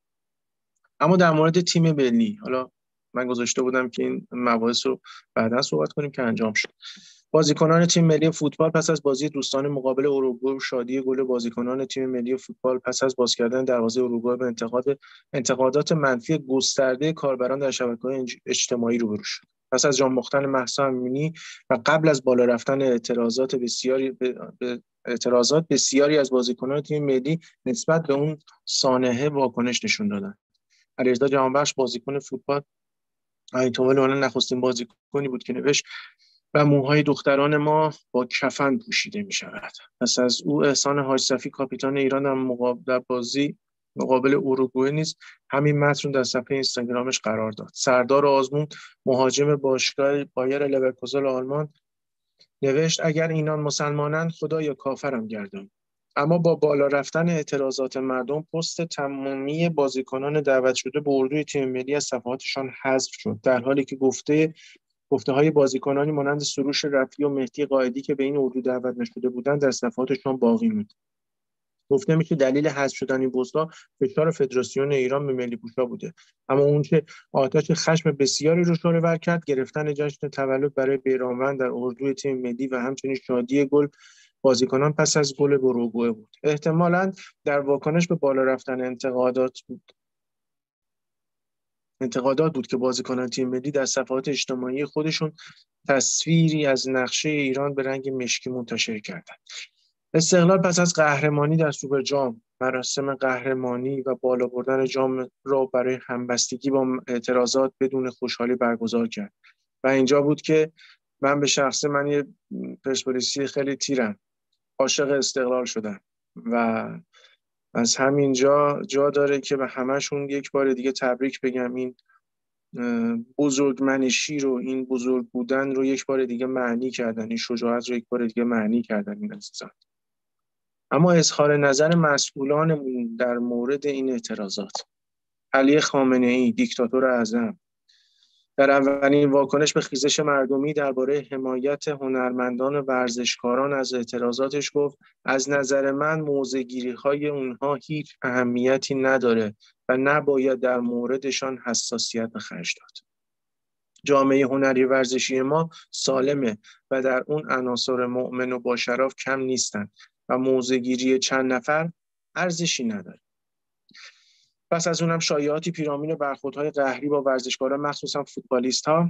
اما در مورد تیم ملی، حالا من گذاشته بودم که این مباحث رو بعدا صحبت کنیم که انجام شد. بازیکنان تیم ملی فوتبال پس از بازی دوستانه مقابل اروگوئه شادی گل بازیکنان تیم ملی فوتبال پس از باز کردن دروازه اروگوئه به انتقاد انتقادات منفی گسترده کاربران در شبکه‌های اجتماعی روبرو شد. پس از جان باختن مهسا امینی و قبل از بالا رفتن اعتراضات بسیاری به اعتراضات بسیاری از بازیکنان تیم ملی نسبت به اون سانحه واکنش نشون دادن. علیرضا جهانبخش بازیکن فوتبال آیتومل اون نخستین بازیکنی بود که نوشت و موهای دختران ما با کفن پوشیده می شود. پس از او احسان حاج صفی کاپیتان ایران در مقابل بازی مقابل اروگوئه نیز همین متن در صفحه اینستاگرامش قرار داد. سردار آزمون مهاجم باشگاه بایر لورکوزن آلمان نوشت اگر اینان مسلمانند خدا یا کافرم گردان. اما با بالا رفتن اعتراضات مردم پست تمامی بازیکنان دعوت شده به اردوی تیم ملی از صفحاتشان حذف شد، در حالی که گفته گفته های بازیکنانی مانند سروش رفیعی و مهدی قائدی که به این اردو دعوت نشده بودند در صفحاتشان باقی موند. گفته میشه دلیل حذف شدن این پست‌ها فشار فدراسیون ایران به ملی پوشا بوده. اما اون که آتش خشم بسیاری رو شعله‌ور کرد گرفتن جشن تولد برای بیرانوند در اردوی تیم ملی و همچنین شادی گل بازیکنان پس از گل اروگوئه بود. احتمالاً در واکنش به بالا رفتن انتقادات بود. انتقادات بود که بازیکنان تیم ملی در صفحات اجتماعی خودشون تصویری از نقشه ایران به رنگ مشکی منتشر کردند. استقلال پس از قهرمانی در سوپر جام مراسم قهرمانی و بالا بردن جام را برای همبستگی با اعتراضات بدون خوشحالی برگزار کرد و اینجا بود که من به شخص من یه پرسپولیسی خیلی تیرم عاشق استقلال شدم و از همینجا جا داره که به همشون یک بار دیگه تبریک بگم. این بزرگمنشی رو، این بزرگ بودن رو یک بار دیگه معنی کردن، این شجاعت رو یک بار دیگه معنی کردن این عزیزان. اما اظهار نظر مسئولانمون در مورد این اعتراضات، علی خامنه‌ای دیکتاتور اعظم در اولین واکنش به خیزش مردمی درباره حمایت هنرمندان و ورزشکاران از اعتراضاتش گفت از نظر من موضع‌گیری‌های اونها هیچ اهمیتی نداره و نباید در موردشان حساسیت به خرج داد. جامعه هنری ورزشی ما سالمه و در اون عناصر مؤمن و باشرف کم نیستن و موضع‌گیری چند نفر ارزشی نداره. پس از اونم شایعاتی پیرامون برخوردهای قهری با ورزشکاران مخصوصا فوتبالیست‌ها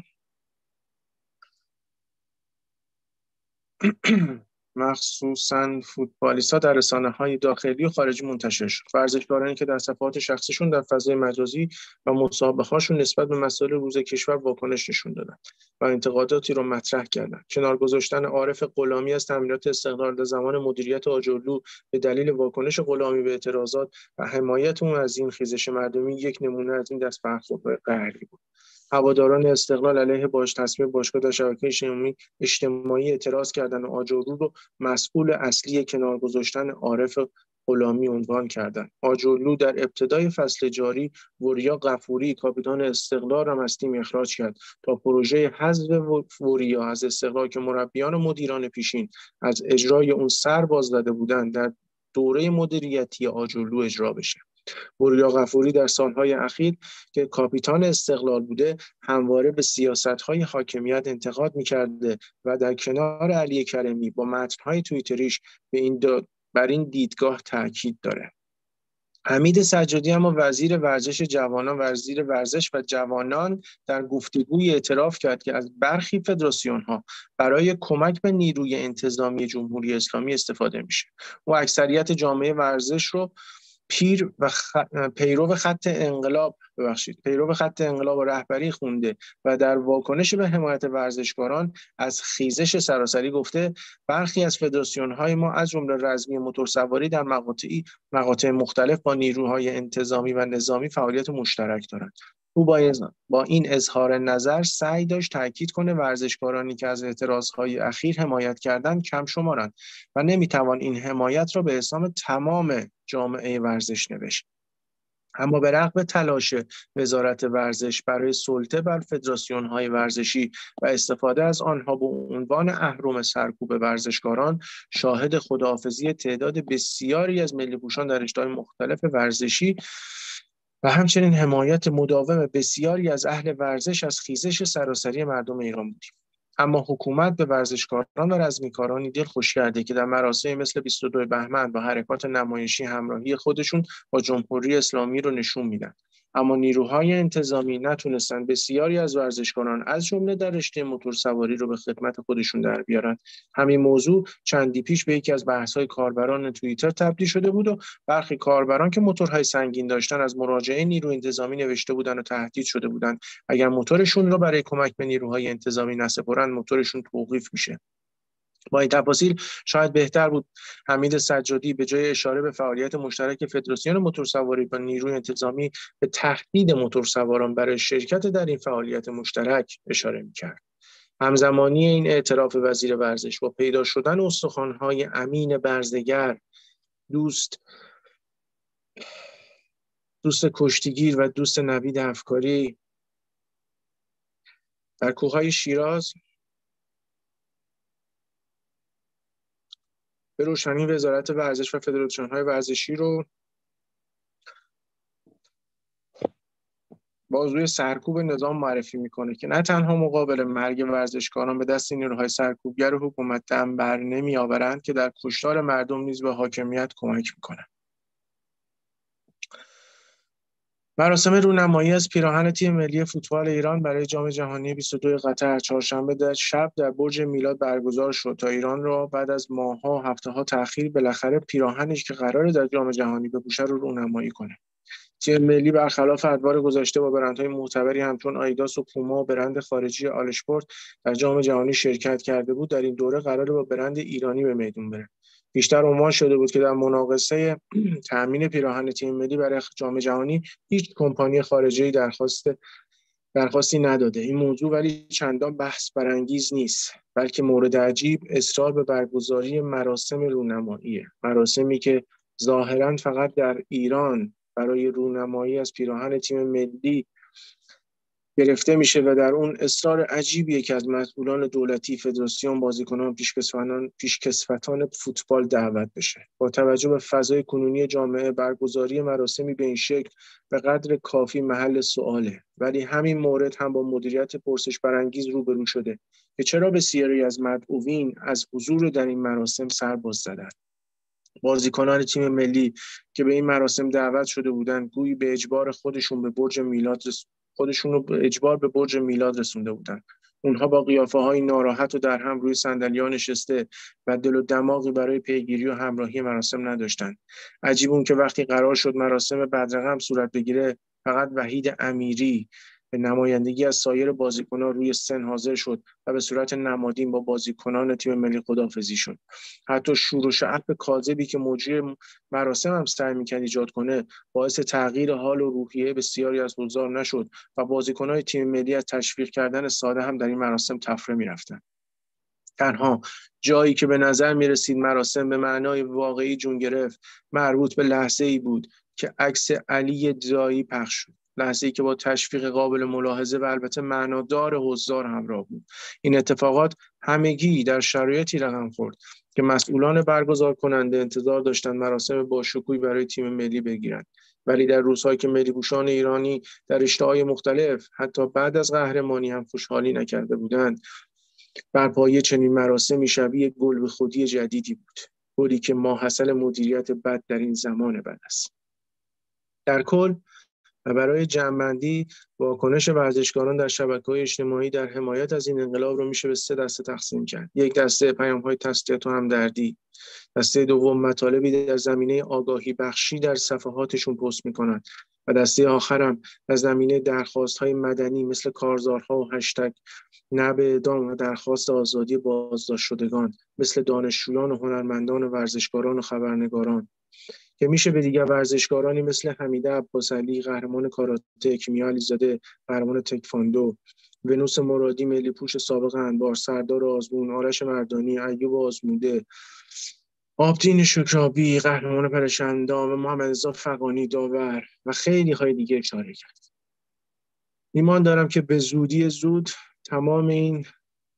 مخصوصا فوتبالیست‌ها در رسانه‌های داخلی و خارجی منتشر شد. ورزشکارانی که در صفحات شخصیشون در فضای مجازی و مسابقه‌هاشون نسبت به مسائل روز کشور واکنش نشون دادن و انتقاداتی رو مطرح کردند. کنار گذاشتن عارف غلامی از تامینات استقلال در زمان مدیریت آجرلو به دلیل واکنش غلامی به اعتراضات و حمایت اون از این خیزش مردمی یک نمونه از این دست برخوردهای قهری بود. هواداران استقلال علیه باج تصمیم باشگاه در شبکه اجتماعی اجتماعی اعتراض کردند و آجرلو رو مسئول اصلی کنار گذاشتن عارف غلامی عنوان کردند. آجرلو در ابتدای فصل جاری وریا غفوری کاپیتان استقلال را از تیم اخراج کرد تا پروژه حذف وریا از استقلال که مربیان و مدیران پیشین از اجرای اون سر باز داده بودند در دوره مدیریتی آجرلو اجرا بشه. وریا غفوری در سالهای اخیر که کاپیتان استقلال بوده همواره به سیاست‌های حاکمیت انتقاد می‌کرده و در کنار علی کریمی با متن‌های توییتریش به این بر این دیدگاه تاکید داره. حمید سجادی اما وزیر ورزش جوانان وزیر ورزش و جوانان در گفتگوی اعتراف کرد که از برخی فدراسیون‌ها برای کمک به نیروی انتظامی جمهوری اسلامی استفاده میشه. و اکثریت جامعه ورزش رو پیر و خ... پیرو خط انقلاب ببخشید پیرو خط انقلاب و رهبری خونده و در واکنش به حمایت ورزشکاران از خیزش سراسری گفته برخی از فدراسیون‌های ما از جمله رزمی موتورسواری در مقاطعی مقاطع مختلف با نیروهای انتظامی و نظامی فعالیت مشترک دارند. او با با این اظهار نظر سعی داشت تاکید کنه ورزشکارانی که از اعتراضهای اخیر حمایت کردند کم شمارند و نمیتوان این حمایت را به حساب تمام جامعه ورزش نوشت. اما به رغم تلاش وزارت ورزش برای سلطه بر فدراسیون‌های ورزشی و استفاده از آنها به عنوان اهرم سرکوب ورزشکاران، شاهد خداحافظی تعداد بسیاری از ملی‌پوشان در رشته‌های مختلف ورزشی و همچنین حمایت مداوم بسیاری از اهل ورزش از خیزش سراسری مردم ایران بودیم. اما حکومت به ورزشکاران و رزمیکارانی دلخوش کرده که در مراسمی مثل بیست و دوم بهمن با حرکات نمایشی همراهی خودشون با جمهوری اسلامی رو نشون میدن. اما نیروهای انتظامی نتونستن بسیاری از ورزشکاران از جمله در رشته موتورسواری رو به خدمت خودشون در بیارن. همین موضوع چندی پیش به یکی از بحث‌های کاربران توییتر تبدیل شده بود و برخی کاربران که موتورهای سنگین داشتن از مراجعه نیروی انتظامی نوشته بودن و تهدید شده بودن اگر موتورشون رو برای کمک به نیروهای انتظامی نسپرن موتورشون توقیف میشه. با این تفاصیل شاید بهتر بود حمید سجادی به جای اشاره به فعالیت مشترک فدراسیون موتورسواری با نیروی انتظامی به تهدید موتورسواران برای شرکت در این فعالیت مشترک اشاره می‌کرد. همزمانی این اعتراف وزیر ورزش با پیدا شدن استخوان‌های امین برزگر، دوست دوست کشتیگیر و دوست نوید افکاری در کوههای شیراز، به روشنی وزارت ورزش و فدراسیون‌های ورزشی رو بازوی سرکوب نظام معرفی میکنه که نه تنها مقابل مرگ ورزشکاران به دست نیروهای سرکوبگر و حکومت دم بر نمی آورند که در کشتار مردم نیز به حاکمیت کمک میکنند. مراسم رونمایی از پیراهن تیم ملی فوتبال ایران برای جام جهانی بیست و دو قطر چهارشنبه در شب در برج میلاد برگزار شد تا ایران را بعد از ماه‌ها و هفته‌ها تأخیر بالاخره پیراهنش که قراره در جام جهانی بپوشه رو رونمایی کنه. تیم ملی برخلاف ادوار گذشته با برندهای معتبری همچون آیداس و پوما و برند خارجی آلشپورت در جام جهانی شرکت کرده بود، در این دوره قراره با برند ایرانی به میدون بره. بیشتر عنوان شده بود که در مناقصه تامین پیراهن تیم ملی برای جام جهانی هیچ کمپانی خارجی درخواست درخواستی نداده. این موضوع ولی چندان بحث برانگیز نیست، بلکه مورد عجیب اصرار به برگزاری مراسم رونماییه. مراسمی که ظاهراً فقط در ایران برای رونمایی از پیراهن تیم ملی گرفته میشه و در اون اصرار عجیبیه که از مسئولان دولتی، فدراسیون، بازیکنان، پیشکسوتان پیشکسوتان فوتبال دعوت بشه. با توجه به فضای کنونی جامعه، برگزاری مراسمی به این شکل به قدر کافی محل سؤاله، ولی همین مورد هم با مدیریت پرسش برانگیز روبرو شده که چرا بسیاری از مدعوین از حضور در این مراسم سر باز زدند. بازیکنان تیم ملی که به این مراسم دعوت شده بودند گویی به اجبار خودشون به برج میلاد خودشون رو به اجبار به برج میلاد رسونده بودن. اونها با قیافه‌های ناراحت و در هم روی صندلی‌ها نشسته و دل و دماغی برای پیگیری و همراهی مراسم نداشتند. عجیب اون که وقتی قرار شد مراسم بدرقم صورت بگیره، فقط وحید امیری به نمایندگی از سایر بازیکنان روی سن حاضر شد و به صورت نمادین با بازیکنان تیم ملی خداحافظی شد. حتی شور و شعف کاذبی که مجری مراسم هم سعی می‌کرد ایجاد کنه باعث تغییر حال و روحیه بسیاری از حضار نشد و بازیکنان تیم ملی از تشویق کردن ساده هم در این مراسم تفره می‌رفتند. تنها جایی که به نظر می‌رسید مراسم به معنای واقعی جون گرفت مربوط به لحظه‌ای بود که عکس علی دایی پخش شد. لحظه‌ای که با تشویق قابل ملاحظه و البته معنادار حضار همراه بود. این اتفاقات همگی در شرایطی رقم خورد که مسئولان برگزار کننده انتظار داشتند مراسم باشکوهی برای تیم ملی بگیرند، ولی در روزهایی که ملی‌پوشان ایرانی در رشته‌های مختلف حتی بعد از قهرمانی هم خوشحالی نکرده بودند، برپایی چنین مراسمی شبیه گل به خودی جدیدی بود، گلی که ماحصل مدیریت بد در این زمان بد است. در کل و برای جمع‌بندی، واکنش ورزشکاران در شبکه‌های اجتماعی در حمایت از این انقلاب رو میشه به سه دسته تقسیم کرد. یک دسته پیام‌های تسلیت و همدردی، دسته دوم مطالبی در زمینه آگاهی بخشی در صفحاتشون پست می‌کنند و دسته آخرم در زمینه درخواست‌های مدنی مثل کارزارها و هشتگ نه به اعدام و درخواست آزادی بازداشت شدگان مثل دانشجویان و هنرمندان و ورزشکاران و خبرنگاران که میشه به دیگر ورزشکارانی مثل حمیده عباسعلی قهرمان کاراته، کیمیا علیزاده قهرمان تکواندو، ونوس مرادی ملی پوش سابق انبار، سردار آزمون، آرش مردانی، ایوب آزموده، آبدین شکرابی قهرمان پرشندام و محمد رضا فغانی داور و خیلی های دیگه اشاره کرد. ایمان دارم که به زودی زود تمام این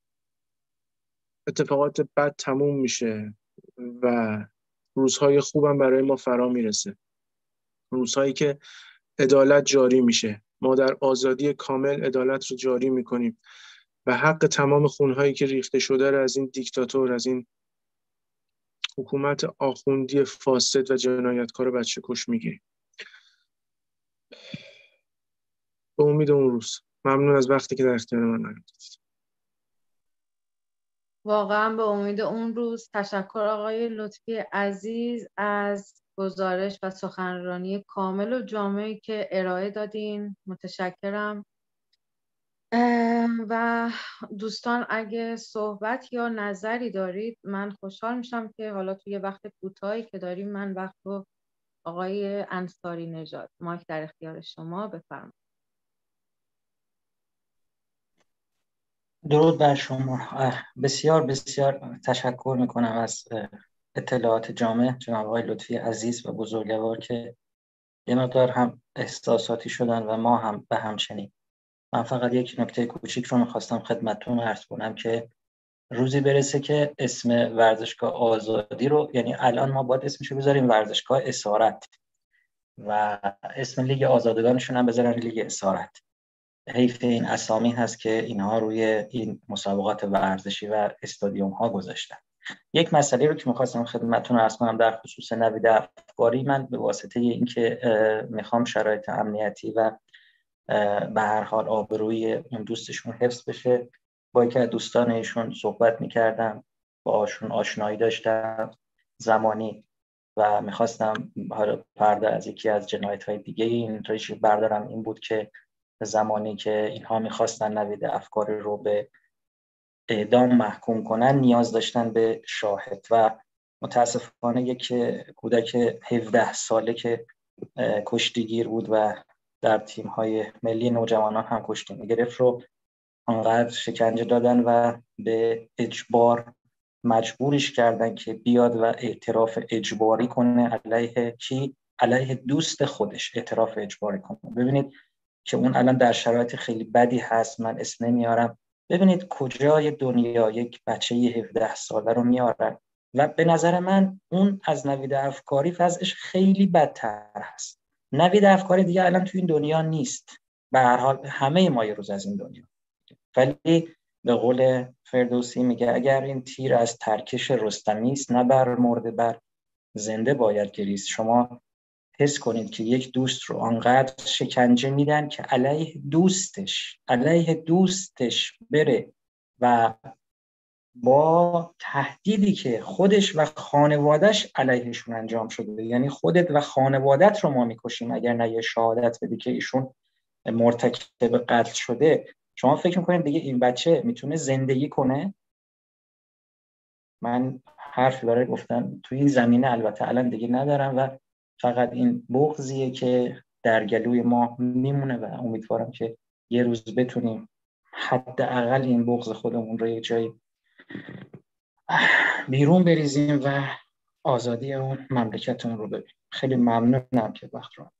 اتفاقات بد تموم میشه و روزهای خوبم برای ما فرا میرسه. روزهایی که عدالت جاری میشه. ما در آزادی کامل عدالت رو جاری میکنیم و حق تمام خونهایی که ریخته شده رو از این دیکتاتور، از این حکومت آخوندی فاسد و جنایتکار بچه کش میگیریم. به امید اون روز. ممنون از وقتی که در اختیار من قرار دادید. واقعا به امید اون روز. تشکر آقای لطفی عزیز از گزارش و سخنرانی کامل و جامعی که ارائه دادین. متشکرم. و دوستان اگه صحبت یا نظری دارید من خوشحال میشم که حالا توی وقت کوتاهی که داریم من وقت رو آقای انصاری نژاد مایک در اختیار شما، بفرمایید. درود بر شما. بسیار بسیار تشکر میکنم از اطلاعات جامع جناب آقای لطفی عزیز و بزرگوار که یه مقدار هم احساساتی شدن و ما هم به همچنین. من فقط یک نکته کوچیک رو میخواستم خدمتتون عرض کنم که روزی برسه که اسم ورزشگاه آزادی رو، یعنی الان ما باید اسمشو بذاریم ورزشگاه اسارت و اسم لیگ آزادگانشون هم بذارن لیگ اسارت. حیف این اسامی هست که اینها روی این مسابقات ورزشی و استادیوم ها گذاشتن. یک مسئله رو که میخواستم خدمتتون عرض کنم در خصوص نوید افکاری، من به واسطه اینکه میخوام شرایط امنیتی و به هر حال آبروی اون دوستشون حفظ بشه با یکی از دوستان ایشون صحبت میکردم، باشون آشنایی داشتم زمانی و میخواستم حالا پرده از یکی از جنایت‌های دیگه این ریشه بردارم. این بود که زمانی که اینها میخواستن نوید افکاری رو به اعدام محکوم کنن نیاز داشتن به شاهد و متاسفانه یک کودک هفده ساله که کشتیگیر بود و در تیم‌های ملی نوجوانان هم کشتی می‌گرفت رو انقدر شکنجه دادن و به اجبار مجبورش کردن که بیاد و اعتراف اجباری کنه. علیه کی؟ علیه دوست خودش اعتراف اجباری کنه. ببینید که اون الان در شرایط خیلی بدی هست، من اسم نمیارم. ببینید کجای دنیا یک بچه هفده ساله رو میارن و به نظر من اون از نوید افکاری وضعش خیلی بدتر هست. نوید افکاری دیگه الان تو این دنیا نیست، به هر حال همه ما یه روز از این دنیا. ولی به قول فردوسی میگه اگر این تیر از ترکش رستمی است، نه بر مرده بر زنده باید گریست. شما حس کنید که یک دوست رو آنقدر شکنجه میدن که علیه دوستش علیه دوستش بره و با تهدیدی که خودش و خانوادهش علیهشون انجام شده، یعنی خودت و خانوادت رو ما میکشیم اگر نه یه شهادت بدی که ایشون مرتکب قتل شده. شما فکر میکنید دیگه این بچه میتونه زندگی کنه؟ من حرف برای گفتن توی این زمینه البته الان دیگه ندارم و فقط این بغضیه که در گلوی ما میمونه و امیدوارم که یه روز بتونیم حداقل این بغض خودمون رو یه جایی بیرون بریزیم و آزادی اون مملکتمون رو ببینیم. خیلی ممنونم که وقت رو.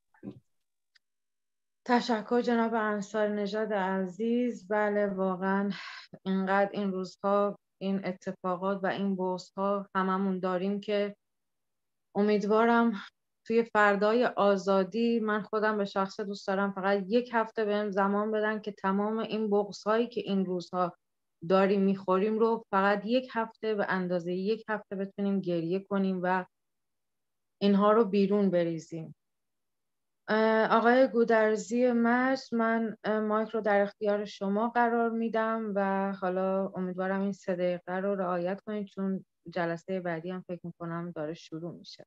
تشکر جناب انصاری نژاد عزیز. بله واقعا اینقدر این روزها این اتفاقات و این بحث‌ها هممون داریم که امیدوارم توی فردای آزادی، من خودم به شخص دوست دارم فقط یک هفته بهم زمان بدن که تمام این بغض‌هایی که این روزها داریم میخوریم رو فقط یک هفته به اندازه یک هفته بتونیم گریه کنیم و اینها رو بیرون بریزیم. آقای گودرزی مرز، من مایک رو در اختیار شما قرار میدم و حالا امیدوارم این سه دقیقه رو رعایت کنید چون جلسه بعدی هم فکر میکنم داره شروع میشه.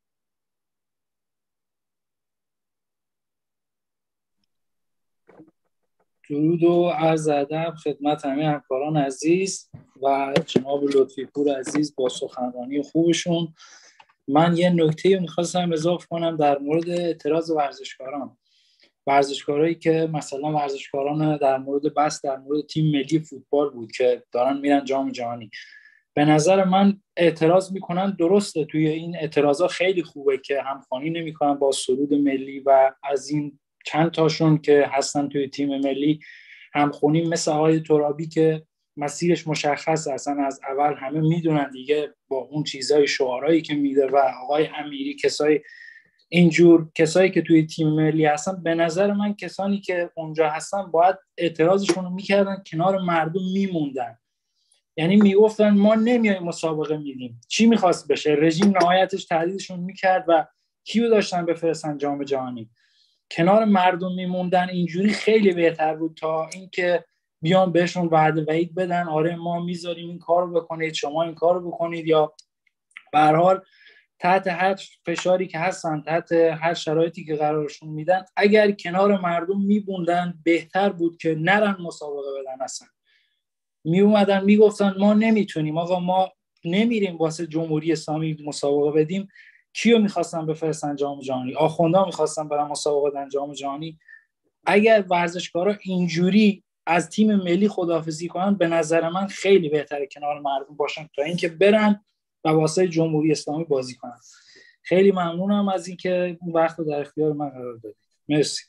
درود و عرض ادب خدمت همه همکاران عزیز و جناب لطفی پور عزیز با سخنرانی خوبشون. من یه نکته میخواستم اضافه کنم در مورد اعتراض ورزشکاران. ورزشکارایی که مثلا ورزشکاران در مورد بس در مورد تیم ملی فوتبال بود که دارن میرن جام جهانی، به نظر من اعتراض میکنن. درسته توی این اعتراضا خیلی خوبه که همخوانی نمیکنن با سرود ملی و از این چند تاشون که هستن توی تیم ملی همخونی، مثل آقای ترابی که مسیرش مشخص اصلا از اول همه میدونن دیگه با اون چیزای شعارهایی که میده، و آقای امیری، کسای اینجور کسایی که توی تیم ملی هستن. به نظر من کسانی که اونجا هستن باید اعتراضشون رو میکردن، کنار مردم میموندن، یعنی میگفتن ما نمیایم مسابقه میدیم. چی میخواست بشه؟ رژیم نهایتش تهدیدشون میکرد و کیو داشتن بفرستن جام جهانی؟ کنار مردم میموندن. اینجوری خیلی بهتر بود تا اینکه بیان بهشون وعده وعید بدن آره ما میذاریم این کارو بکنید، شما این کارو بکنید، یا به هر حال تحت هر فشاری که هستن، تحت هر شرایطی که قرارشون میدن، اگر کنار مردم میبوندن بهتر بود که نرن مسابقه بدن. اصلا می اومدن میگفتن ما نمیتونیم آقا، ما نمیریم واسه جمهوری اسلامی مسابقه بدیم. کیو میخواستن بفرستن جام جهانی؟ آخوندا میخواستن برن مسابقه بدن جام جهانی. اگر ورزشکارا اینجوری از تیم ملی خداحافظی کنن، به نظر من خیلی بهتره کنار مردم باشن تا اینکه برن و واسه جمهوری اسلامی بازی کنن. خیلی ممنونم از اینکه اون وقت رو در اختیار من قرار دادید. مرسی.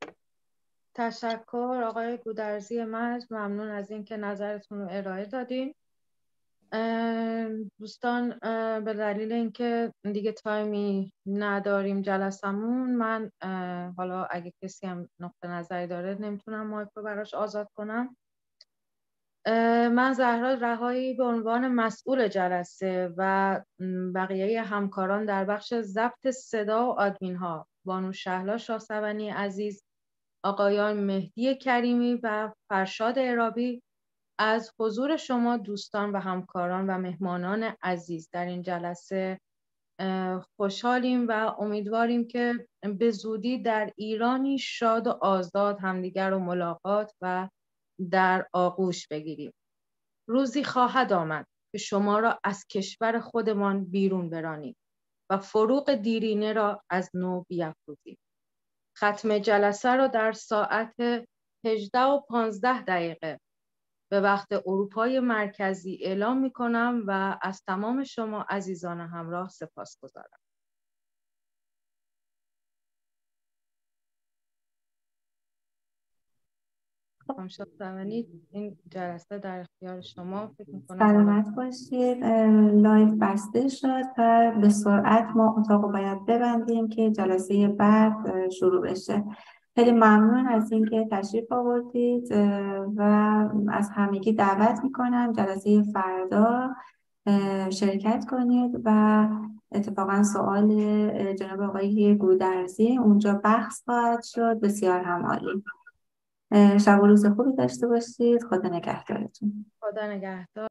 تشکر آقای گودرزی مرز، ممنون از اینکه نظرتون رو ارائه دادین. دوستان به دلیل اینکه دیگه تایمی نداریم جلسمون، من حالا اگه کسی هم نقطه نظری داره نمیتونم مایک رو براش آزاد کنم. من زهرا رهایی به عنوان مسئول جلسه و بقیه همکاران در بخش ضبط صدا و آدمین ها، بانو شهلا شاهصبنی عزیز، آقایان مهدی کریمی و فرشاد عرابی، از حضور شما دوستان و همکاران و مهمانان عزیز در این جلسه خوشحالیم و امیدواریم که به زودی در ایرانی شاد و آزاد همدیگر رو ملاقات و در آغوش بگیریم. روزی خواهد آمد که شما را از کشور خودمان بیرون برانیم و فروغ دیرینه را از نو بیافروزیم. ختم جلسه را در ساعت هجده و پانزده دقیقه به وقت اروپای مرکزی اعلام می کنم و از تمام شما عزیزان همراه سپاسگزارم. خانم زمانی، این جلسه در اختیار شما. فکر می‌کنم سلامت باشید. لایو بسته شد و به سرعت ما اتاق رو باید ببندیم که جلسه بعد شروع بشه. خیلی ممنون از اینکه تشریف آوردید و از همگی دعوت میکنم جلسه فردا شرکت کنید و اتفاقا سوال جناب آقای گودرزی اونجا بحث خواهد شد. بسیار هم عالی. شب و روز خوبی داشته باشید. خدا نگهدارتون. خدا نگهدار.